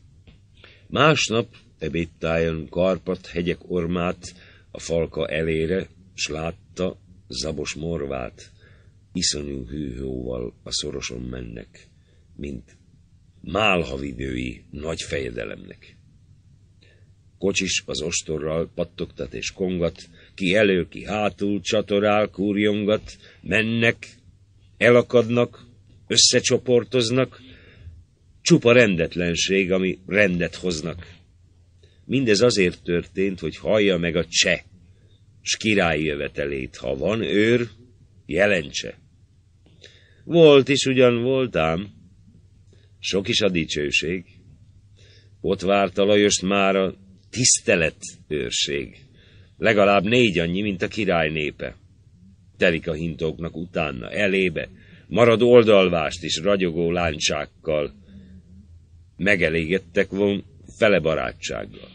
Másnap ebédtájon Karpat hegyek ormát a falka elére, s látta Zabos morvát, iszonyú hűhóval a szoroson mennek, mint málhavidői nagy fejedelemnek. Kocsis az ostorral pattogtat és kongat, ki elő, ki hátul, csatorál, kurjongat, mennek, elakadnak, összecsoportoznak, csupa rendetlenség, ami rendet hoznak. Mindez azért történt, hogy hallja meg a cseh, s királyi jövetelét, ha van őr, jelentse. Volt is ugyan voltám, sok is a dicsőség. Ott várta Lajost már a tisztelet őrség, legalább négy annyi, mint a király népe. Telik a hintóknak utána, elébe, marad oldalvást is ragyogó láncsákkal, megelégettek volna fele barátsággal.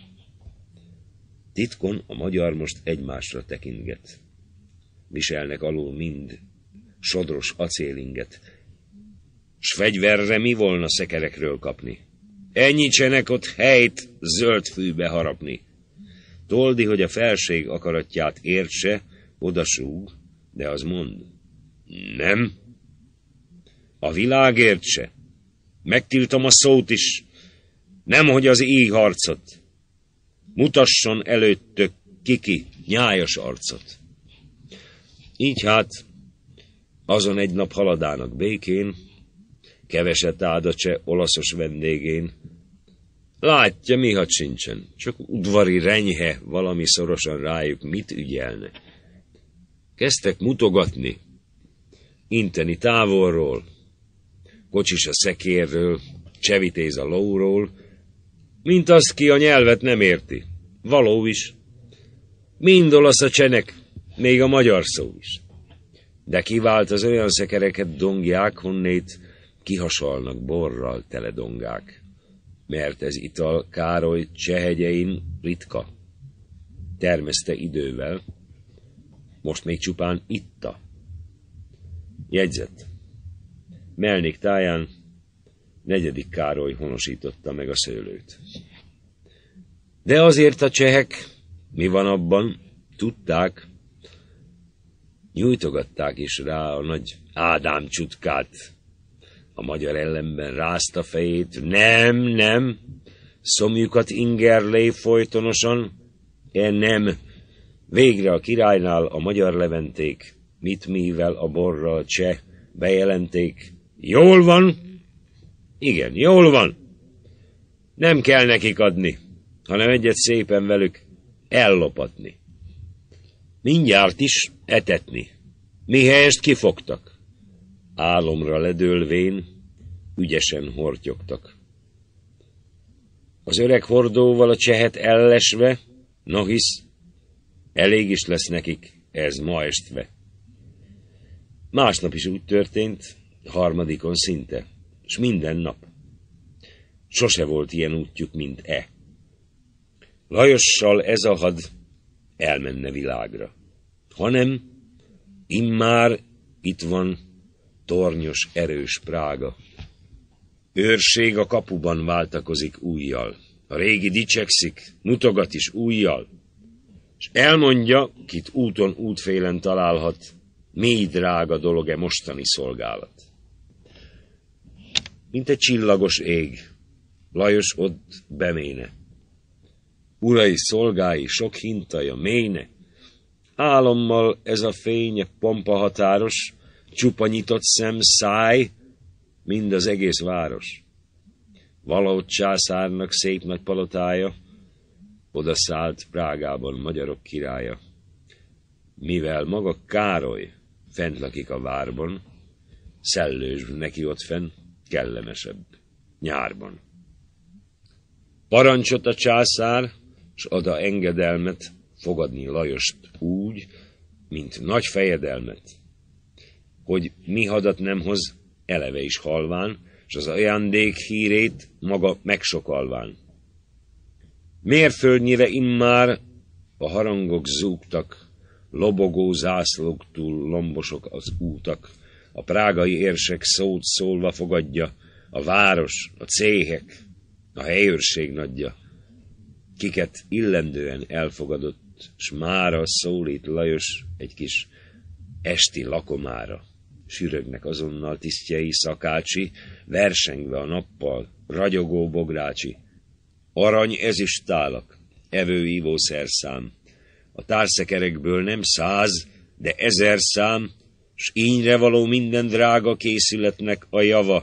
Titkon a magyar most egymásra tekintget. Viselnek alul mind sodros acélinget, s fegyverre mi volna szekerekről kapni? Ennyitsenek ott helyt zöld fűbe harapni. Toldi, hogy a felség akaratját értse, odasúg, de az mond. Nem. A világ értse. Megtiltom a szót is, nemhogy az íj harcot. Mutasson előttök kiki nyájas arcot. Így hát, azon egy nap haladának békén, keveset áld a cseh olaszos vendégén. Látja, mi had sincsen, csak udvari renyhe valami szorosan rájuk mit ügyelne. Kezdtek mutogatni, inteni távolról, kocsis a szekérről, csevitéz a lóról, mint azt, ki a nyelvet nem érti. Való is. Mind olasz a csenek, még a magyar szó is. De kivált az olyan szekereket dongják, honnét kihasalnak borral tele dongák. Mert ez ital Károly csehegyein ritka. Termeszte idővel, most még csupán itta. Jegyzet. Melnik táján negyedik Károly honosította meg a szőlőt. De azért a csehek, mi van abban, tudták, nyújtogatták is rá a nagy Ádám csutkát. A magyar ellenben rázta fejét. Nem, nem, szomjukat ingerlé folytonosan, e nem. Végre a királynál a magyar leventék, mit mivel a borral cseh bejelenték. Jól van? Igen, jól van. Nem kell nekik adni, hanem egyet szépen velük ellopatni. Mindjárt is etetni. Mihelyest kifogtak. Álomra ledőlvén ügyesen hortyogtak. Az öreg hordóval a csehet ellesve, no hisz, elég is lesz nekik ez ma estve. Másnap is úgy történt, harmadikon szinte, s minden nap. Sose volt ilyen útjuk, mint e. Lajossal ez a had elmenne világra, hanem immár itt van tornyos, erős Prága. Őrség a kapuban váltakozik újjal, a régi dicsekszik, mutogat is újjal, és elmondja, kit úton útfélen találhat, mély drága dolog-e mostani szolgálat. Mint egy csillagos ég, Lajos ott beméne. Urai szolgái sok hintaja méne, álommal ez a fénye pompa határos, csupa nyitott szem, száj, mind az egész város. Valahogy császárnak szép nagy palotája, oda szállt Prágában magyarok királya. Mivel maga Károly fent lakik a várban, szellős neki ott fenn, kellemesebb, nyárban. Parancsot a császár, s ada engedelmet fogadni Lajost úgy, mint nagy fejedelmet, hogy mi hadat nem hoz eleve is halván, s az ajándék hírét maga megsokalván. Mérföldnyire immár a harangok zúgtak, lobogó zászlók túl lombosok az útak, a prágai érsek szót szólva fogadja, a város, a céhek, a helyőrség nagyja, kiket illendően elfogadott, s mára szólít Lajos egy kis esti lakomára. Sürögnek azonnal tisztjei szakácsi, versengve a nappal, ragyogó bográcsi. Arany ezüstálak, evő-ívó szerszám, a társzekerekből nem száz, de ezer szám, s ínyre való minden drága készületnek a java.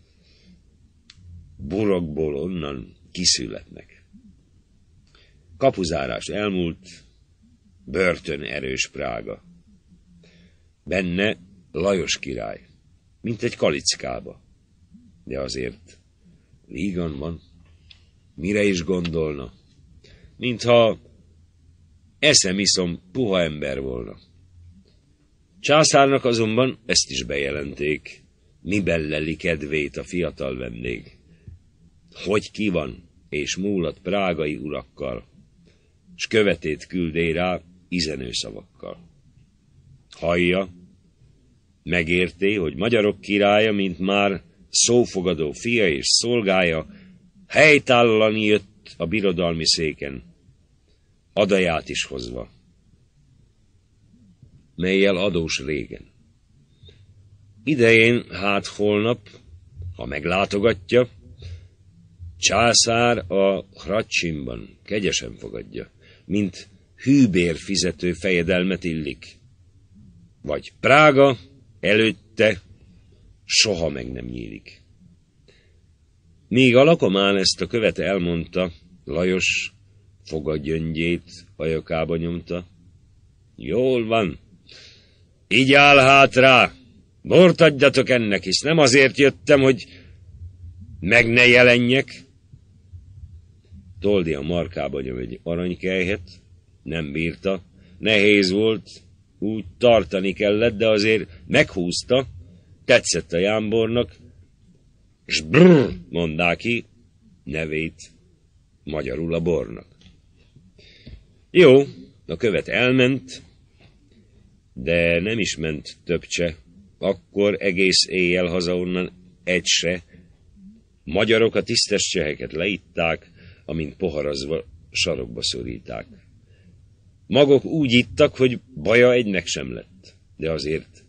Burokból onnan kiszületnek. Kapuzárás elmúlt, börtön erős Prága. Benne Lajos király, mint egy kalickába, de azért vígan van, mire is gondolna, mintha eszem-iszom puha ember volna. Császárnak azonban ezt is bejelenték, miben leli kedvét a fiatal vendég. Hogy ki van, és múlat prágai urakkal, s követét küldé rá izenő szavakkal. Hallja, megérté, hogy magyarok királya, mint már szófogadó fia és szolgája, helytállani jött a birodalmi széken, adaját is hozva, mellyel adós régen. Idején, hát holnap, ha meglátogatja, császár a Hradcsínban kegyesen fogadja, mint hűbér fizető fejedelmet illik, vagy Prága előtte soha meg nem nyílik. Míg a lakomán ezt a követe elmondta, Lajos fogagyöngyét ajakába nyomta. Jól van, így áll hát rá, bort adjatok ennek, hisz nem azért jöttem, hogy meg ne jelenjek. Toldi a markába nyom egy aranykelyhet, nem bírta, nehéz volt, úgy tartani kellett, de azért meghúzta, tetszett a jámbornak, s brrr, mondá ki nevét magyarul a bornak. Jó, a követ elment, de nem is ment több cse, akkor egész éjjel haza onnan egy se. Magyarok a tisztes cseheket leitták, amint poharazva sarokba szoríták. Magok úgy ittak, hogy baja egynek sem lett, de azért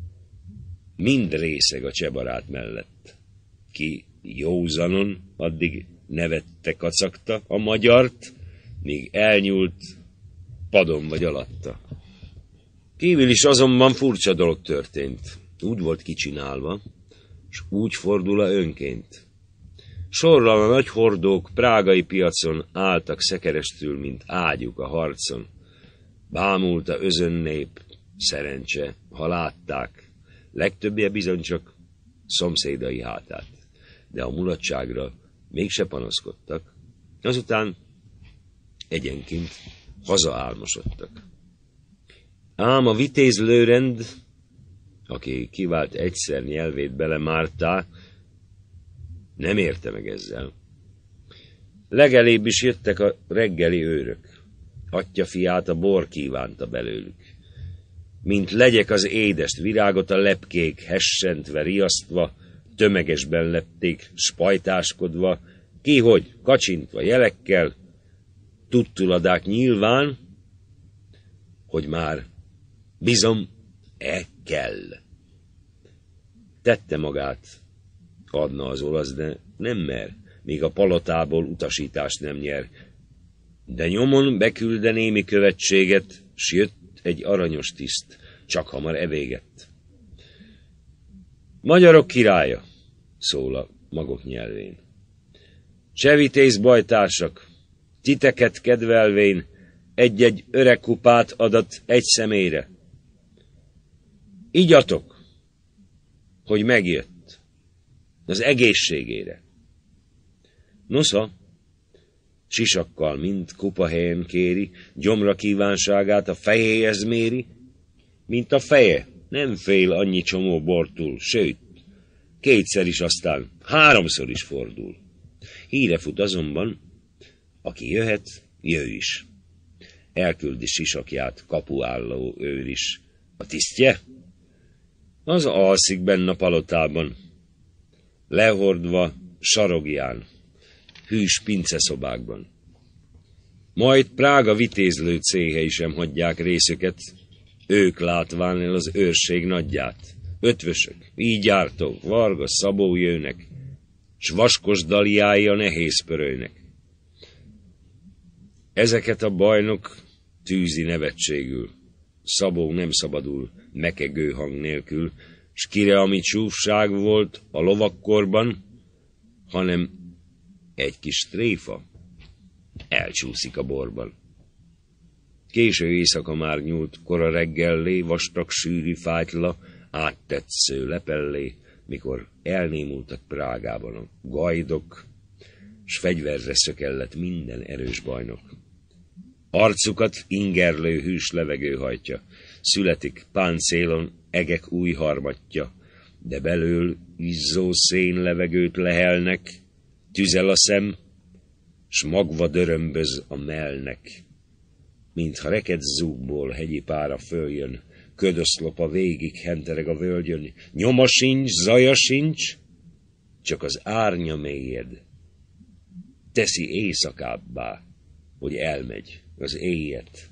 mind részeg a csebarát mellett. Ki józanon addig nevette kacagta a magyart, míg elnyúlt padon vagy alatta. Kívül is azonban furcsa dolog történt. Úgy volt kicsinálva, s úgy fordul-a önként. Sorral a nagy hordók prágai piacon álltak szekerestül, mint ágyuk a harcon. Bámulta özönnép, szerencse, ha látták, legtöbbje bizony csak szomszédai hátát, de a mulatságra mégse panaszkodtak, azután egyenként hazaálmosodtak. Ám a vitéz Lőrend, aki kivált egyszer nyelvét belemártá, nem érte meg ezzel. Legelébb is jöttek a reggeli őrök. Atya fiát a bor kívánta belőlük. Mint legyek az édest, virágot a lepkék, hessentve, riasztva, tömegesben lepték, spajtáskodva, ki hogy, kacsintva, jelekkel, tudtuladák nyilván, hogy már bizom, e kell. Tette magát, adna az olasz, de nem mer, míg a palotából utasítást nem nyer. De nyomon bekülde némi követséget, s jött egy aranyos tiszt, csak hamar evégett. Magyarok királya, szól a magok nyelvén. Csevitész bajtársak, titeket kedvelvén egy-egy öreg kupát adat egy személyre. Igyatok, hogy megjött, az egészségére. Nosza, sisakkal mind kupahelyen kéri, gyomra kívánságát a fejéhez méri, mint a feje, nem fél annyi csomó bortól, sőt, kétszer is, aztán háromszor is fordul. Híre fut azonban, aki jöhet, jöjj is. Elküldi sisakját kapuálló őr is. A tisztje? Az alszik benn a palotában, lehordva sarogján, hűs pinceszobákban. Majd Prága vitézlő céhei sem hagyják részüket, ők látván el az őrség nagyját. Ötvösök, ígyártók, Varga, Szabó jönnek, s vaskos daliái a nehéz pörölynek. Ezeket a bajnok tűzi nevetségül, Szabó nem szabadul mekegő hang nélkül, s kire, ami csúfság volt a lovakkorban, hanem egy kis tréfa elcsúszik a borban. Késő éjszaka már nyúlt, kora reggellé, vastag sűrű fájtla, áttetsző lepellé, mikor elnémultak Prágában a gajdok, s fegyverre szökellett minden erős bajnok. Arcukat ingerlő hűs levegő hajtja, születik páncélon egek új harmatja, de belől izzó szén levegőt lehelnek, tüzel a szem, s magva dörömböz a mellnek. Mintha reked zúgból hegyi pára följön, ködöszlopa végig hentereg a völgyön, nyoma sincs, zaja sincs, csak az árnya mélyed teszi éjszakábbá, hogy elmegy az éjjel.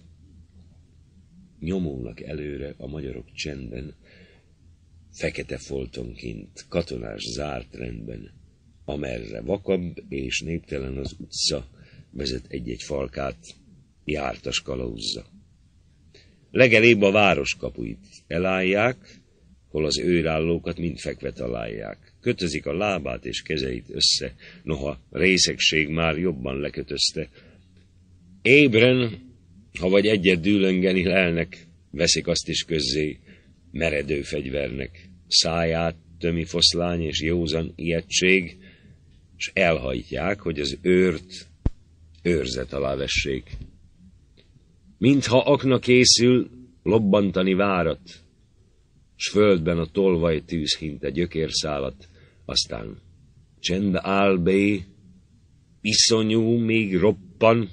Nyomulnak előre a magyarok csendben, fekete foltonként, katonás zárt rendben, amerre vakabb és néptelen az utca, vezet egy-egy falkát, jártas kalauzza. Legelébb a városkapuit elállják, hol az őrállókat mind fekve találják. Kötözik a lábát és kezeit össze, noha részegség már jobban lekötözte. Ébren, ha vagy egyet dűlöngeni lelnek, veszik azt is közzé meredő fegyvernek. Száját tömi foszlány és józan ijegység, s elhajtják, hogy az őrt őrzet alá vessék. Mintha akna készül lobbantani várat, s földben a tolvaj tűz hinte gyökérszálat, aztán csendbe áll bé, iszonyú még roppan,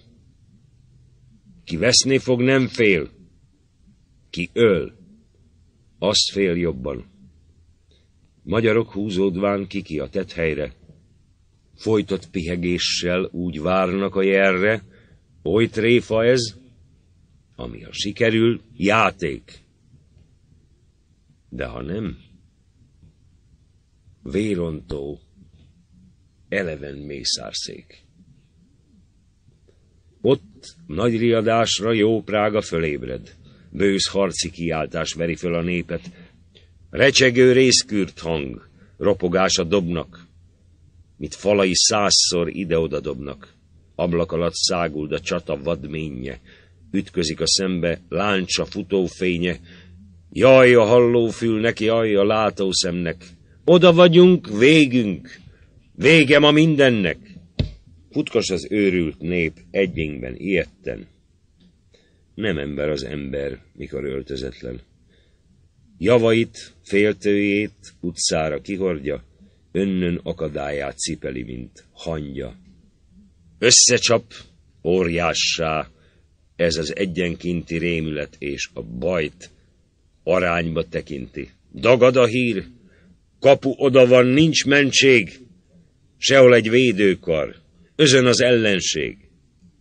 ki veszni fog, nem fél, ki öl, azt fél jobban. Magyarok húzódván kiki a tetthelyre, folytott pihegéssel úgy várnak a jelre, oly tréfa ez, ami ha sikerül, játék. De ha nem, vérontó, eleven mészárszék. Ott nagy riadásra jó Prága fölébred, bősz harci kiáltás veri föl a népet, recsegő részkürt hang, ropogás a dobnak, mit falai százszor ide-oda dobnak, ablak alatt száguld a csata vadménye, ütközik a szembe láncsa futófénye, jaj a hallófülnek, jaj a látószemnek, oda vagyunk, végünk, vége ma mindennek. Futkos az őrült nép egyénben ijedten. Nem ember az ember, mikor öltözetlen. Javait, féltőjét utcára kihordja, önnön akadályát cipeli, mint hangya. Összecsap, óriássá, ez az egyenkinti rémület, és a bajt arányba tekinti. Dagad a hír, kapu oda van, nincs mentség, sehol egy védőkar, özön az ellenség.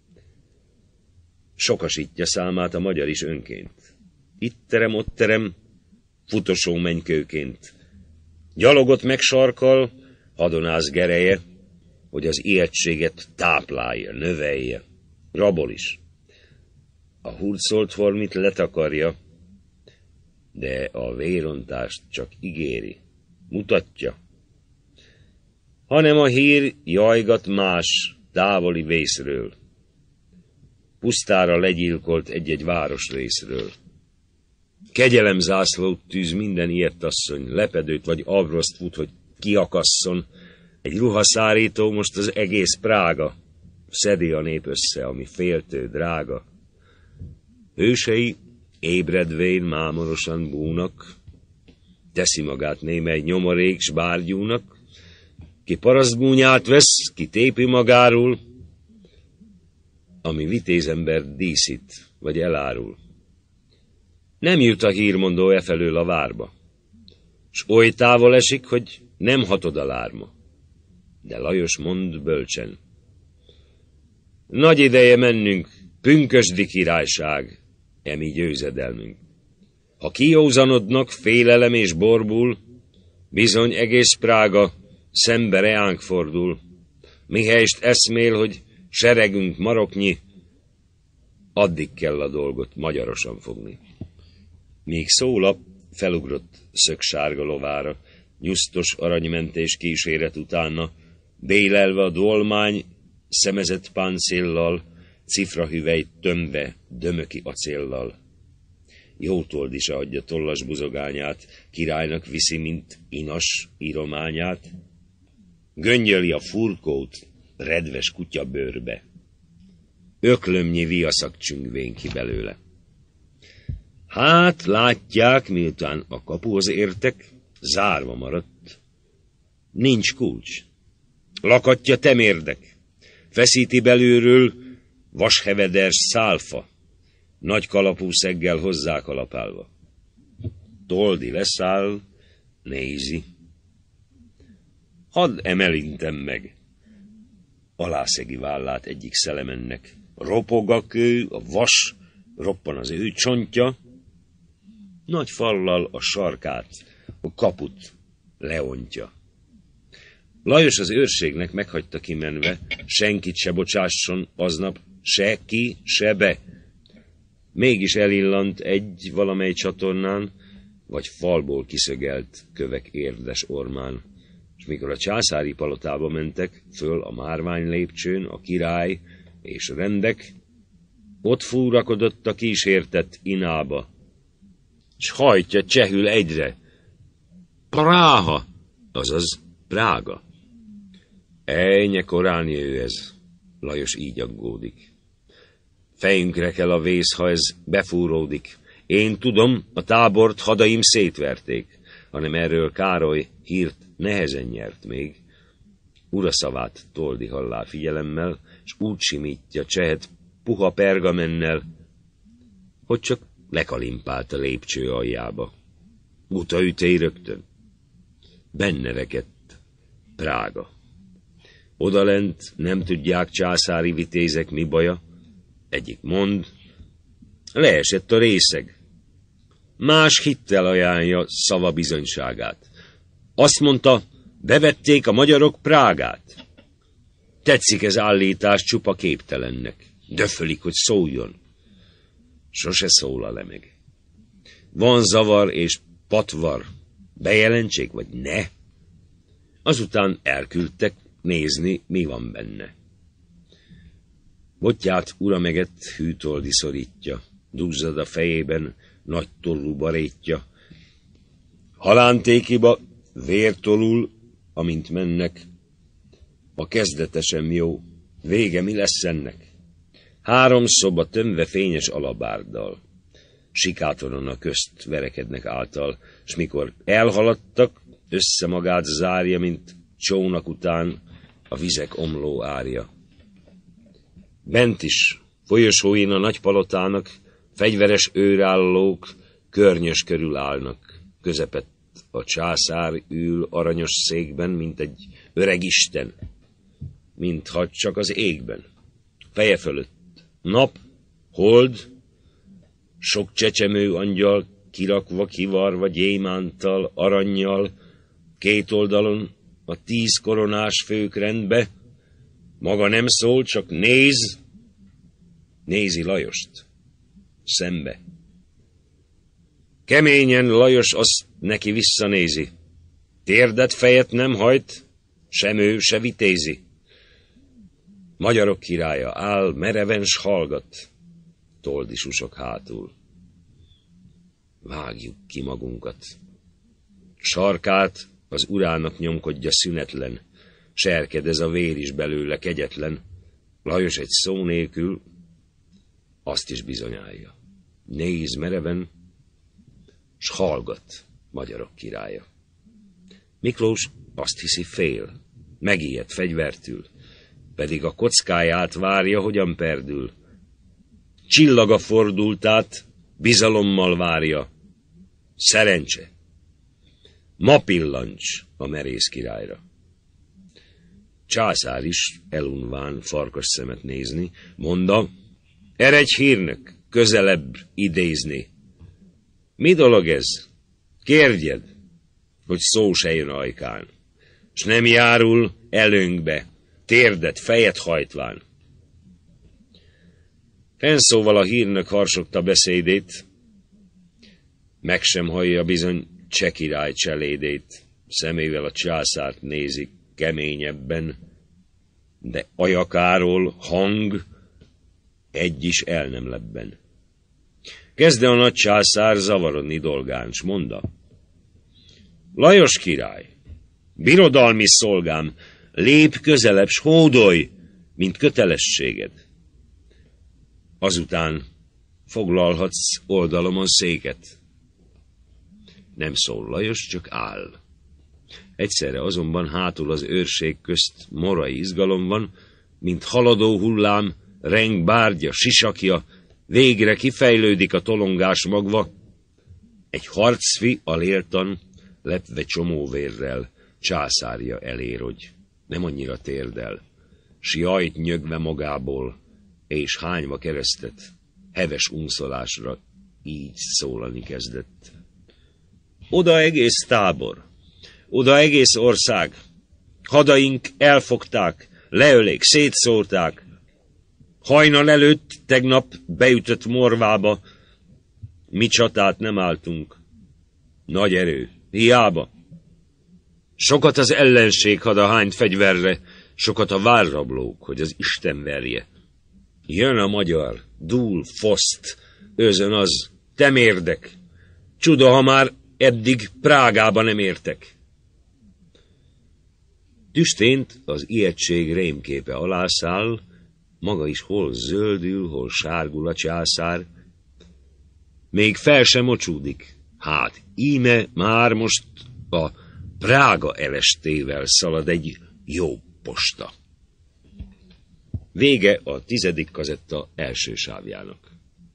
Sokasítja számát a magyar is önként. Itt terem, ott terem, futosó mennykőként. Gyalogot megsarkal, hadonász gereje, hogy az ijegységet táplálja, növelje. Rabol is. A hurcolt formit letakarja, de a vérontást csak ígéri, mutatja. Hanem a hír jajgat más, távoli vészről. Pusztára legyilkolt egy-egy városrészről. Kegyelemzászlót tűz minden ilyet asszony, lepedőt vagy avroszt fut, hogy kiakasszon. Egy ruhaszárító most az egész Prága, szedi a nép össze, ami féltő, drága. Hősei ébredvén mámorosan búnak, Teszi magát némely nyomorék s bárgyúnak, ki parasztgúnyát vesz, ki tépi magáról, ami vitézember díszít, vagy elárul. Nem jut a hírmondó e felől a várba, s oly távol esik, hogy nem hatod a lárma. De Lajos mond bölcsen. Nagy ideje mennünk, pünkösdi királyság, emi győzedelmünk. Ha kiózanodnak félelem és borbul, bizony egész Prága szembe reánk fordul. Mihelyst eszmél, hogy seregünk maroknyi, addig kell a dolgot magyarosan fogni. Míg Szóla felugrott szögsárga lovára, nyusztos aranymentés kíséret utána, bélelve a dolmány szemezett páncéllal, cifrahüvelyt tömve dömöki acéllal. Jótold is adja tollas buzogányát, királynak viszi, mint inas írományát. Göngyöli a furkót redves kutya bőrbe. Öklömnyi viaszak csüngvén ki belőle. Hát, látják, miután a kapuhoz értek, zárva maradt. Nincs kulcs. Lakatja temérdek. Feszíti belülről vasheveder szálfa, nagy kalapú szeggel hozzá kalapálva. Toldi leszáll, nézi. Hadd emelintem meg. Alászegi vállát egyik szelemennek. Ropog a kő, a vas, roppan az ő csontja. Nagy fallal a sarkát, a kaput leontja. Lajos az őrségnek meghagyta kimenve, senkit se bocsásson aznap, se ki, se be. Mégis elillant egy valamely csatornán, vagy falból kiszögelt kövek érdes ormán. És mikor a császári palotába mentek, föl a márvány lépcsőn a király és rendek, ott fúrakodott a kísértett inába, s hajtja csehül egyre. Práha, azaz Prága. Ejnye korán jő ez, Lajos így aggódik. Fejünkre kell a vész, ha ez befúródik. Én tudom, a tábort hadaim szétverték, hanem erről Károly hírt nehezen nyert még. Ura szavát Toldi hallá figyelemmel, s úgy simítja csehet puha pergamennel, hogy csak lekalimpált a lépcső aljába. Utaütély rögtön. Benne rekedt Prága. Odalent nem tudják császári vitézek mi baja. Egyik mond, leesett a részeg. Más hittel ajánlja szava bizonyságát. Azt mondta, bevették a magyarok Prágát. Tetszik ez állítás csupa képtelennek. Döfölik, hogy szóljon. Sose szólal le meg. Van zavar és patvar. Bejelentsék, vagy ne? Azután elküldtek nézni, mi van benne. Botját urameget hűtoldi szorítja, duzzad a fejében nagy torrú barétja. Halántékiba vértolul, amint mennek. A kezdete sem jó, vége mi lesz ennek? Három szoba tömve fényes alabárddal. Sikátoron a közt verekednek által, s mikor elhaladtak, össze magát zárja, mint csónak után a vizek omló árja. Bent is, folyosóin a nagy palotának, fegyveres őrállók környös körül állnak. Közepett a császár ül aranyos székben, mint egy öreg isten, mintha csak az égben. Feje fölött nap, hold, sok csecsemő angyal, kirakva, kivarva gyémántal, arannyal, két oldalon a tíz koronás fők rendbe. Maga nem szól, csak néz, nézi Lajost, szembe. Keményen Lajos azt neki visszanézi. Térdet fejet nem hajt, sem ő, se vitézi. Magyarok királya áll, mereven s hallgat, Toldi susog hátul. Vágjuk ki magunkat. Sarkát az urának nyomkodja szünetlen, serked ez a vér is belőle kegyetlen. Lajos egy szó nélkül azt is bizonyálja. Néz mereven, s hallgat, magyarok királya. Miklós azt hiszi fél, megijed fegyvertül, pedig a kockáját várja, hogyan perdül. Csillaga fordult át, bizalommal várja. Szerencse! Ma pillancs a merész királyra. Császár is elunván farkas szemet nézni, mondta, eredj hírnök, közelebb idézni. Mi dolog ez? Kérdjed, hogy szó se jön ajkán, s nem járul előnkbe, térdet, fejet hajtván. Fennszóval a hírnök harsogta beszédét, meg sem hallja bizony cseh király cselédét, szemével a császárt nézik keményebben, de ajakáról hang egy is el nem lebben. Kezdte a nagy császár zavarodni dolgán, s mondta, Lajos király, birodalmi szolgám, lép közelebb, s hódolj, mint kötelességed. Azután foglalhatsz oldalomon széket. Nem szól Lajos, csak áll. Egyszerre azonban hátul az őrség közt morai izgalom van, mint haladó hullám, reng bárgya, sisakja, végre kifejlődik a tolongás magva. Egy harcfi aléltan, lepve csomóvérrel, császárja elér, hogy nem annyira térdel, s jajt nyögve magából, és hányva keresztet, heves unszolásra így szólani kezdett. Oda egész tábor, oda egész ország, hadaink elfogták, leölék, szétszórták. Hajnal előtt tegnap beütött morvába, mi csatát nem álltunk. Nagy erő, hiába. Sokat az ellenség hadahányt fegyverre, sokat a várrablók, hogy az Isten verje. Jön a magyar, dúl, foszt, özön az, temérdek. Csuda, ha már eddig Prágába nem értek. Tüstént az ijegység rémképe alá száll, maga is hol zöldül, hol sárgul a császár. Még fel sem mocsúdik, hát íme már most a Prága elestével szalad egy jó posta. Vége a tizedik kazetta első sávjának.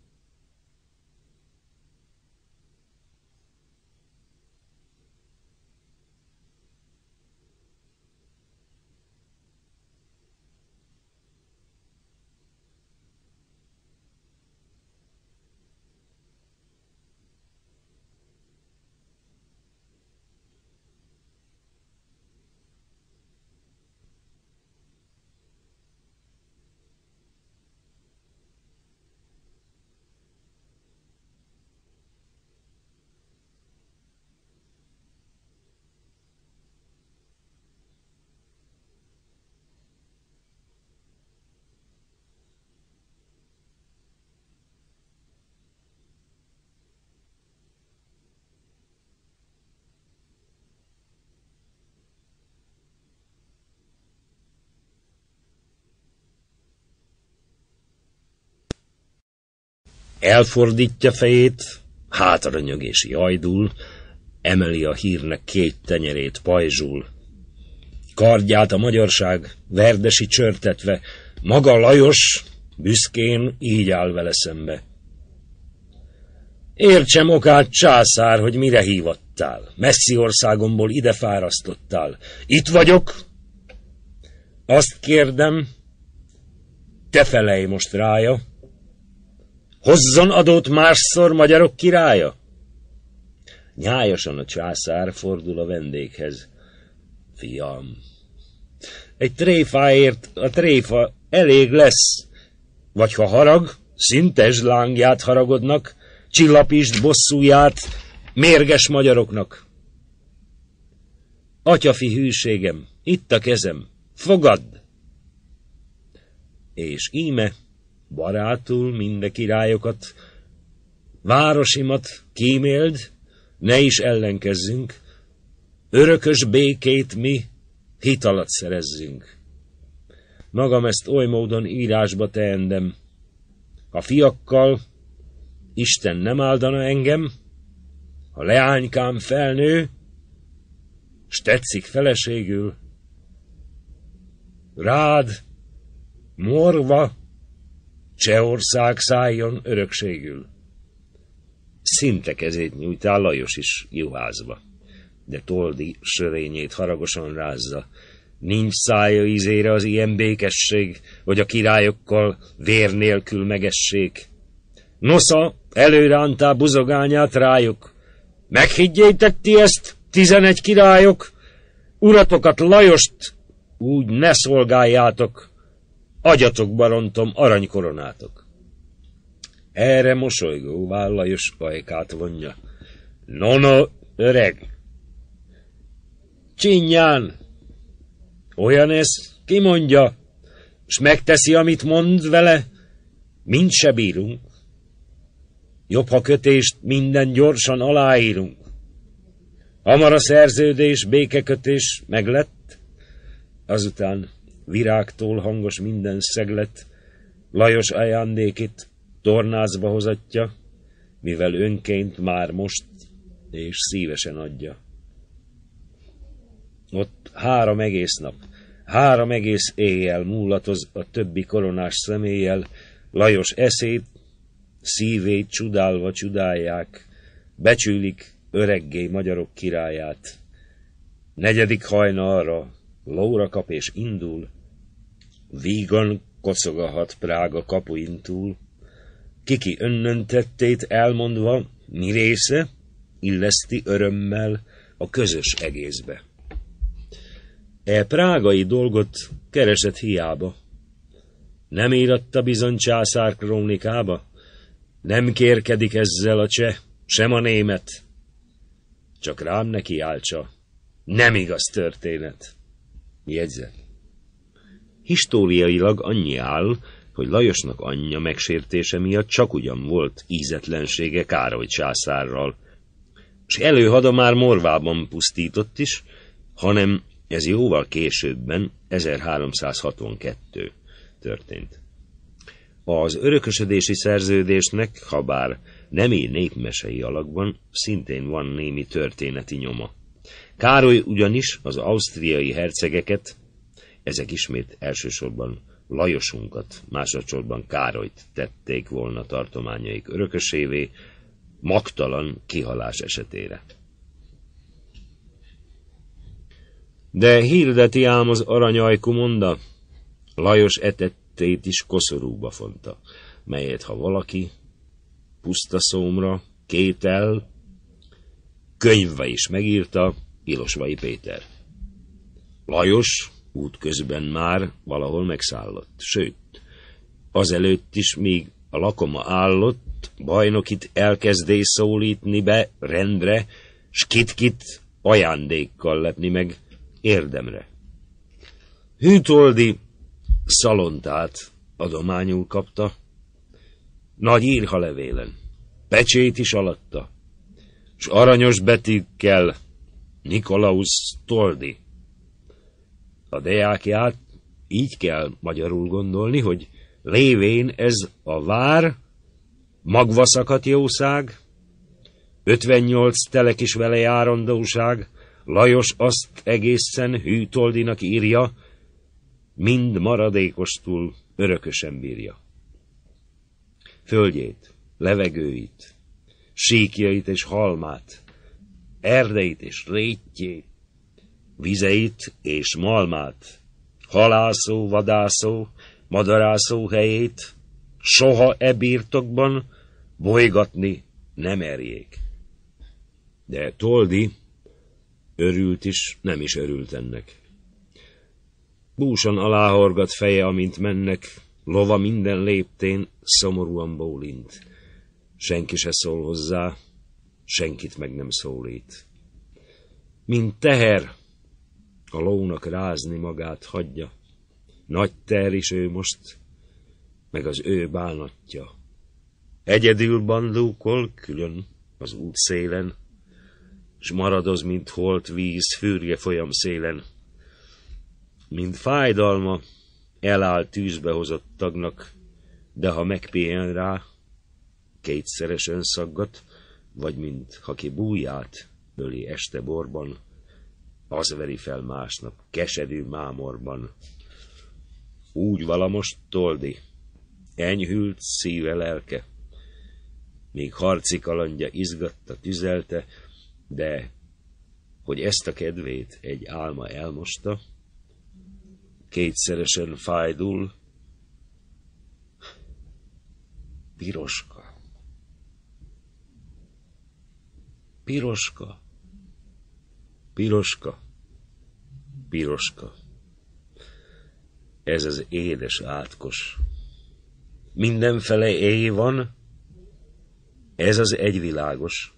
Elfordítja fejét, hátra nyög és jajdul, emeli a hírnek két tenyerét, pajzsul. Kardját a magyarság verdesi csörtetve, maga Lajos büszkén így áll vele szembe. Értsem okát, császár, hogy mire hívattál, messzi országomból ide fárasztottál. Itt vagyok, azt kérdem, te felej most rája, hozzon adót másszor magyarok királya? Nyájasan a császár fordul a vendéghez. Fiam, egy tréfáért a tréfa elég lesz, vagy ha harag, szintes lángját haragodnak, csillapítsd bosszúját mérges magyaroknak. Atyafi hűségem, itt a kezem, fogadd! És íme barátul minde királyokat, városimat kíméld, ne is ellenkezzünk, örökös békét mi hit alatt szerezzünk. Magam ezt oly módon írásba teendem, ha fiakkal Isten nem áldana engem, ha leánykám felnő, s tetszik feleségül, rád, morva, Csehország szálljon örökségül. Szinte kezét nyújtál Lajos is juházva, de Toldi sörényét haragosan rázza. Nincs szája ízére az ilyen békesség, hogy a királyokkal vér nélkül megessék. Nosza előrántá buzogányát rájuk. Meghiggyétek ti ezt, tizenegy királyok? Uratokat, Lajost úgy ne szolgáljátok, agyatokba rontom aranykoronátok. Erre mosolygóvá Lajos ajkát vonja. No, no, öreg! Csinyán! Olyan ez, ki mondja, s megteszi, amit mond vele, mind se bírunk. Jobb, ha kötést minden gyorsan aláírunk. Hamar a szerződés, békekötés meglett, azután virágtól hangos minden szeglet, Lajos ajándékét tornácba hozatja, mivel önként már most és szívesen adja. Ott három egész nap, három egész éjjel múlatoz a többi koronás személlyel, Lajos eszét, szívét csudálva csudálják, becsülik öreggé magyarok királyát. Negyedik hajnalra lóra kap és indul, vígan kocogahat Prága kapuin túl, kiki önnöntettét elmondva, mi része, illeszti örömmel a közös egészbe. E prágai dolgot keresett hiába. Nem íratta bizony császár krónikába, nem kérkedik ezzel a cseh, sem a német. Csak rám neki álcsa, nem igaz történet. Jegyzet. Históriailag annyi áll, hogy Lajosnak anyja megsértése miatt csak ugyan volt ízetlensége Károly császárral, s előhada már Morvában pusztított is, hanem ez jóval későbben, ezerháromszázhatvankettő történt. Az örökösödési szerződésnek, habár nem ír népmesei alakban, szintén van némi történeti nyoma. Károly ugyanis az ausztriai hercegeket, ezek ismét elsősorban Lajosunkat, másodszorban Károlyt tették volna tartományaik örökösévé, magtalan kihalás esetére. De hirdeti ám az aranyajkú monda, Lajos etettét is koszorúba fonta, melyet ha valaki puszta szómra kétel, könyvbe is megírta Ilosvai Péter. Lajos útközben már valahol megszállott, sőt, azelőtt is, míg a lakoma állott, bajnokit elkezdé szólítni be rendre, s kit-kit ajándékkal lepni meg érdemre. Hűtoldi szalontát adományul kapta, nagy írhalevélen, pecsét is alatta, s aranyos betűkkel Nikolaus Toldi. A deákját így kell magyarul gondolni, hogy lévén ez a vár, magvaszakat jószág, ötvennyolc telek is vele járandóság, Lajos azt egészen Hűtoldinak írja, mind maradékostul örökösen bírja. Földjét, levegőit, síkjait és halmát, erdeit és rétjét, vizeit és malmát, halászó, vadászó, madarászó helyét soha e birtokban bolygatni nem merjék. De Toldi örült is, nem is örült ennek. Búsan aláhorgat feje, amint mennek, lova minden léptén szomorúan bólint. Senki se szól hozzá, senkit meg nem szólít. Mint teher, a lónak rázni magát hagyja. Nagy teher is ő most, meg az ő bánatja. Egyedül bandúkol külön az út szélen, s maradoz, mint holt víz fürge folyam szélen. Mint fájdalma eláll tűzbe hozott tagnak, de ha megpihen rá, kétszeresen szaggat, vagy mint haki bújját öli este borban, az veri fel másnap keserű mámorban. Úgy vala most Toldi, enyhült szíve lelke, még harci kalandja izgatta, tüzelte, de hogy ezt a kedvét egy álma elmosta, kétszeresen fájdul. Piroska. Piroska. Piroska. Piroska. Ez az édes átkos. Mindenfele éj van, ez az egyvilágos.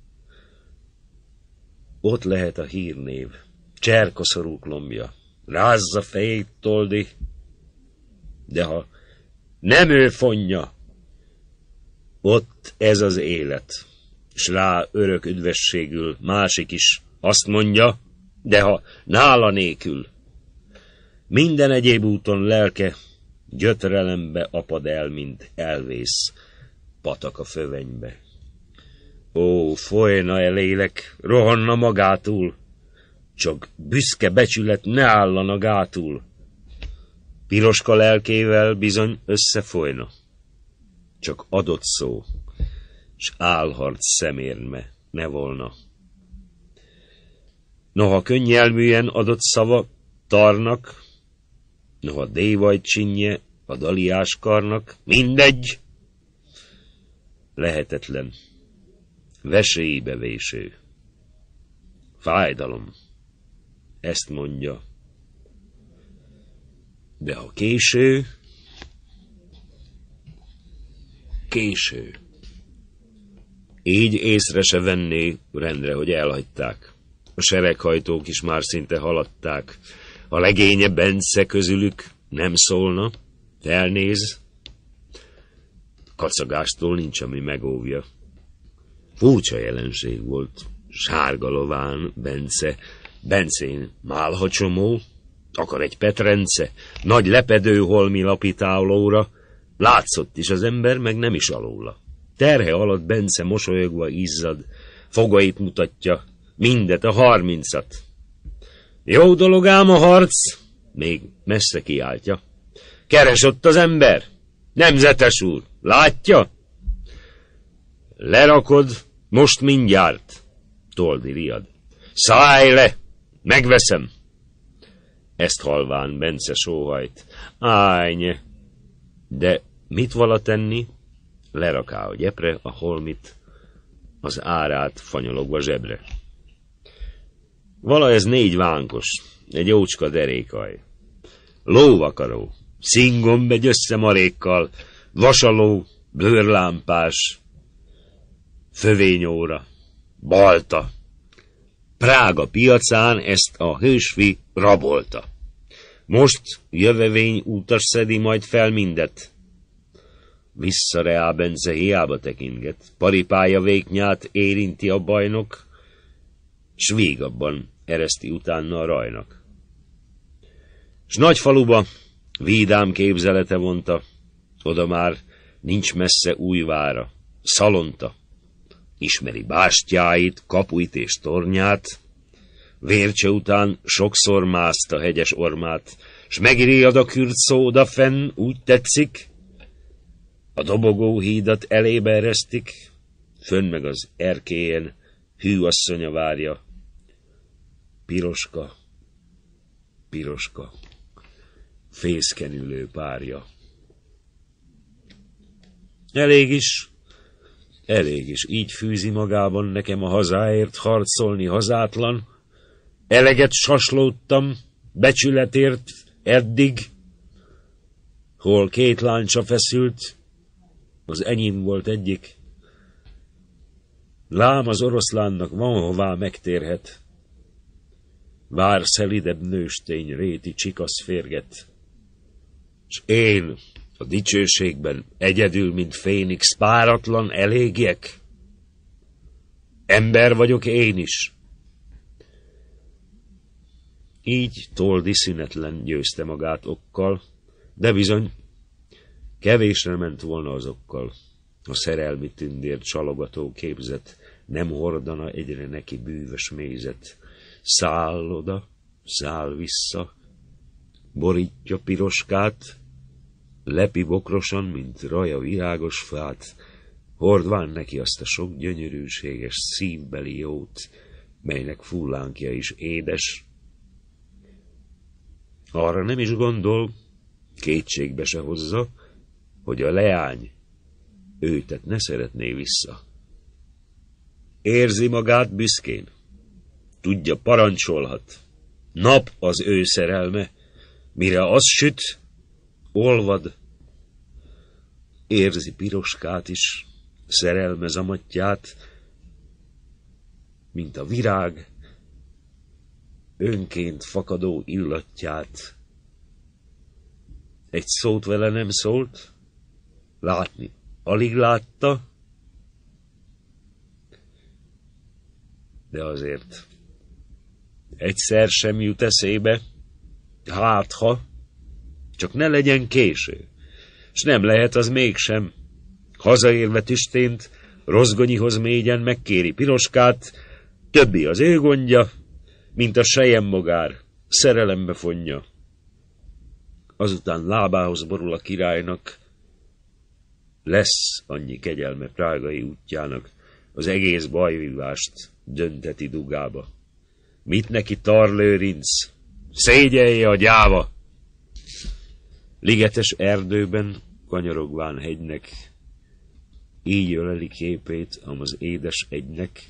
Ott lehet a hírnév, cserkoszorú lombja, rázza fejét Toldi, de ha nem ő fonja, ott ez az élet, s rá örök üdvességül másik is azt mondja, de ha nála nélkül, minden egyéb úton lelke gyötrelembe apad el, mint elvész patak a fövenybe. Ó, folyna el lélek, rohanna magától, csak büszke becsület ne állana gátul. Piroska lelkével bizony összefolyna, csak adott szó, s álharc szemérme ne volna. Noha könnyelműen adott szava tarnak, noha dévaj csinnye a daliás karnak, mindegy, lehetetlen, vesélybe véső. Fájdalom, ezt mondja. De ha késő, késő. Így észre se venné rendre, hogy elhagyták. A sereghajtók is már szinte haladták. A legénye Bence közülük nem szólna, felnéz. Kacagástól nincs, ami megóvja. Furcsa jelenség volt. Sárga lován Bence, Bencén málhacsomó, akar egy petrence, nagy lepedő holmi lapitálóra, látszott is az ember, meg nem is alóla. Terhe alatt Bence mosolyogva izzad, fogait mutatja, mindet a harmincat. Jó dolog ám a harc, még messze kiáltja. Keres ott az ember, nemzetes úr, látja? Lerakod most mindjárt, Toldi riad. Szállj le, megveszem. Ezt halván Bence sóhajt. Ájnye, de mit vala tenni? Leraká a gyepre a holmit, az árát fanyologva zsebre. Vala ez négy vánkos, egy jócska derékaj. Lóvakaró, szingomb egy összemarékkal, vasaló, bőrlámpás, fövényóra, balta. Prága piacán ezt a hősfi rabolta. Most jövevény útas szedi majd fel mindet. Vissza reá Bence hiába tekintget, paripája véknyát érinti a bajnok, s végabban ereszti utána a rajnak. S nagy faluba vídám képzelete vonta, oda már nincs messze Újvára, Szalonta, ismeri bástyáit, kapuit és tornyát, Vércse után sokszor mászt a hegyes ormát, s megriad a kürt szó odafenn, úgy tetszik, a dobogó hídat elébe eresztik, fönn meg az erkélyen hű asszonya várja. Piroska, Piroska, fészkenülő párja. Elég is, elég is, így fűzi magában nekem a hazáért harcolni hazátlan. Eleget saslódtam, becsületért eddig, hol két láncsa feszült, az enyém volt egyik. Lám az oroszlánnak van hová megtérhet, vár szelidebb nőstény réti csikasz férget, s én a dicsőségben egyedül, mint fénix, páratlan elégjek. Ember vagyok én is. Így Toldi szünetlen győzte magát okkal, de bizony kevésre ment volna azokkal. A szerelmi tündér csalogató képzet nem hordana egyre neki bűvös mézet. Száll oda, száll vissza, borítja piroskát, lepi bokrosan, mint raja virágos fát, hordván neki azt a sok gyönyörűséges szívbeli jót, melynek fullánkja is édes. Arra nem is gondol, kétségbe se hozza, hogy a leány őtet ne szeretné vissza. Érzi magát büszkén, tudja, parancsolhat, nap az ő szerelme, mire az süt, olvad. Érzi piroskát is, szerelme zamatját, mint a virág önként fakadó illatját. Egy szót vele nem szólt, látni alig látta, de azért egyszer sem jut eszébe, hát ha, csak ne legyen késő, s nem lehet az mégsem. Hazaérve tüstént, rozgonyihoz mégyen megkéri piroskát, többi az ő gondja, mint a selyemmogár, szerelembe fonja. Azután lábához borul a királynak, lesz annyi kegyelme prágai útjának, az egész bajvívást dönteti dugába. Mit neki Tarlőrinc, szégyelje a gyáva! Ligetes erdőben, kanyarogván hegynek, így öleli képét amaz édes egynek.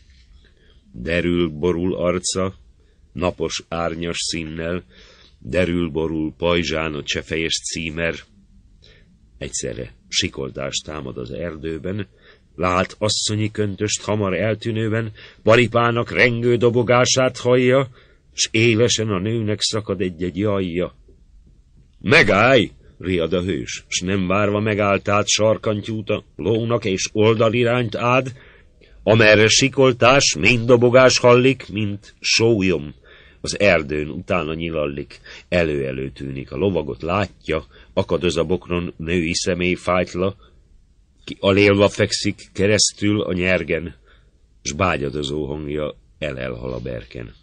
Derül, borul arca, napos árnyas színnel, derül, borul pajzsán a csefejes címer. Egyszerre sikoltást támad az erdőben, lát asszonyi köntöst hamar eltűnőben, paripának rengő dobogását hallja, s élesen a nőnek szakad egy-egy jajja. Megállj! Riad a hős, s nem várva megállt át sarkantyút a lónak, és oldalirányt ád, amerre sikoltás, mind dobogás hallik, mint sólyom. Az erdőn utána nyilallik, elő-elő tűnik, a lovagot látja, akadoz a bokron női személy fájtla, ki alélva fekszik keresztül a nyergen, s bágyadozó hangja elelhal a berken.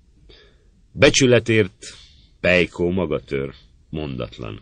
Becsületért Pejkó magatör, mondatlan.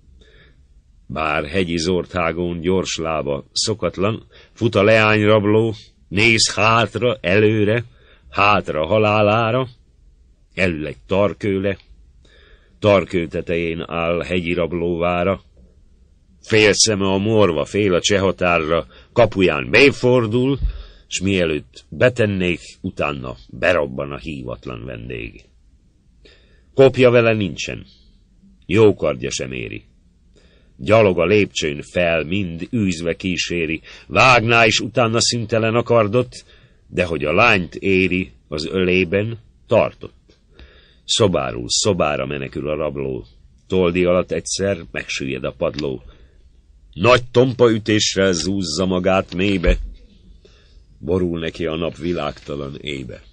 Bár hegyi zordhágón gyors lába szokatlan, fut a leányrabló, néz hátra, előre, hátra halálára, elül egy tarkőle, tarkő tetején áll hegyi rablóvára, fél szeme a morva, fél a csehatárra, kapuján befordul, s mielőtt betennék, utána berobban a hívatlan vendég. Kopja vele nincsen, jó kardja sem éri. Gyalog a lépcsőn fel, mind űzve kíséri, vágná is utána szüntelen a kardot, de hogy a lányt éri, az ölében tartott. Szobáról szobára menekül a rabló, toldi alatt egyszer megsüllyed a padló. Nagy tompaütéssel zúzza magát mélybe, borul neki a nap világtalan éjbe.